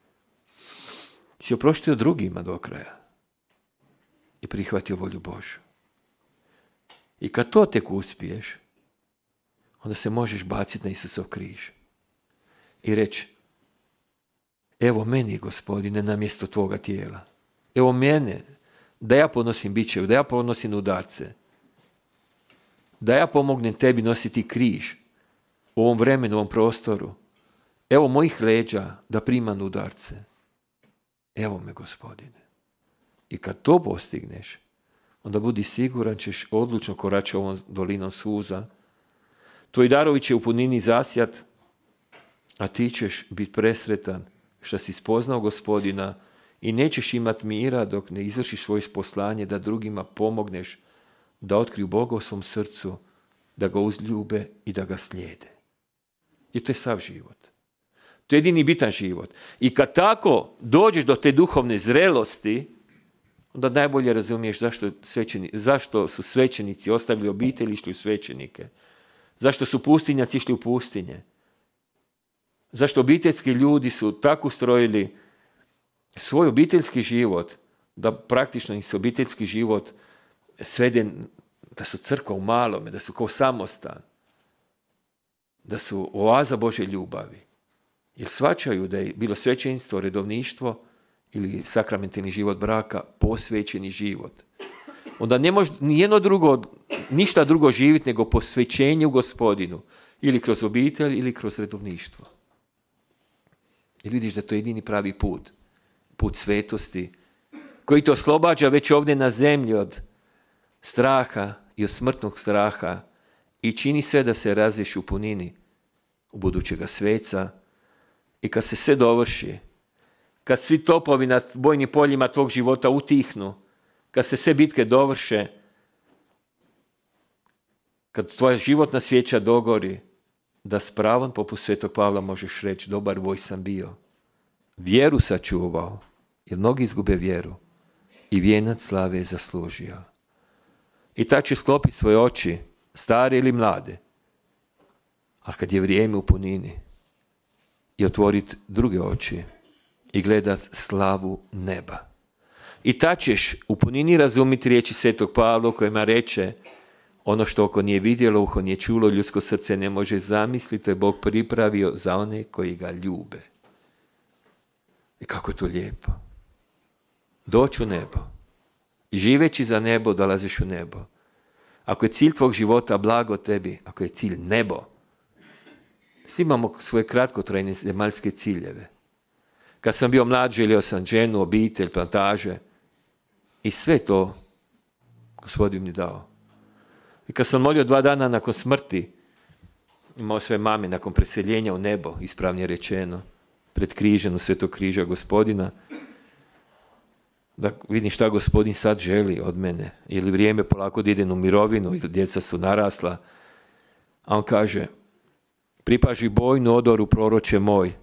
Si oproštio drugima do kraja. I prihvatio volju Božju. I kad to tek uspiješ, onda se možeš baciti na Isusov križ. I reći, evo meni, Gospodine, na mjesto tvoga tijela. Evo mene, da ja ponosim bičeve, da ja ponosim udarce. Da ja pomognem tebi nositi križ u ovom vremenu, u ovom prostoru. Evo mojih leđa da primam udarce. Evo me, Gospodine. I kad to postigneš, onda budi siguran ćeš odlučno koračati ovom dolinom suza. Tvoji darovi će u punini zasjat, a ti ćeš biti presretan što si spoznao Gospodina i nećeš imati mira dok ne izvršiš svoje poslanje da drugima pomogneš da otkriju Boga u svom srcu, da ga uzljube i da ga slijede. I to je sav život. To je jedini bitan život. I kad tako dođeš do te duhovne zrelosti, onda najbolje razumiješ zašto su svećenici ostavili obitelj i išli u svećenike. Zašto su pustinjaci išli u pustinje. Zašto obiteljski ljudi su tako ustrojili svoj obiteljski život, da praktično im se obiteljski život svede, da su crkva u malome, da su kao samostan, da su oaza Božje ljubavi. Jer shvaćaju da je bilo svećenstvo, redovništvo ili sakramentalni život braka, posvećeni život. Onda ne može nijedno drugo, ništa drugo živjeti nego posvećenje u Gospodinu. Ili kroz obitelj, ili kroz redovništvo. I vidiš da to je jedini pravi put. Put svetosti. Koji te oslobađa već ovdje na zemlji od straha i od smrtnog straha. I čini sve da se razviješ u punini u budućega sveca. I kad se sve dovrši, kad svi topovi na bojnim poljima tvog života utihnu, kad se sve bitke dovrše, kad tvoja životna svijeća dogori, da s pravom poput Svetog Pavla možeš reći, dobar boj sam bio, vjeru sačuvao, jer mnogi izgube vjeru i vijenac slave je zaslužio. I tad će sklopiti svoje oči, stare ili mlade, ali kad je vrijeme u punini, i otvoriti druge oči i gledat slavu neba. I tad ćeš u punini razumjeti riječi Svetog Pavla u kojima reče, ono što oko nije vidjelo, uho nije čulo, ljudsko srce ne može zamisliti, to je Bog pripravio za one koji ga ljube. I kako je to lijepo. Doći u nebo. I živeći za nebo, dolaziš u nebo. Ako je cilj tvog života blago tebi, ako je cilj nebo, svi imamo svoje kratkotrajne zemaljske ciljeve. Kad sam bio mlad, želio sam ženu, obitelj, plantaže. I sve to Gospodin mi dao. I kad sam molio 2 dana nakon smrti, imao sve mame nakon preseljenja u nebo, ispravnije rečeno, pred križem u Svetog križa Gospodina, da vidim šta Gospodin sad želi od mene. Ili vrijeme polako da idem u mirovinu, ili djeca su narasla. A on kaže, pripaži bojnu odoru, proroče moj.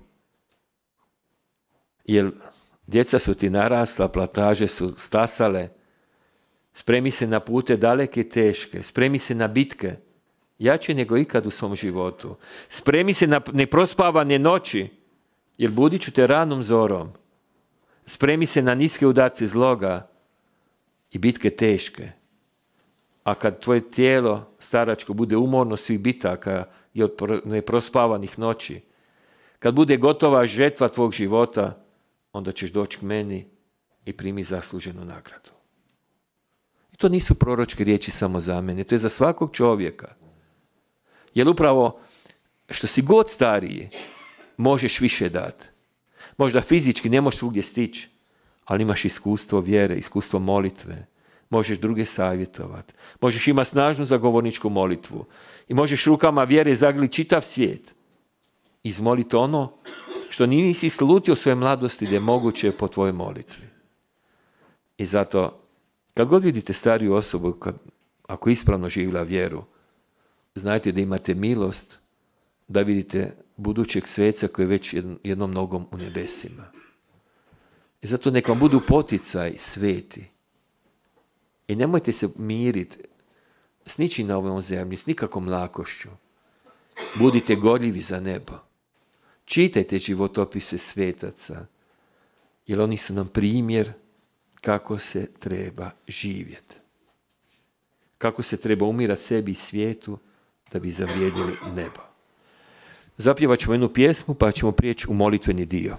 Jer djeca su ti narasla, plantaže su stasale. Spremi se na pute daleke i teške. Spremi se na bitke. Jače nego ikad u svom životu. Spremi se na neprospavane noći. Jer budit ću te ranom zorom. Spremi se na niske udarce zloga i bitke teške. A kad tvoje tijelo staračko bude umorno svih bitaka i od neprospavanih noći, kad bude gotova žetva tvog života, onda ćeš doći k meni i primi zasluženu nagradu. I to nisu proročke riječi samo za mene, to je za svakog čovjeka. Jer upravo što si god stariji, možeš više dati. Možda fizički ne možeš svugdje stići, ali imaš iskustvo vjere, iskustvo molitve. Možeš druge savjetovati. Možeš imati snažnu zagovorničku molitvu. I možeš rukama vjere zagrliti čitav svijet. Izmoliti ono što nisi slutio u svojoj mladosti da je moguće po tvojoj molitvi. I zato, kad god vidite stariju osobu, ako ispravno živjela vjeru, znajte da imate milost da vidite budućeg sveca koji je već jednom nogom u nebesima. I zato neka vam budu poticaj sveti. I nemojte se miriti s ničim na ovom zemlji, s nikakvom lakošću. Budite gorljivi za nebo. Čitajte životopise svetaca, jer oni su nam primjer kako se treba živjeti. Kako se treba umirati sebi i svijetu da bi zavrijedili nebo. Zapjevat ćemo jednu pjesmu pa ćemo prijeći u molitveni dio.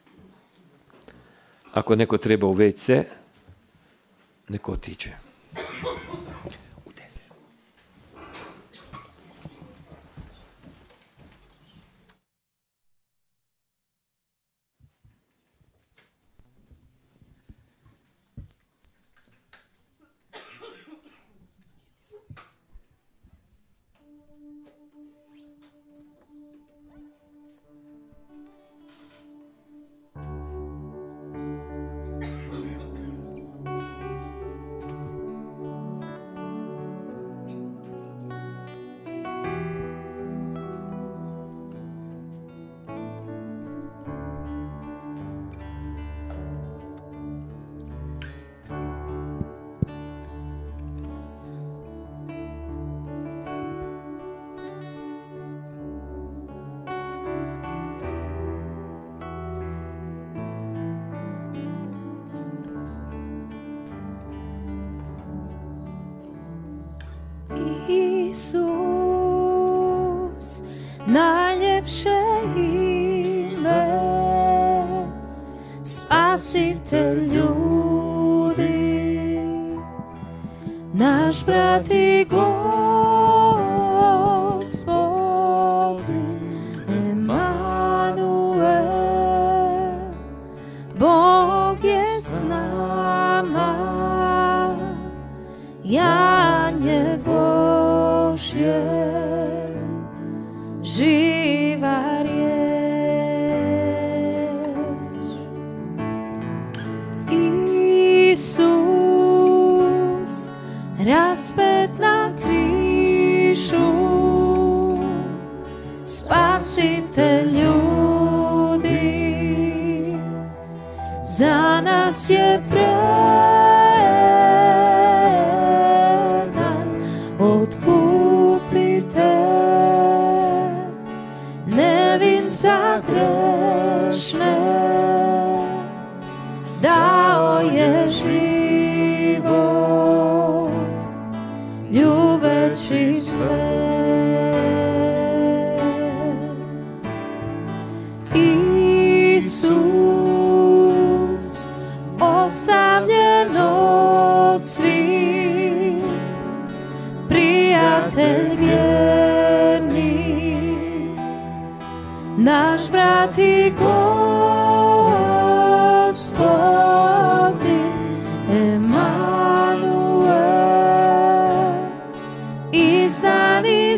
Ako neko treba u WC, neko otiđe. Isus, najljepše ime, spasi spasitelj ljudi, naš brat i Gospodin, Emanuel, Bog je s nama, Janje Božje, živa riječ. Isus, raspet na križu, spasitelj ljudi, za nas je predan, otkupitelj, nevin za grešne, dao je život, ljubeći sve. Isus, ostavljen od svih, prijatelj vjerni, naš brat i Gospodin, Emanuel, izdani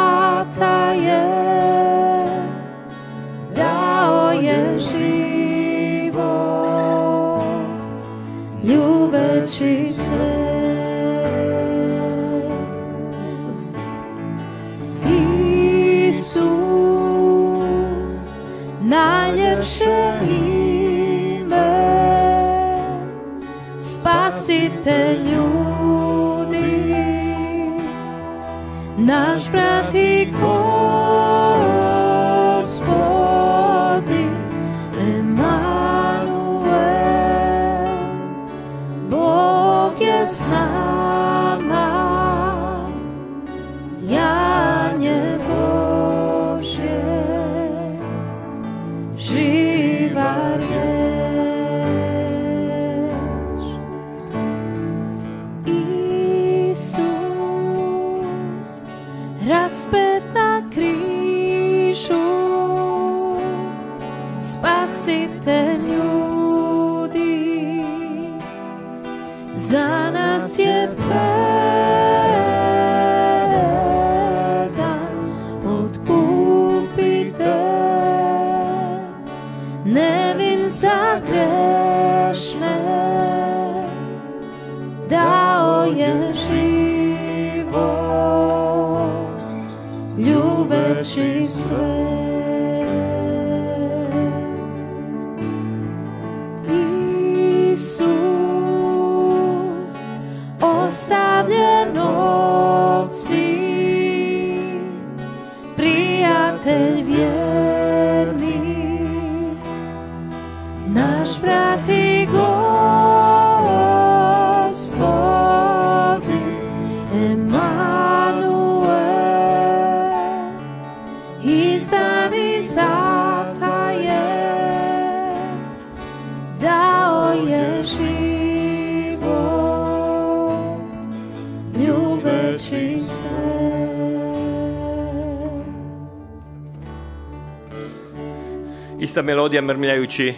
zatajen, dao je život, ljubeći sve. Isus, Isus, najljepše ime, spasitelj ljudi, naš brat i Gospodin, Emanuel, Bog je s nama, Janje Božje, živa riječ. Isus, raspet na križu, spasitelj ljudi, za nas je predan, otkupitelj, nevin za grešne, dao je život, ljubeći sve. Isus, ostavljen od svih, prijatelj vjerni, naš brat i Gospodin, Emanuel, izdani zatajen, dao je život, ljubeći sve. Ista melodija mrmljajući.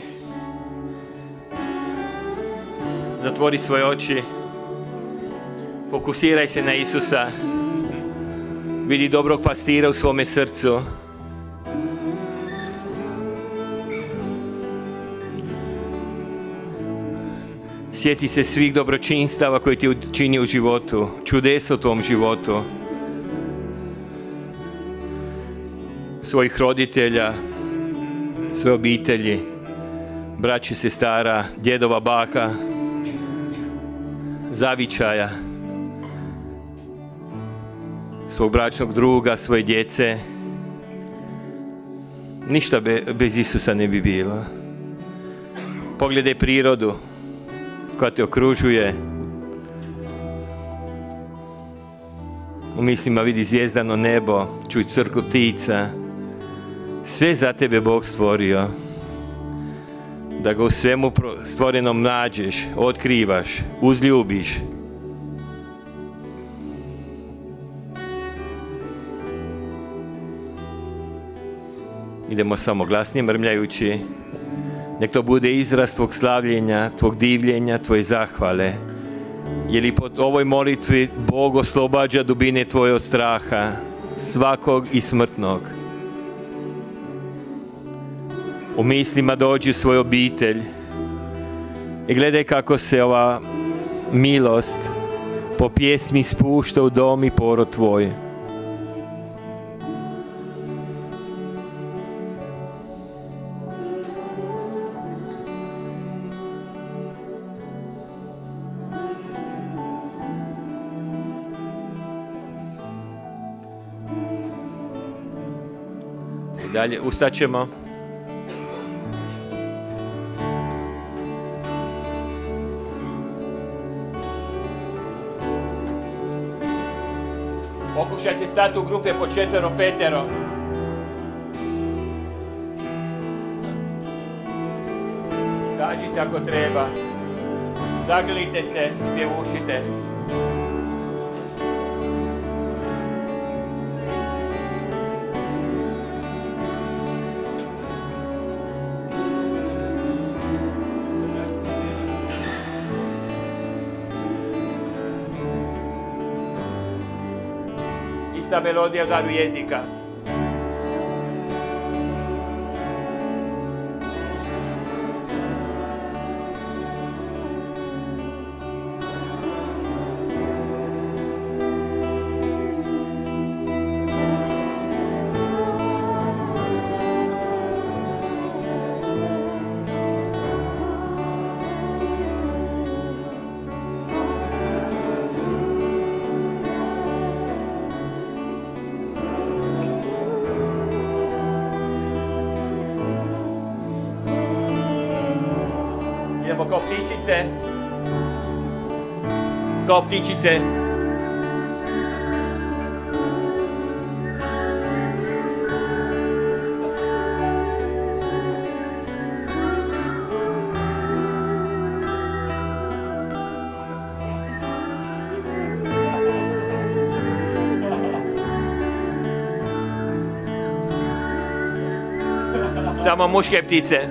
Zatvori svoje oči. Fokusiraj se na Isusa. Vidi dobrog pastira u svome srcu. Sjeti se svih dobročinstava koji ti učini u životu, čudesa u tvom životu. Svojih roditelja, svoje obitelji, braće, sestara, djedova, baka, zavičaja, svog bračnog druga, svoje djece. Ništa bez Isusa ne bi bilo. Pogledaj prirodu koja te okružuje. U mislima vidi zvijezdano nebo, čuj crku ptica. Sve za tebe Bog stvorio. da ga u svemu stvorenom nađeš, otkrivaš, uzljubiš. Idemo samo glasnije mrmljajući. Nek to bude izraz tvog slavljenja, tvog divljenja, tvoje zahvale. Jer i pod ovoj molitvi Bog oslobađa dubine tvoje od straha, svakog i smrtnog. U mislima dođi u svoju obitelj i gledaj kako se ova milost po pjesmi spušta u dom i porod tvoj. I dalje ustaćemo. Pokušajte stati u grupe po 4-5. Kađite ako treba. Zagrlite se gdje ušite. Ista melodija u daru jezika. Idemo kao ptičice. Kao ptičice. Samo muške ptice.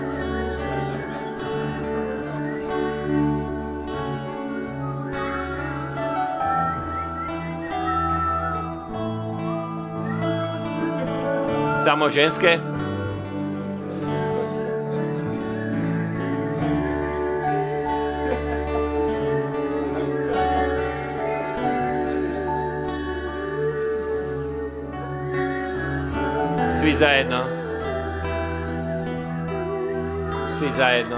Samo ženske. Svi zajedno. Svi zajedno.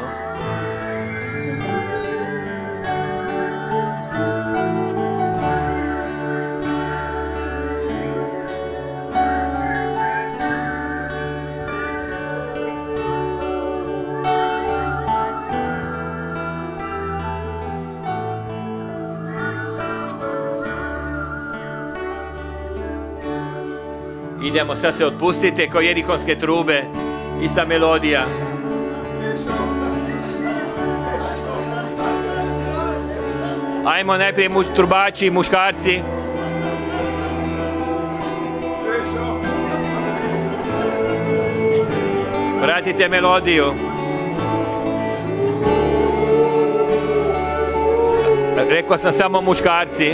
Idemo, sad se otpustite kao jerikonske trube, ista melodija. Ajmo najprije trubači, muškarci. Vratite melodiju. Rekao sam samo muškarci.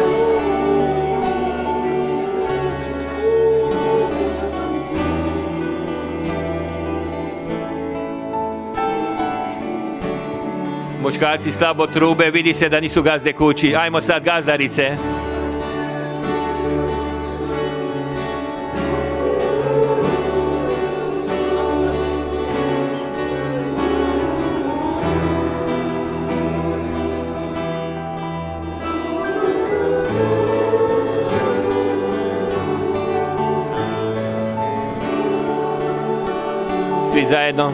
Muškarci slabo trube, vidi se da nisu gazde kući. Ajmo sad gazdarice. Svi zajedno.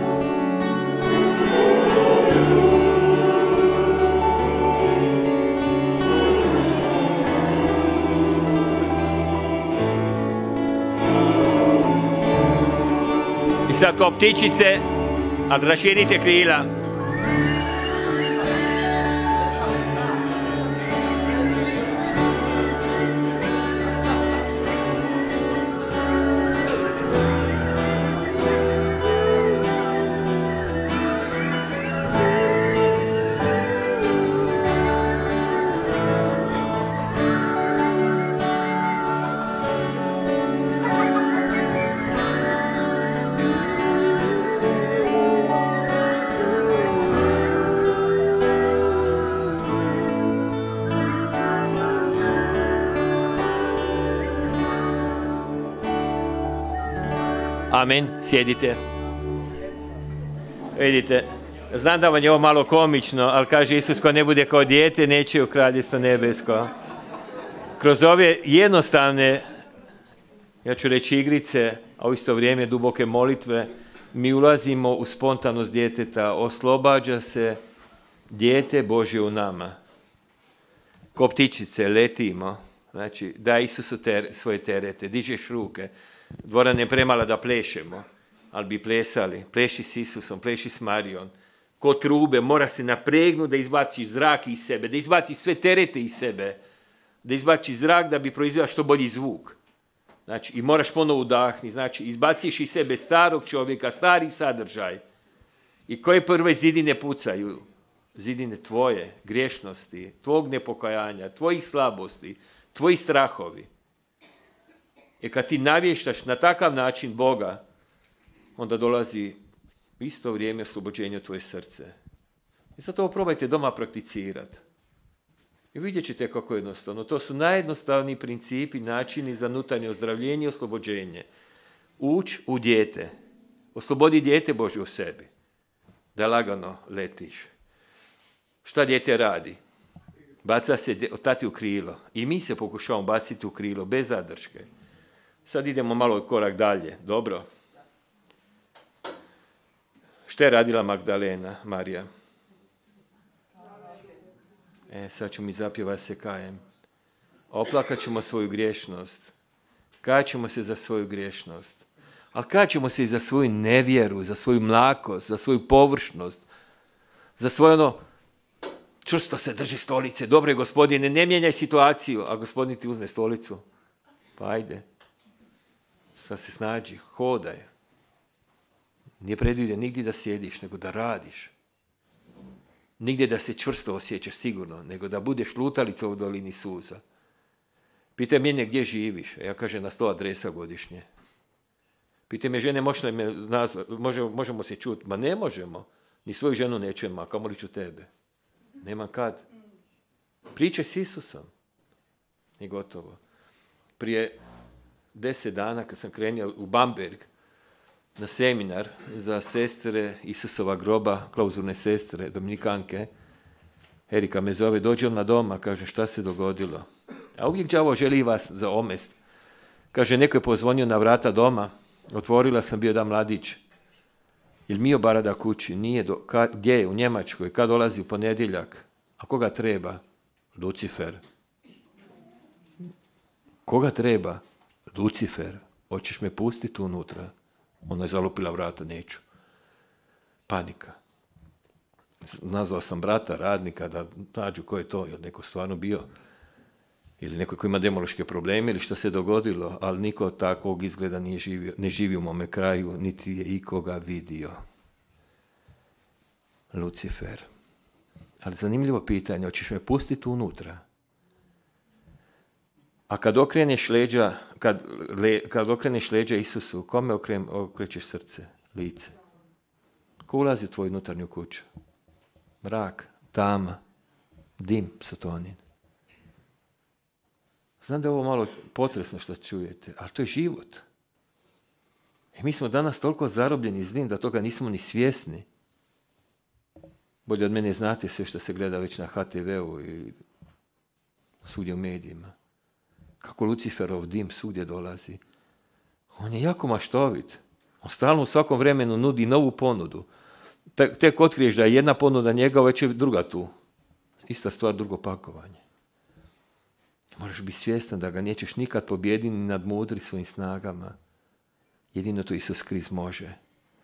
I sad kao ptičice Ali raširite krila. Amen, sjedite. Vidite, znam da vam je ovo malo komično, ali kaže Isus, ko ne bude kao dijete, neće u kraljevstvo nebesko. Kroz ove jednostavne, ja ću reći igrice, a u isto vrijeme duboke molitve, mi ulazimo u spontanost djeteta, oslobađa se dijete Božje u nama. Ko ptičice letimo, znači daj Isusu svoje terete, dižeš ruke. Dvorana je premala da plešemo, ali bi plesali. Pleši s Isusom, pleši s Marijom. Ko trube, mora se napregnuti da izbaci zrak iz sebe, da izbaci sve terete iz sebe, da izbaci zrak da bi proizveo što bolji zvuk. Znači, i moraš ponovo udahni, znači, izbaciš iz sebe starog čovjeka, stari sadržaj. I koje prve zidine pucaju? Zidine tvoje, griješnosti, tvog nepokajanja, tvojih slabosti, tvoji strahovi. I kad ti navještaš na takav način Boga, onda dolazi u isto vrijeme oslobođenje u tvoje srce. I sad ovo probajte doma prakticirati. I vidjet ćete kako je jednostavno. To su najjednostavniji principi, načini za unutarnje ozdravljenje i oslobođenje. Uć u dijete. Oslobodi dijete Božje u sebi. Da lagano letiš. Šta dijete radi? Baca se od tati u krilo. I mi se pokušavamo baciti u krilo bez zadrške. Sad idemo malo korak dalje. Dobro. Što je radila Magdalena, Marija? Sad ću mi zapjevati se kajem. Oplakat ćemo svoju griješnost. Kaćemo se za svoju griješnost. Ali kaćemo se i za svoju nevjeru, za svoju mlakost, za svoju površnost, za svoje ono, čvrsto se drži stolice. Dobre, Gospodine, ne mijenjaj situaciju, a Gospodin ti uzme stolicu. Pa ajde. Sad se snađi, hodaj. Nije predvidio nigdje da sjediš, nego da radiš. Nigdje da se čvrsto osjećaš sigurno, nego da budeš lutalica u dolini suza. Pitaj mene gdje živiš, a ja kažem na 100 adresa godišnje. Pitaj me žene, možeš li me nazvati, možemo se čuti? Ma ne možemo, ni svoju ženu nećemo, a kamoli ću tebe. Nema kad. Pričaj s Isusom. I gotovo. Prije 10 dana kad sam krenio u Bamberg na seminar za sestre Isusova groba, klauzurne sestre, dominikanke, Erika me zove, dođe na doma, kaže šta se dogodilo. A uvijek đavo želi vas za omest. Kaže, neko je pozvonio na vrata doma, otvorila sam, bio da mladić. Jel mi obarada kući? Nije. Gdje je? U Njemačkoj. Kad dolazi? U ponedjeljak. A koga treba? Lucifer. Koga treba? Lucifer. Hoćeš me pustiti unutra? Ona je zalupila vrata, neću. Panika. Nazvao sam brata, radnika, da nađu ko je to, jer neko stvarno bio. Ili neko ko ima demološke probleme, ili što se dogodilo, ali niko takvog izgleda ne živi u mome kraju, niti je ikoga vidio. Lucifer. Ali zanimljivo pitanje, hoćeš me pustiti unutra? A kad okreneš leđa, kad okreneš leđa Isusu, kome okrećeš srce, lice? Ko ulazi u tvoju unutarnju kuću? Mrak, tama, dim satonin. Znam da je ovo malo potresno što čujete, ali to je život. I mi smo danas toliko zarobljeni s njim da toga nismo ni svjesni. Bolje od mene znate sve što se gleda već na HTV-u i svugdje u medijima. Kako Luciferov dim svugdje dolazi. On je jako maštovit. On stalno u svakom vremenu nudi novu ponudu. Tek otkriješ da je jedna ponuda njega, već je druga tu. Ista stvar, drugo pakovanje. Moraš biti svjestan da ga nećeš nikad pobijediti ni nadmudri svojim snagama. Jedino to Isus Krist može.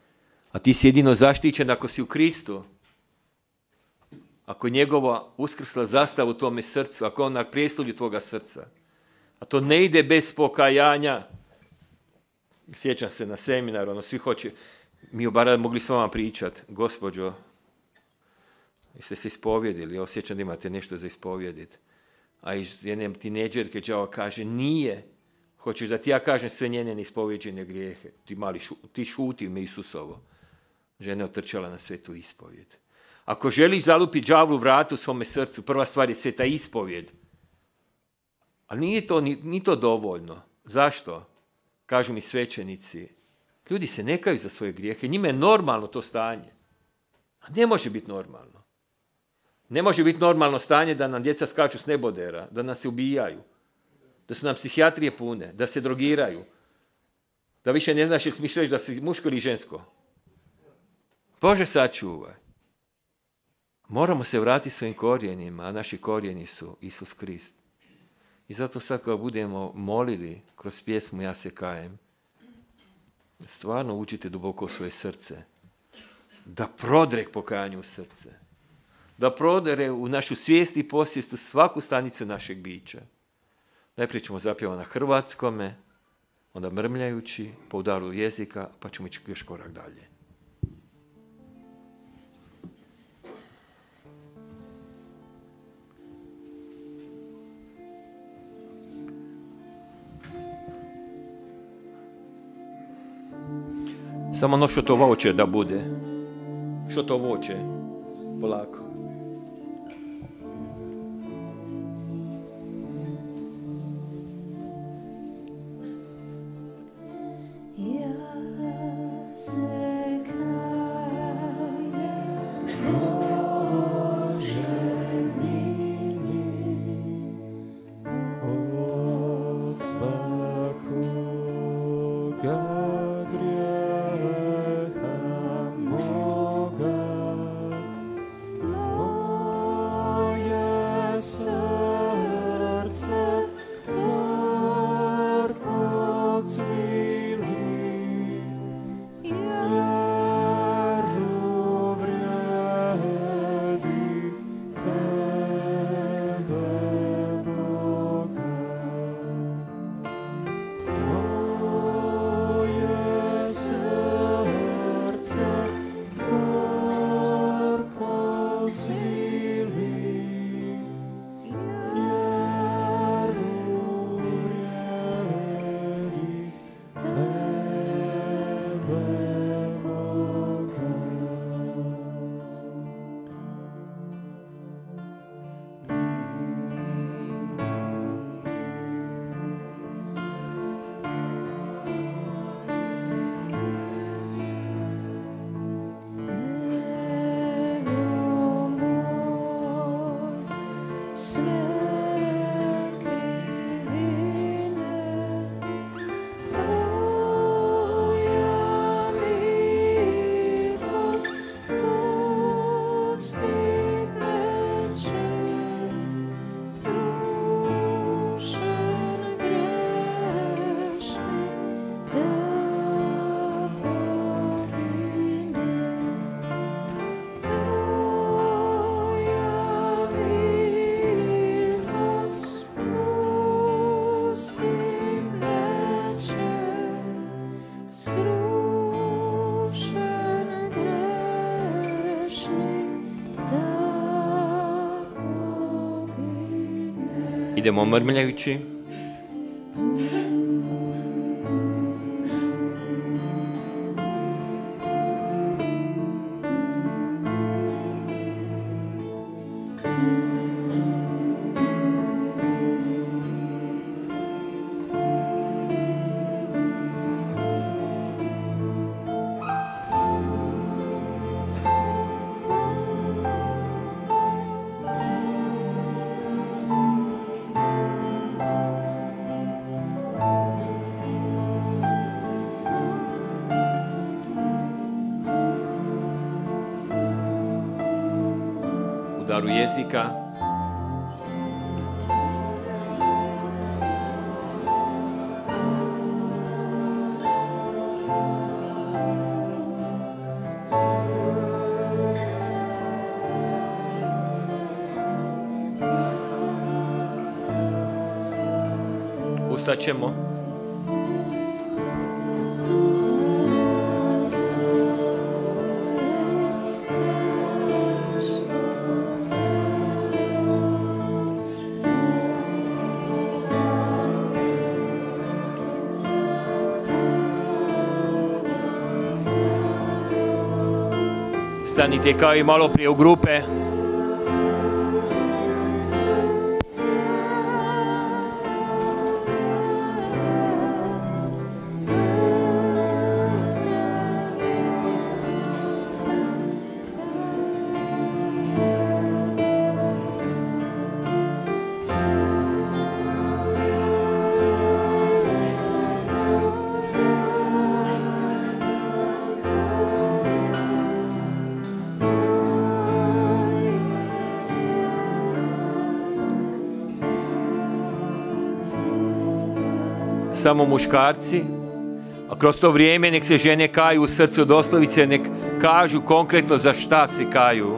A ti si jedino zaštićen ako si u Kristu. Ako je njegova uskrsla zastava u tvome srcu, ako je on na prijestolju tvoga srca. A to ne ide bez pokajanja. Sjećam se na seminaru, svi hoće, mi obara mogli s vama pričati, gospođo, jeste se ispovjedili, ja osjećam da imate nešto za ispovjediti. A iz jedne tineđerke đavo kaže, nije, hoćeš da ti ja kažem sve njene neispovjeđene grijehe, ti šuti u ime Isusovo. Žena je otrčala na svetu ispovjed. Ako želiš zalupiti đavlu vratu u svome srcu, prva stvar je sveta ispovjed. Ali nije to dovoljno. Zašto? Kažu mi svećenici, ljudi se ne kaju za svoje grijehe, njima je normalno to stanje. A ne može biti normalno. Ne može biti normalno stanje da nam djeca skaču s nebodera, da nas se ubijaju, da su nam psihijatrije pune, da se drogiraju, da više ne znaš ili smišlješ da si muško ili žensko. Bože, sačuvaj. Moramo se vratiti svojim korijenima, a naši korijeni su Isus Krist. I zato sad kada budemo molili kroz pjesmu Ja se kajem, stvarno učite duboko u svoje srce, da prodre pokajanju u srce, da prodre u našu svijest i posvijest u svaku stanicu našeg bića. Najprije ćemo zapjevati na hrvatskome, onda mrmljajući po udaru jezika, pa ćemo ići još korak dalje. Samo ono što to voće da bude. Što to voće? Polako. Idemo mrmljajući. Daru jezika. Ustaćemo. Stanite kao i malo prije u grupe. Samo muškarci, a kroz to vrijeme nek se žene kaju u srcu, doslovice nek kažu konkretno za šta se kaju.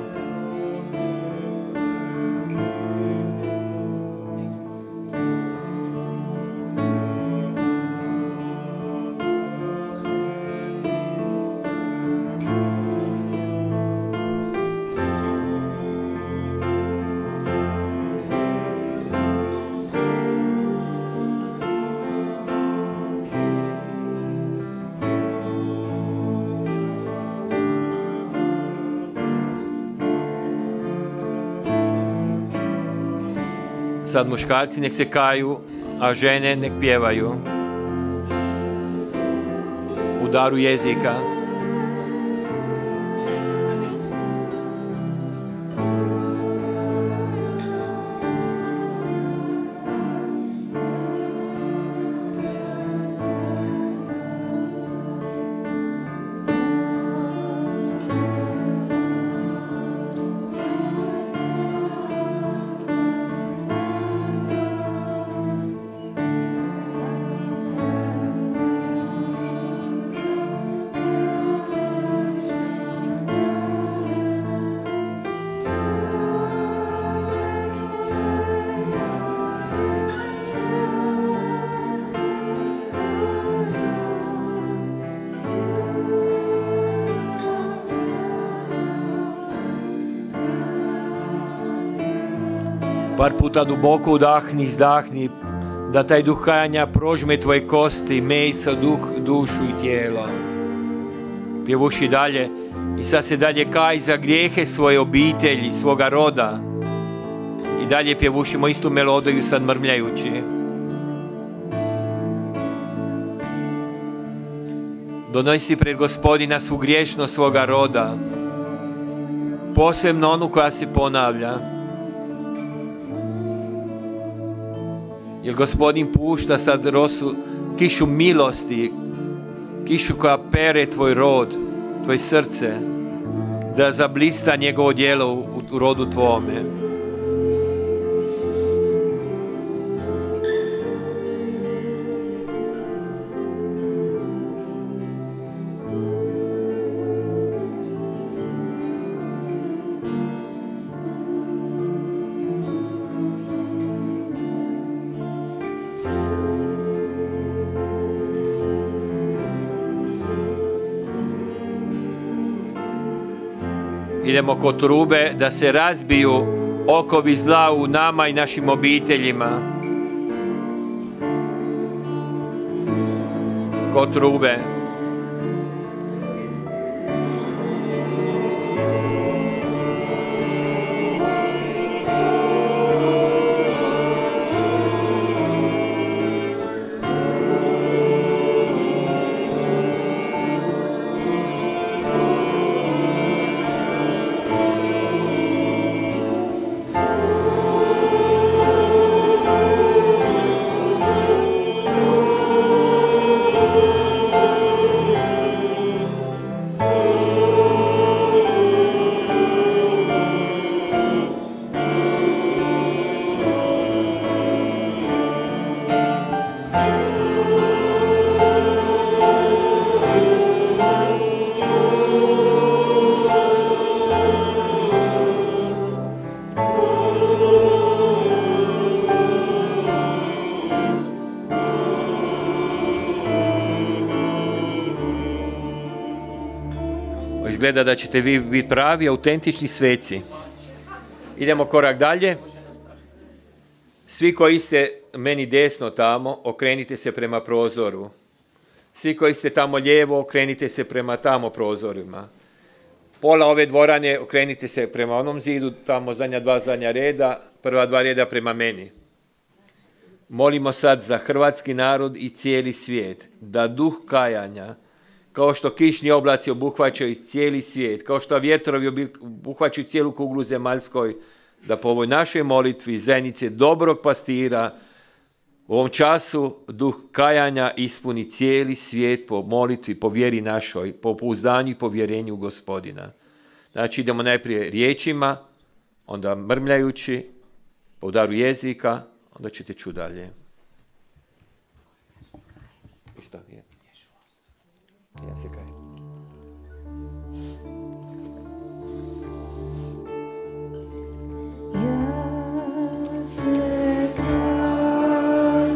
Sad muškarci nek se kaju, a žene nek pjevaju u daru jezika. Par puta duboko udahni, izdahni, da taj duh kajanja prožme tvoje kosti, mesa, dušu i tijelo. Pjevuši dalje i sad se dalje kaj za grijehe svoje obitelji, svoga roda. I dalje pjevušimo istu melodiju sad mrmljajući. Donosi pred Gospodina svu griješnost svoga roda, posebno onu koja se ponavlja. Jer Gospodin pušta sad kišu milosti, kišu koja pere tvoj rod, tvoje srce, da zablista njegovo djelo u rodu tvome. Idemo kod trube da se razbiju okovi zla u nama i našim obiteljima. Kod trube. izgleda da ćete vi biti pravi, autentični sveci. Idemo korak dalje. Svi koji ste meni desno tamo, okrenite se prema prozoru. Svi koji ste tamo lijevo, okrenite se prema tamo prozorima. Pola ove dvorane, okrenite se prema onom zidu, tamo zadnja reda, prva 2 reda prema meni. Molimo sad za hrvatski narod i cijeli svijet, da duh kajanja, kao što kišni oblaci obuhvaćaju cijeli svijet, kao što vjetrovi obuhvaćaju cijelu kuglu zemaljskoj, da po ovoj našoj molitvi zajednice dobrog pastira u ovom času duh kajanja ispuni cijeli svijet po molitvi, po vjeri našoj, po pouzdanju i povjerenju Gospodina. Znači idemo najprije riječima, onda mrmljajući, po udaru jezika, onda ćete čuti dalje. Ja se kajem. Ja se kajem,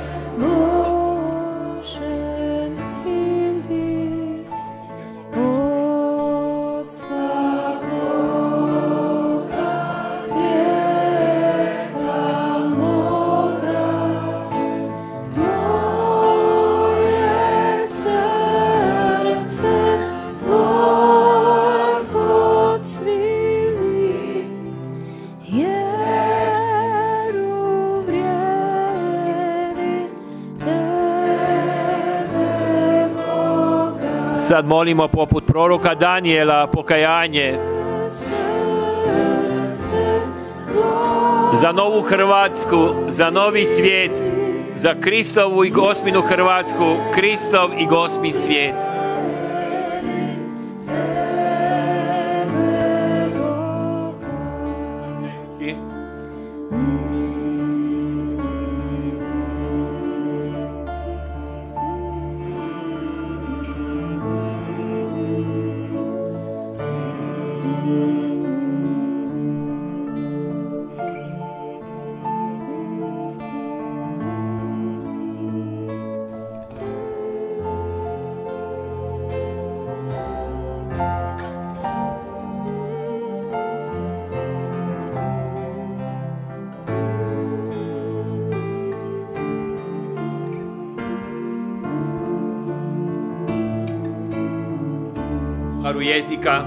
Bože mili, od svakoga grijeha moga, moje srce gorko cvili, jer u vrijedi tebe Boga. Sad molimo poput proroka Danijela pokajanje Srce gorko za novu Hrvatsku, za novi svijet, za Kristovu i Gospinu Hrvatsku, Kristov i Gospin svijet. Paru jezika.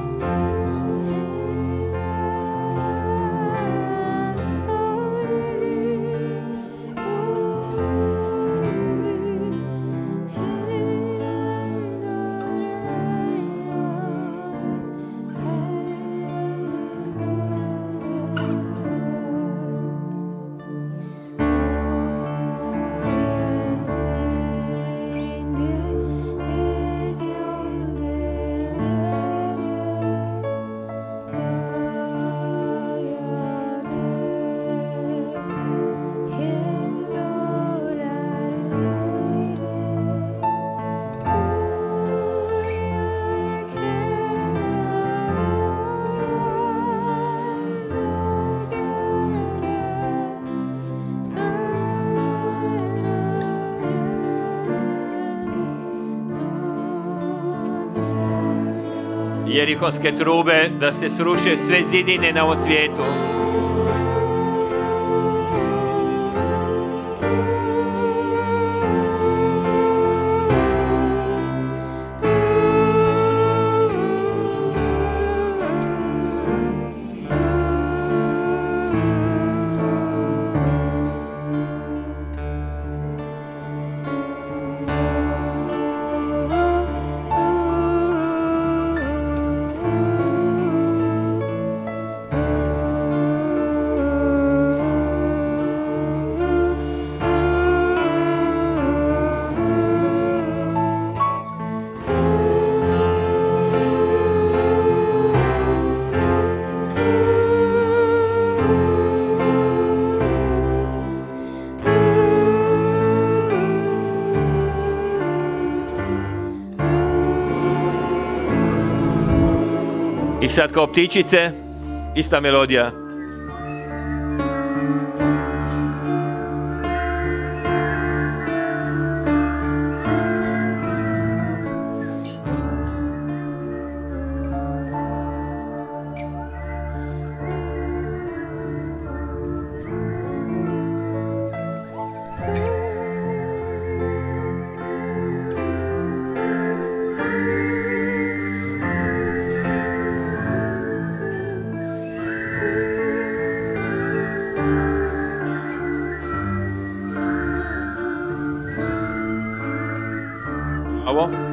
Jerihonske trube, da se sruše sve zidine na ovom svijetu. I sad kao ptičice, ista melodija.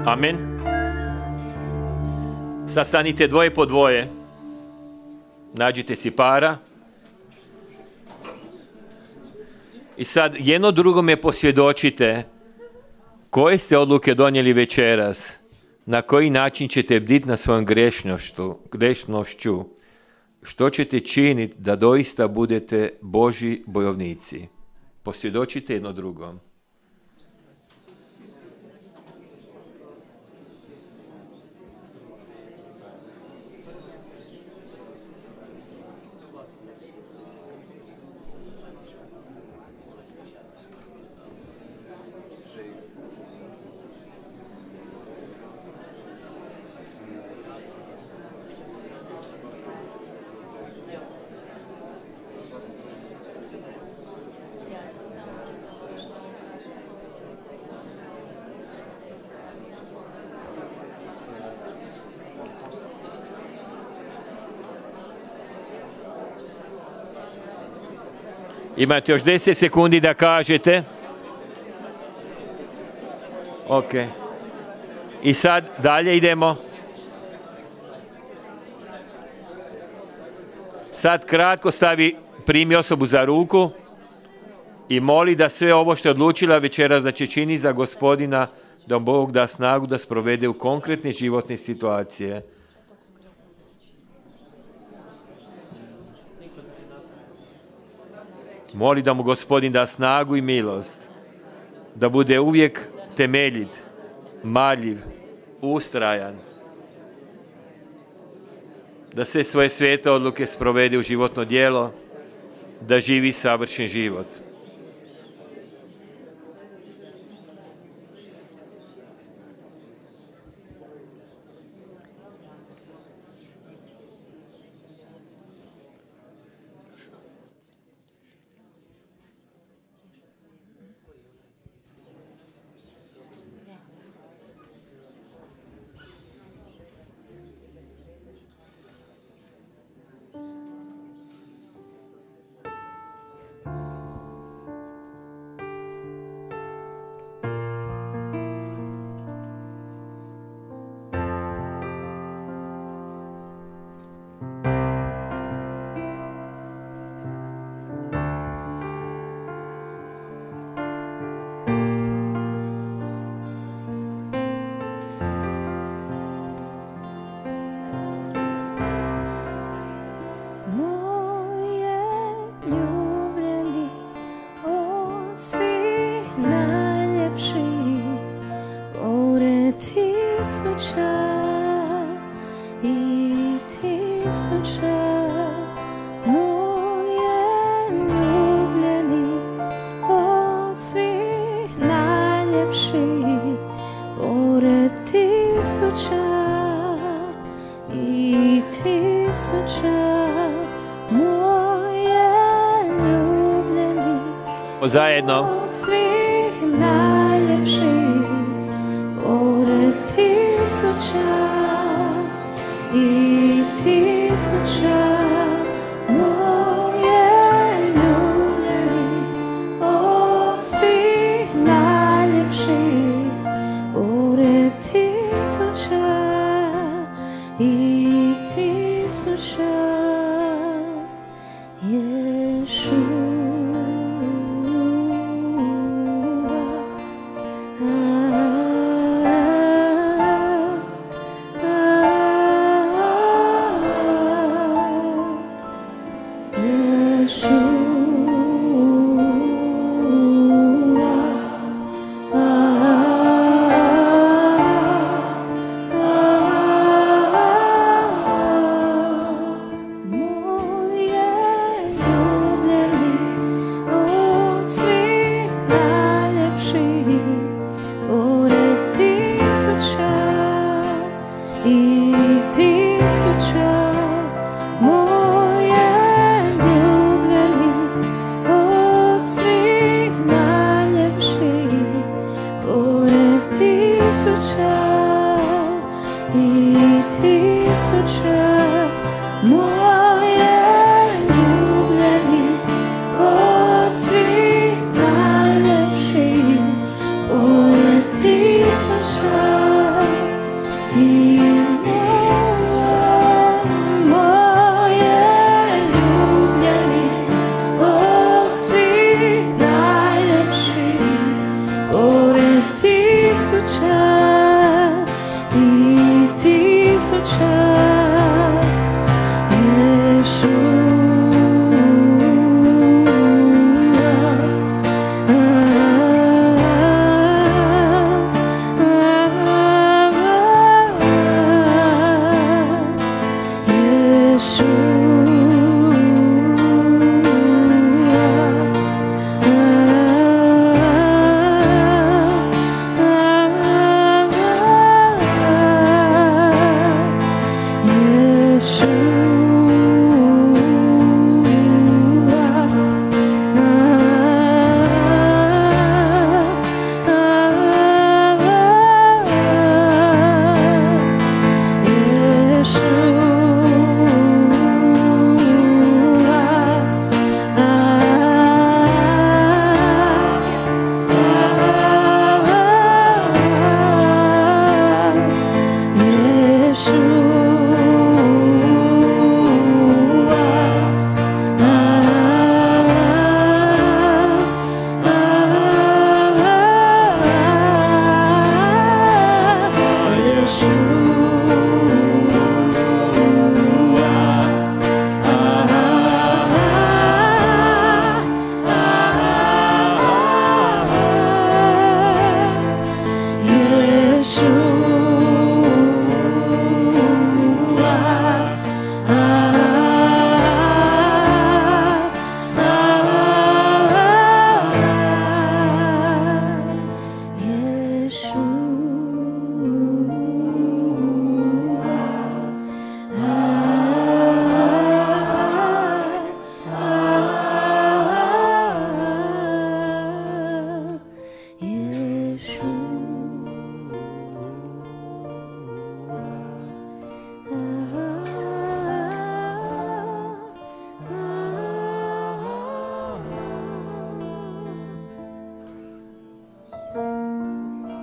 Amen. Sad stanite dvoje po dvoje. Nađite si para. I sad jedno drugome posvjedočite koje ste odluke donijeli večeras, na koji način ćete bditi na svojom grešnošću, što ćete činiti da doista budete Božji bojovnici. Posvjedočite jedno drugom. Imate još 10 sekundi da kažete. Ok. I sad dalje idemo. Sad kratko primi osobu za ruku i moli da sve ovo što je odlučila večeras da će čini za Gospodina, da Bog da snagu da sprovede u konkretne životne situacije. Moli da mu Gospodin da snagu i milost, da bude uvijek temeljit, marljiv, ustrajan, da sve svoje svete odluke sprovede u životno djelo, da živi savršen život. Zajedno. Od svih najljepših, pored tisuća i tisuća, moje ljubljeni. Od svih najljepših, pored tisuća i tisuća, Ješu.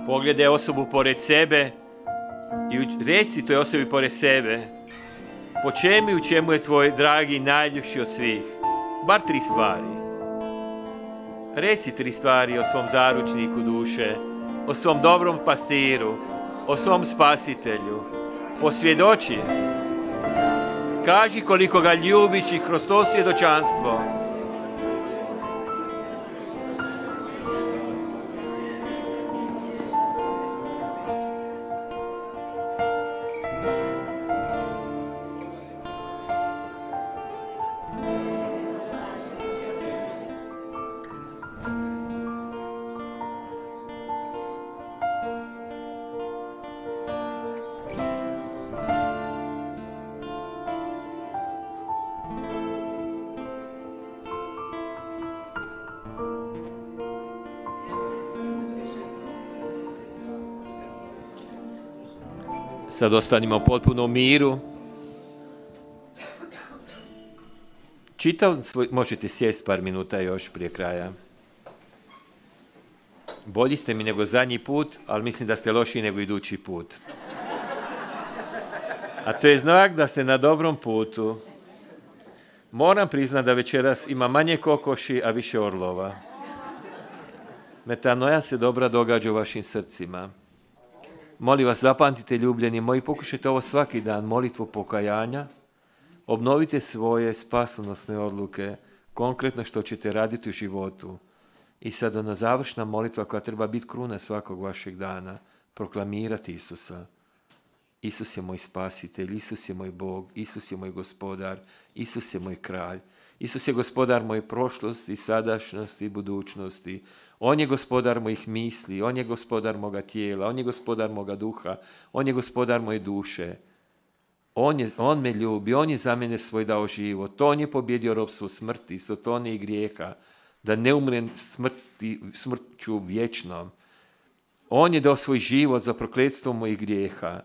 Pogledaj osobu pored sebe i reci toj osobi pored sebe po čemu i u čemu je tvoj dragi najljepši od svih. Bar 3 stvari. Reci 3 stvari o svom zaručniku duše, o svom dobrom pastiru, o svom spasitelju. Posvjedoči. Kaži koliko ga ljubiš i kroz to svjedočanstvo sad ostanimo potpuno u miru. Možete sjesti par minuta još prije kraja. Bolji ste mi nego zadnji put, ali mislim da ste lošiji nego idući put. A to je znak da ste na dobrom putu. Moram priznati da večeras ima manje kokoši, a više orlova. Metanoja se dobra događa u vašim srcima. Molim vas, zapamtite ljubljeni moji, pokušajte ovo svaki dan, molitvu pokajanja, obnovite svoje spasonosne odluke, konkretno što ćete raditi u životu. I sad ona završna molitva koja treba biti kruna svakog vašeg dana, proklamirati Isusa. Isus je moj spasitelj, Isus je moj Bog, Isus je moj gospodar, Isus je moj kralj. Isus je gospodar moje prošlosti, sadašnjosti i budućnosti. On je gospodar mojih misli, on je gospodar moga tijela, on je gospodar moga duha, on je gospodar moje duše. On me ljubi, on je za mene svoj dao život, on je pobjedio ropstvo smrti, sotone i grijeha, da ne umrem smrću vječnom. On je dao svoj život za prokletstvo mojih grijeha.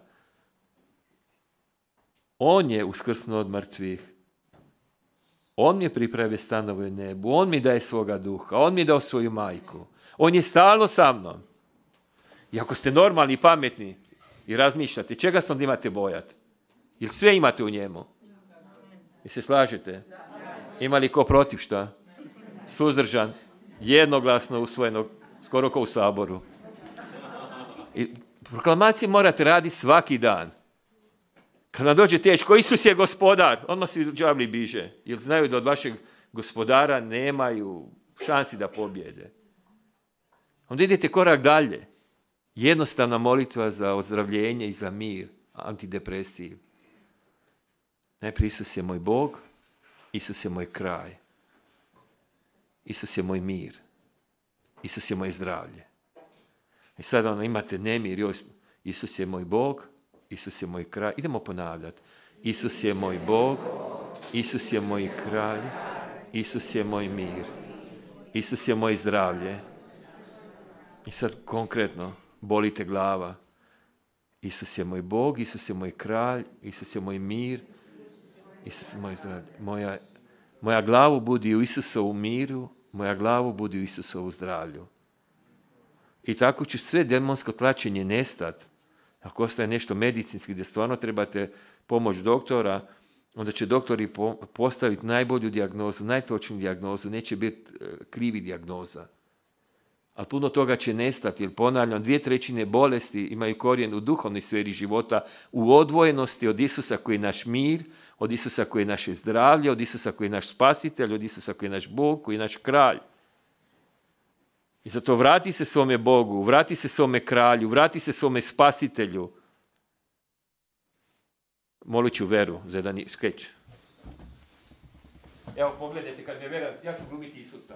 On je uskrsnuo od mrtvih. On mi je pripravio stanove u nebu, on mi daje svoga duha, on mi je dao svoju majku. On je stalno sa mnom. I ako ste normalni i pametni i razmišljate, čega se onda imate bojati? Jer sve imate u njemu. I se slažete? Ima li ko protiv šta? Suzdržan, jednoglasno usvojeno, skoro kao u Saboru. I proklamacije morate raditi svaki dan. Kad nam dođe teško, Isus je gospodar, odmah svi đavli biže, jer znaju da od vašeg gospodara nemaju šansi da pobjede. Onda idete korak dalje. Jednostavna molitva za ozdravljenje i za mir, antidepresiv. Najprije Isus je moj Bog, Isus je moj kraj. Isus je moj mir. Isus je moje zdravlje. I sada imate nemir, Isus je moj Bog, Isus je moj kralj. Idemo ponavljati. Isus je moj Bog, Isus je moj kralj, Isus je moj mir, Isus je moje zdravlje. I sad konkretno, bolite glava. Isus je moj Bog, Isus je moj kralj, Isus je moj mir, Isus je moje zdravlje. Moja glavu budi u Isusovu miru, moja glavu budi u Isusovu zdravlju. I tako će sve demonsko tlačenje nestati. Ako ostaje nešto medicinski gdje stvarno trebate pomoć doktora, onda će doktori postaviti najbolju dijagnozu, najtočniju dijagnozu, neće biti krivi dijagnoza. Ali puno toga će nestati, jer ponavljam, 2/3 bolesti imaju korijen u duhovnoj sferi života, u odvojenosti od Isusa koji je naš mir, od Isusa koji je naše zdravlje, od Isusa koji je naš spasitelj, od Isusa koji je naš Bog, koji je naš kralj. I zato vrati se svome Bogu, vrati se svome kralju, vrati se svome spasitelju. Molit ću Veru za jedan skeč. Evo pogledajte, kad me Vera, ja ću glumiti Isusa.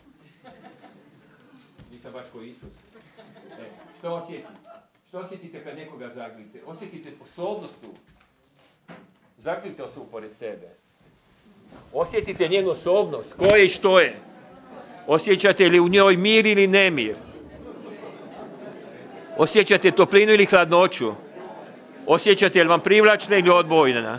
Nisam baš ko Isus. Što osjetite? Što osjetite kad nekoga zagrlite? Osjetite osobnost tu. Zagrlite osobu pored sebe. Osjetite njenu osobnost, ko je i što je. Osjećate li u njoj mir ili nemir? Osjećate toplinu ili hladnoću? Osjećate li vam privlačna ili odbojna?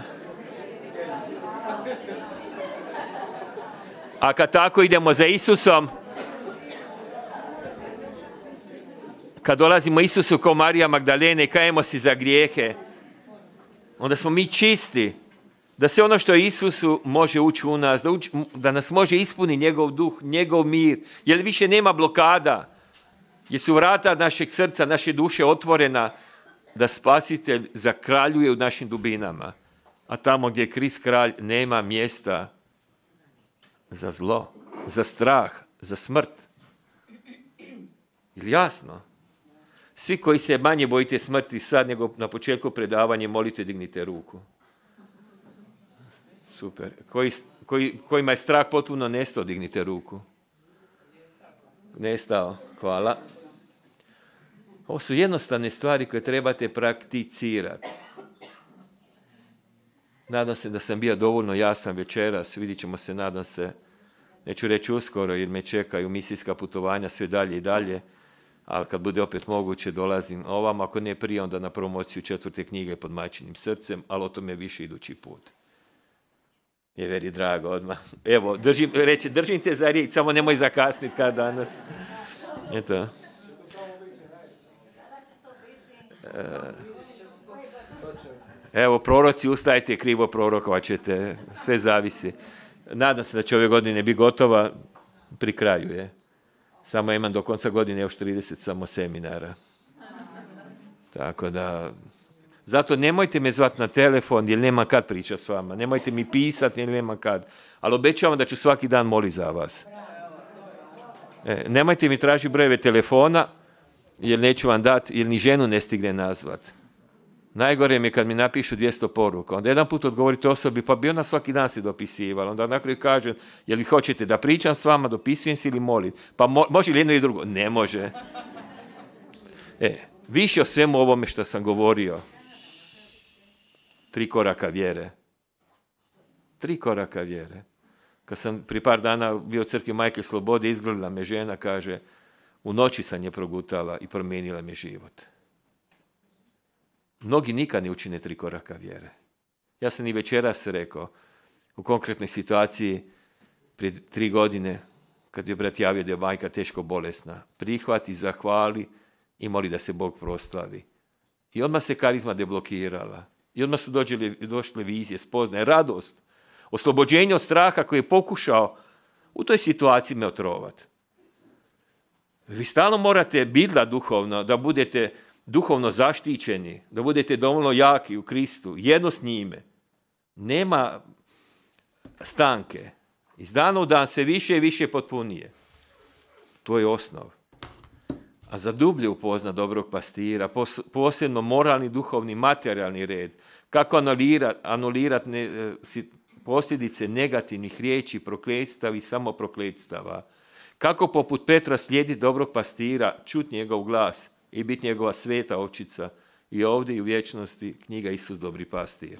A kad tako idemo za Isusom, kad dolazimo Isusu kao Marija Magdalene i kajemo si za grijehe, onda smo mi čisti. Da sve ono što Isusu može ući u nas, da nas može ispuniti njegov duh, njegov mir, jer više nema blokada, jer su vrata našeg srca, naše duše otvorena, da Spasitelj zakraljuje u našim dubinama. A tamo gdje je Krist kralj nema mjesta za zlo, za strah, za smrt. Ili jasno? Svi koji se manje bojite smrti sad nego na početku predavanja, molite, dignite ruku. Super. Kojima je strah potpuno nestao, dignite ruku. Nestao. Hvala. Ovo su jednostavne stvari koje trebate prakticirati. Nadam se da sam bio dovoljno jasan večeras. Vidit ćemo se, nadam se, neću reći uskoro jer me čekaju misijska putovanja sve dalje i dalje, ali kad bude opet moguće dolazim ovam, ako ne prije onda na promociju 4. knjige Pod majčinim srcem, ali o tome više idući put. Je veri drago odmah. Evo, držim te za riječ, samo nemoj zakasniti kad danas. Eto. Evo, proroci, ustajte, krivo prorokovat ćete, sve zavisi. Nadam se da će ove godine biti gotova, pri kraju je. Samo imam do konca godine još 30 samo seminara. Tako da, zato nemojte me zvati na telefon jer nema kad pričati s vama. Nemojte mi pisati jer nema kad. Ali obećavam da ću svaki dan moliti za vas. Nemojte mi tražiti brojeve telefona jer neću vam dati, jer ni ženu ne stigne nazvati. Najgore mi je kad mi napišu 200 poruka. Onda jedan put odgovorite osobi, pa bi ona svaki dan se dopisivala. Onda na kraju kažem, je li hoćete da pričam s vama, dopisujem se ili molim? Pa može li jedno ili drugo? Ne može. Više o svemu ovome što sam govorio. 3 koraka vjere. 3 koraka vjere. Kad sam pri par dana bio u crkvi Majke Slobode, izgledala me žena, kaže, u noći sam je progutala i promijenila mi život. Mnogi nikad ne učine 3 koraka vjere. Ja sam i večeras rekao, u konkretnoj situaciji, prije 3 godine, kad je brat javio da je majka teško bolesna, prihvati, zahvali i moli da se Bog proslavi. I odmah se karizma deblokirala. I odmah su došle vizije, spoznaje, radost, oslobođenje od straha koji je pokušao u toj situaciji me otrovati. Vi stalno morate bidla duhovno, da budete duhovno zaštićeni, da budete dovoljno jaki u Kristu, jedno s njime. Nema stanke. Iz dana u dan se više i više potpunije. To je osnov. A za dublje upozna dobrog pastira, posebno moralni, duhovni, materijalni red, kako anulirati posljedice negativnih riječi, prokletstava i samoprokletstava, kako poput Petra slijediti dobrog pastira, čuti njegov glas i biti njegova sveta ovčica i ovdje i u vječnosti knjiga Isus dobri pastir.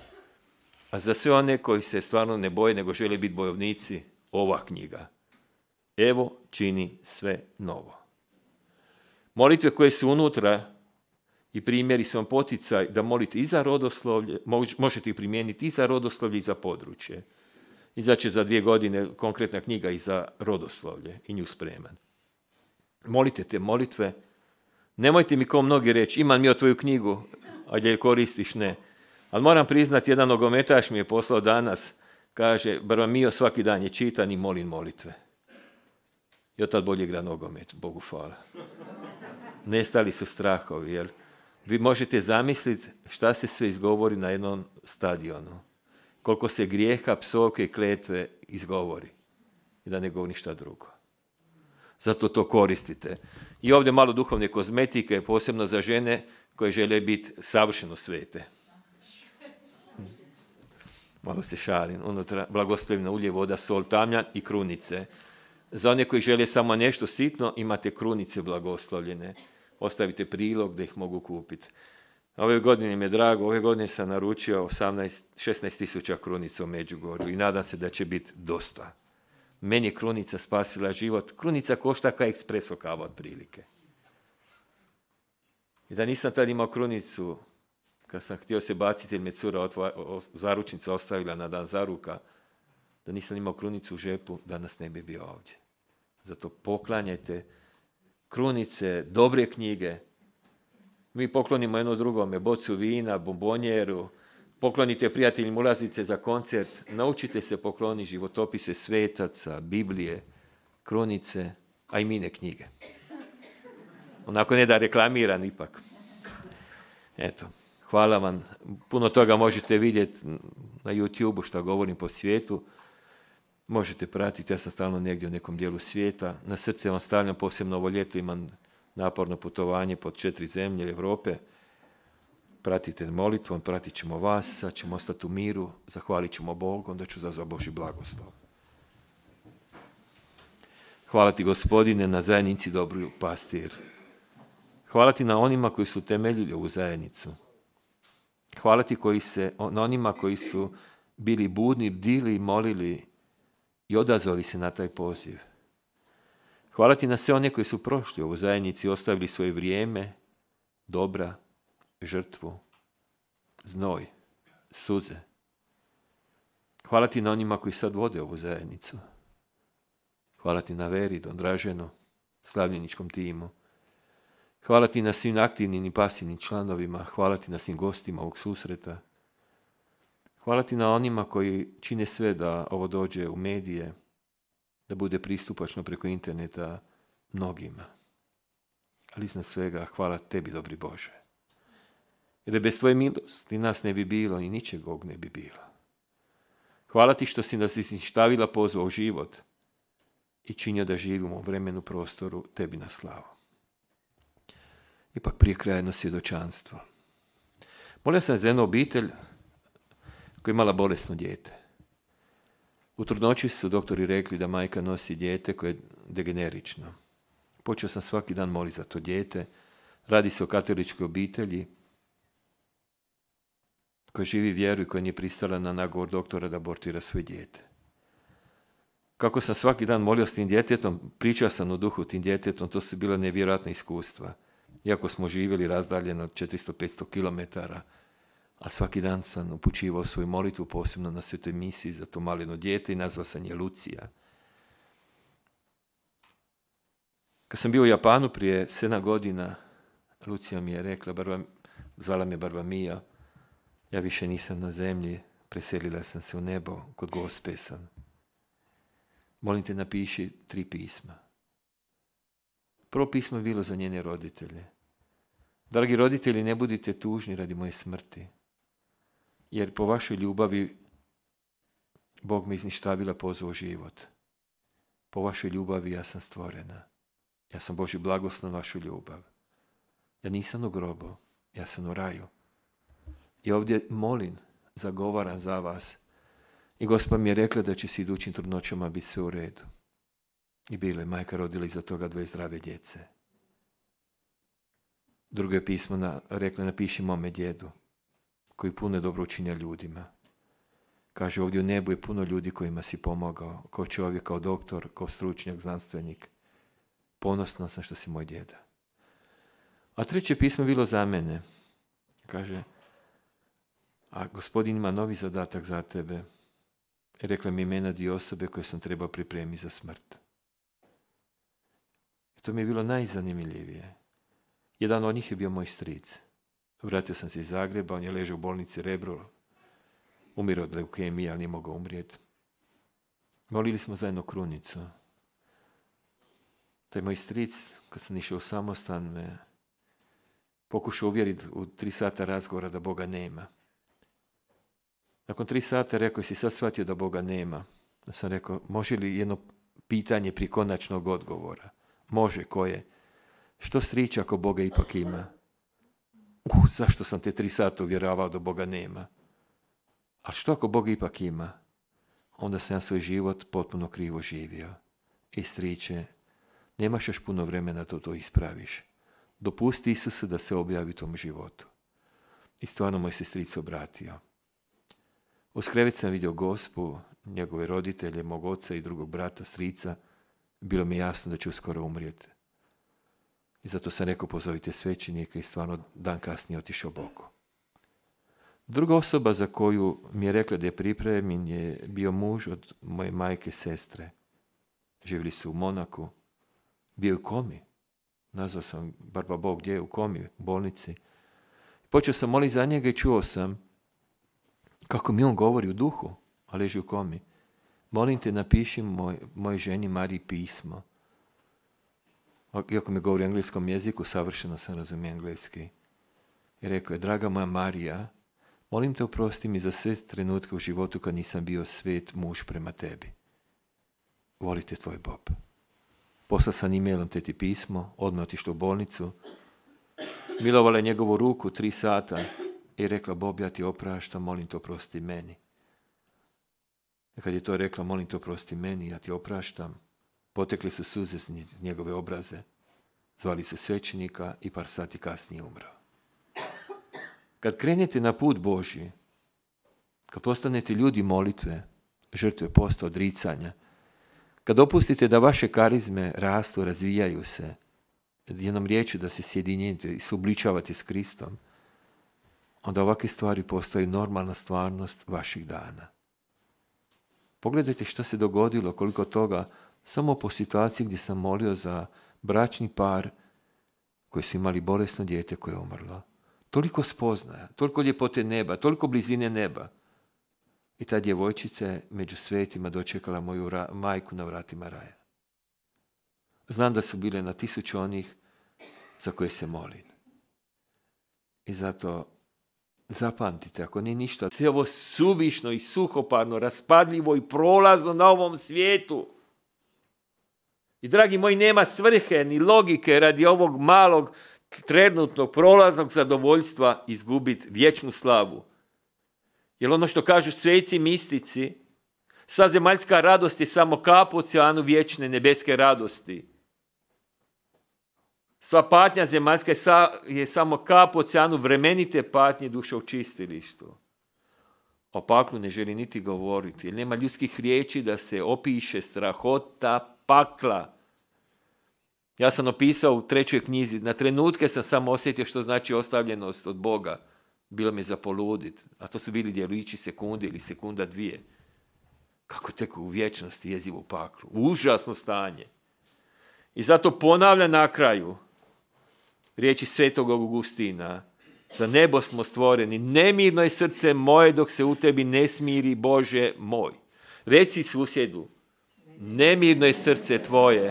A za sve one koji se stvarno ne boje, nego žele biti bojovnici, ova knjiga. Evo čini sve novo. Molitve koje su unutra i primjeri su vam poticaj da molite i za rodoslovlje, možete ih primijeniti i za rodoslovlje i za područje. Izaće za 2 godine konkretna knjiga i za rodoslovlje i nju spreman. Molite te molitve. Nemojte mi kao mnogi reći, imam mi o tvoju knjigu, a gdje je koristiš, ne. Ali moram priznati, jedan nogometaš mi je poslao danas, kaže, Baromio svaki dan je čitan i molim molitve. I od tad bolje igra nogomet, Bogu hvala. Nestali su strahovi, jer vi možete zamisliti šta se sve izgovori na jednom stadionu. Koliko se grijeha, psovke i kletve izgovori. I da ne govori ništa drugo. Zato to koristite. I ovdje malo duhovne kozmetike, posebno za žene koje žele biti savršeno svete. Malo se šalim. Unutra blagoslovljeno ulje, voda, sol, tamjan i krunice. Za one koji žele samo nešto sitno, imate krunice blagoslovljene. Ostavite prilog da ih mogu kupiti. Ove godine mi je drago, ove godine sam naručio 16.000 krunica u Međugorju i nadam se da će biti dosta. Meni je krunica spasila život. Krunica košta kao ekspreso kava otprilike. I da nisam tad imao krunicu, kad sam htio se baciti jer me cura zaručnica ostavila na dan zaruka, da nisam imao krunicu u žepu, danas ne bi bio ovdje. Zato poklanjajte krunice, dobre knjige. Mi poklonimo jedno drugome, bocu vina, bombonjeru, poklonite prijateljima ulaznice za koncert, naučite se pokloniti životopise svetaca, Biblije, krunice, a i mine knjige. Onako ne da reklamiram ipak. Eto, hvala vam. Puno toga možete vidjeti na YouTube-u što govorim po svijetu. Možete pratiti, ja sam stalno negdje u nekom dijelu svijeta. Na srce vam stavljam, posebno ovo ljeto imam naporno putovanje pod 4 zemlje Europe. Pratite molitvom, pratit ćemo vas, sad ćemo ostati u miru, zahvalit ćemo Bogu, onda ću zazvati Božji blagoslov. Hvala ti, Gospodine, na zajednici dobru pastir. Hvala ti na onima koji su temeljili ovu zajednicu. Hvala ti na onima koji su bili budni, bdili i molili i odazvali se na taj poziv. Hvala ti na sve one koji su prošli ovu zajednicu i ostavili svoje vrijeme, dobra, žrtvu, znoj, suze. Hvala ti na onima koji sad vode ovu zajednicu. Hvala ti na Veri, Don Draženu, slavljeničkom timu. Hvala ti na svim aktivnim i pasivnim članovima. Hvala ti na svim gostima ovog susreta. Hvala ti na onima koji čine sve da ovo dođe u medije, da bude pristupačno preko interneta mnogima. Ali iznad svega, hvala tebi, dobri Bože. Jer bez tvoje milosti nas ne bi bilo i ničeg ovog ne bi bilo. Hvala ti što si nas izništavila, pozvao u život i činio da živimo u vremenu, prostoru, tebi na slavu. Ipak prije kraja jedno svjedočanstvo. Molio sam za jednu obitelj koja je imala bolesno dijete. U trudnoći su doktori rekli da majka nosi dijete koje je degenerično. Počeo sam svaki dan moliti za to dijete. Radi se o katoličkoj obitelji koja živi vjeru i koja nije pristala na nagovor doktora da abortira svoje dijete. Kako sam svaki dan molio s tim djetetom, pričao sam u duhu tim djetetom, to su bila nevjerojatna iskustva. Iako smo živjeli razdaljeno 400-500 km, a svaki dan sam upućivao svoju molitvu, posebno na svetoj misiji za to maleno dijete i nazvao sam je Lucija. Kad sam bio u Japanu prije 7 godina, Lucija mi je rekla, zvala me Barbamija, ja više nisam na zemlji, preselila sam se u nebo, kod Gospe sam. Molim te, napiši 3 pisma. Prvo pismo je bilo za njene roditelje. Dragi roditelji, ne budite tužni radi moje smrti, jer po vašoj ljubavi Bog me izništavila, pozvao život. Po vašoj ljubavi ja sam stvorena. Ja sam Božji blagoslov na vašu ljubav. Ja nisam u grobu, ja sam u raju. I ovdje molim, zagovaram za vas. I Gospa mi je rekla da će se idućim trudnoćama biti sve u redu. I bila je majka rodila iza toga 2 zdrave djece. Drugo je pismo rekla, napiši mome djedu, koji puno dobro učinja ljudima. Kaže, ovdje u nebu je puno ljudi kojima si pomogao, kao čovjek, kao doktor, kao stručnjak, znanstvenik. Ponosna sam što si moj djeda. A 3. pismo je bilo za mene. Kaže, a Gospodin ima novi zadatak za tebe. Rekla mi imena 2 osobe koje sam trebao pripremiti za smrt. I to mi je bilo najzanimljivije. Jedan od njih je bio moj stric. Vratio sam se iz Zagreba, on je ležao u bolnici Rebro, umirao od leukemije, ali nije mogao umrijeti. Molili smo zajedno krunicu. Taj moj stric, kad sam išao u samostan, me pokušao uvjeriti u 3 sata razgovora da Boga nema. Nakon 3 sata rekao, si sad shvatio da Boga nema? Da sam rekao, može li jedno pitanje prije konačnog odgovora? Može, koje? Što striče ako Boga ipak ima? Zašto sam te 3 sata uvjeravao da Boga nema? Ali što ako Boga ipak ima? Onda sam ja svoj život potpuno krivo živio. I striče, nemaš još puno vremena da to ispraviš. Dopusti Isusu da se objavi tom životu. I stvarno moj se stric obratio. Uz krevet sam vidio Gospu, njegove roditelje, mog oca i drugog brata, strica. Bilo mi jasno da ću uskoro umrijeti. I zato sam rekao, pozovite svećenika i stvarno dan kasnije otišao Bogu. Druga osoba za koju mi je rekla da je pripremljen je bio muž od moje majke sestre. Živjeli su u Monaku. Bio je u komi. nazvao sam Barba Bog gdje je, u komi, u bolnici. Počeo sam moliti za njega i čuo sam kako mi on govori u duhu, a leži u komi. Molim te, napiši mojoj ženi Mariji pismo. Iako mi govori u engleskom jeziku, savršeno sam razumio engleski. I rekao je, draga moja Marija, molim te oprosti mi za sve trenutke u životu kad nisam bio svet muž prema tebi. Volite tvoj Bob. Poslao sam e-mailom teti pismo, odmah otišla u bolnicu. Milovala je njegovu ruku 3 sata i rekla, Bob, ja ti opraštam, molim te oprosti meni. I kad je to rekla, molim te oprosti meni, ja ti opraštam, potekli su suze iz njegove obraze. Zvali su svećenika i par sati kasnije umrao. Kad krenete na put Božji, kad postanete ljudi molitve, žrtve posta, odricanja, kad dopustite da vaše karizme rastu, razvijaju se, jednom riječju da se sjedinjete i suobličavate s Kristom, onda ovakve stvari postaju normalna stvarnost vaših dana. Pogledajte što se dogodilo, koliko toga, samo po situaciji gdje sam molio za bračni par koji su imali bolesno dijete koje je umrlo. Toliko spoznaja, toliko ljepote neba, toliko blizine neba. I ta djevojčica je među svetima dočekala moju majku na vratima raja. Znam da su bile na 1000 onih za koje se molim. I zato zapamtite, ako nije ništa, sve ovo suvišno i suhoparno, raspadljivo i prolazno na ovom svijetu. I dragi moji, nema svrhe ni logike radi ovog malog trenutnog prolaznog zadovoljstva izgubiti vječnu slavu. Jer ono što kažu sveci mistici, sva zemaljska radost je samo kap u oceanu vječne nebeske radosti. Sva patnja zemaljska je samo kap u oceanu vremenite patnje duše u čistilištu. O paklu ne želi niti govoriti, jer nema ljudskih riječi da se opiše strahota pakla. Ja sam opisao u 3. knjizi, na trenutke sam samo osjetio što znači ostavljenost od Boga. Bilo mi za poludit, a to su bili djelići sekunde ili sekunda 2. Kako tek u vječnosti jezivu paklu. Užasno stanje. I zato ponavlja na kraju riječi svetog Augustina. Za nebo smo stvoreni, nemirno je srce moje dok se u tebi ne smiri, Bože moj. Reci susjedu, nemirno je srce tvoje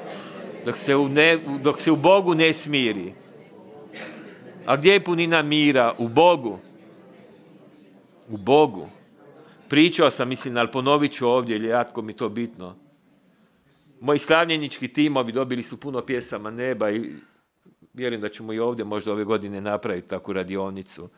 dok se u Bogu ne smiri. A gdje je punina mira? U Bogu. U Bogu. Pričao sam, mislim, ali ponovit ću ovdje, jer je jako mi to bitno. Moji slavljenički timovi dobili su puno pjesama neba i vjerujem da ćemo i ovdje možda ove godine napraviti takvu radionicu.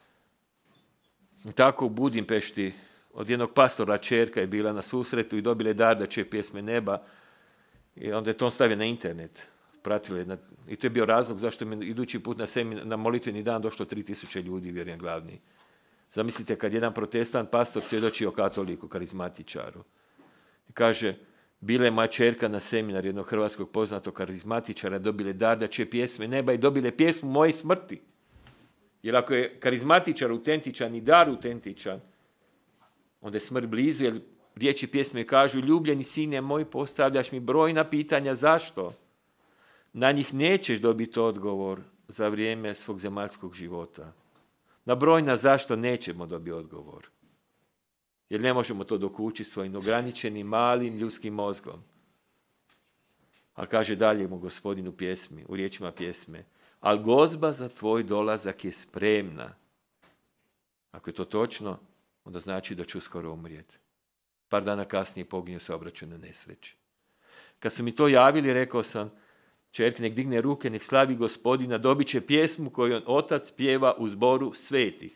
I tako u Budimpešti od jednog pastora čerka je bila na susretu i dobila je dar da će pjesme neba i onda je to stavio na internet. I to je bio razlog zašto mi idući put na molitveni dan došlo 3000 ljudi, vjerujem glavni. Zamislite kad jedan protestant pastor svjedoči o katoliku, karizmatičaru. I kaže, bila je moja čerka na seminar jednog hrvatskog poznatog karizmatičara, dobile dar da će pjesme neba i dobile pjesmu moje smrti. Jer ako je karizmatičar autentičan i dar autentičan, onda je smrt blizu, jer riječi pjesme kažu, ljubljeni sine moj, postavljaš mi brojna pitanja, zašto? Na njih nećeš dobiti odgovor za vrijeme svog zemaljskog života. Na brojna zašto nećemo dobiti odgovor. Jer ne možemo to dokučiti svojim ograničenim, malim ljudskim mozgom. Ali kaže dalje mu Gospodin u pjesmi, u riječima pjesme, ali gozba za tvoj dolazak je spremna. Ako je to točno, onda znači da ću uskoro umrijeti. Par dana kasnije poginju saobraćajne nesreće. Kad su mi to javili, rekao sam, čerke, nek digne ruke, nek slavi Gospodina, dobit će pjesmu koju on otac pjeva u zboru svetih.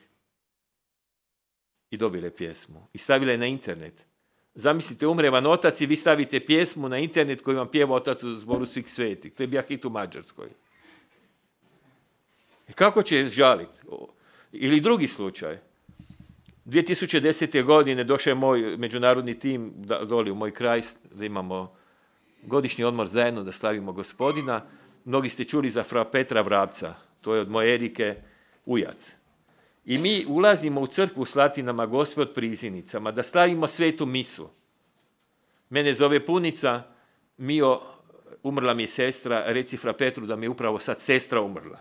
I dobile pjesmu. I stavile je na internet. Zamislite, umre vam otac i vi stavite pjesmu na internet koju vam pjeva otac u zboru svih svetih. To je bio hit u Mađarskoj. I kako će žaliti? Ili drugi slučaj. 2010. godine došao je moj međunarodni tim doli u moj kraj, da imamo godišnji odmor zajedno, da slavimo Gospodina. Mnogi ste čuli za fra Petra Vrapca, to je od moje Erike ujac. I mi ulazimo u crkvu u Slatinama Gospod prizinicama, da slavimo svetu misu. Mene zove punica, Mio, umrla mi je sestra, reci fra Petru da mi je upravo sad sestra umrla.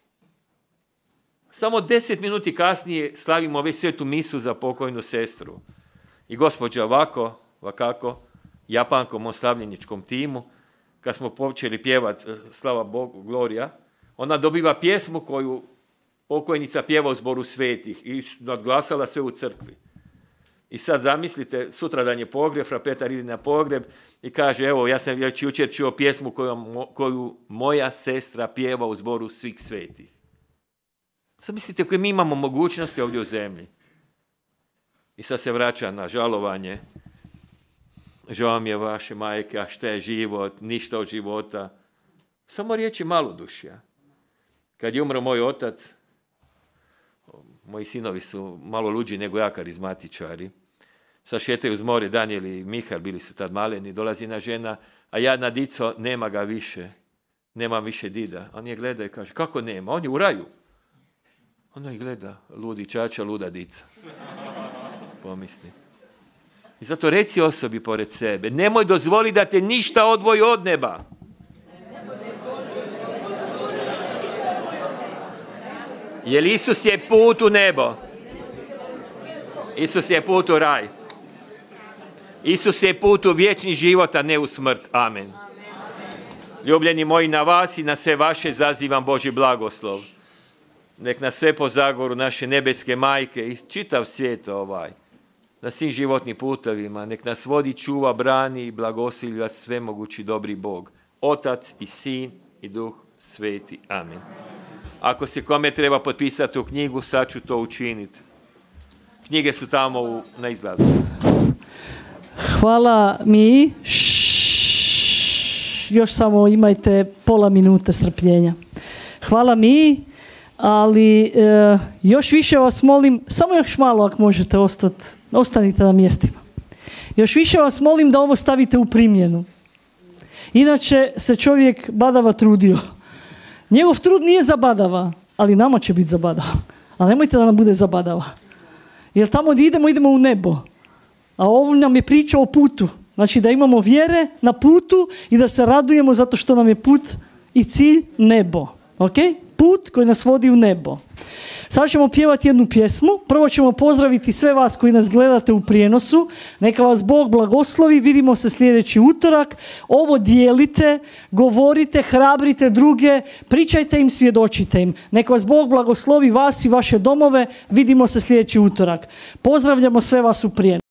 Samo 10 minuti kasnije slavimo već svetu misu za pokojnu sestru. I gospođa ovako, Japankom, mom slavljeničkom timu, kad smo počeli pjevati Slava Bogu, Glorija, ona dobiva pjesmu koju pokojnica pjeva u zboru svetih i nadglasala sve u crkvi. I sad zamislite, sutradan je pogreb, fra Petar ide na pogreb i kaže, evo, ja sam već jučer čuo pjesmu koju moja sestra pjeva u zboru svih svetih. Sad mislite koje mi imamo mogućnosti ovdje u zemlji. I sad se vraća na žalovanje. Žao mi je vaše majke, a šta je život, ništa od života. Samo riječi malodušja. Kad je umro moj otac, moji sinovi su malo luđi nego ja, karizmatičari. Sad šetaju uz more, Danijel i Mihal, bili su tad maleni, dolazi jedna žena, a jadna dico, nema ga više. Nemam više dida. On je gleda i kaže, kako nema? On je u raju. Ona ih gleda, ludi čača, luda dica. Pomisli. I zato reci osobi pored sebe, nemoj dozvoli da te ništa odvoji od neba. Jer Isus je put u nebo. Isus je put u raj. Isus je put u vječni život, a ne u smrt. Amen. Ljubljeni moji, na vas i na sve vaše zazivam Božji blagoslov. Nek nas sve po zagoru naše nebeske majke i čitav svijet na svim životnim putovima, nek nas vodi, čuva, brani i blagosilja svemogući dobri Bog. Otac i Sin i Duh Sveti. Amen. Ako se kome treba potpisati u knjigu, sad ću to učiniti. Knjige su tamo na izlazu. Hvala mi. Još samo imajte pola minute strpljenja. Hvala mi, ali još više vas molim, samo još malo ako možete ostanite na mjestima. Još više vas molim da ovo stavite u primjenu. Inače se čovjek badava trudio. Njegov trud nije zabadava, ali nama će biti zabadava. Ali nemojte da nam bude zabadava. Jer tamo gdje idemo u nebo. A ovo nam je priča o putu. Znači da imamo vjere na putu i da se radujemo zato što nam je put i cilj nebo. Ok? Put koji nas vodi u nebo. Sada ćemo pjevati jednu pjesmu. Prvo ćemo pozdraviti sve vas koji nas gledate u prijenosu. Neka vas Bog blagoslovi. Vidimo se sljedeći utorak. Ovo dijelite, govorite, hrabrite druge, pričajte im, svjedočite im. Neka vas Bog blagoslovi, vas i vaše domove. Vidimo se sljedeći utorak. Pozdravljamo sve vas u prijenosu.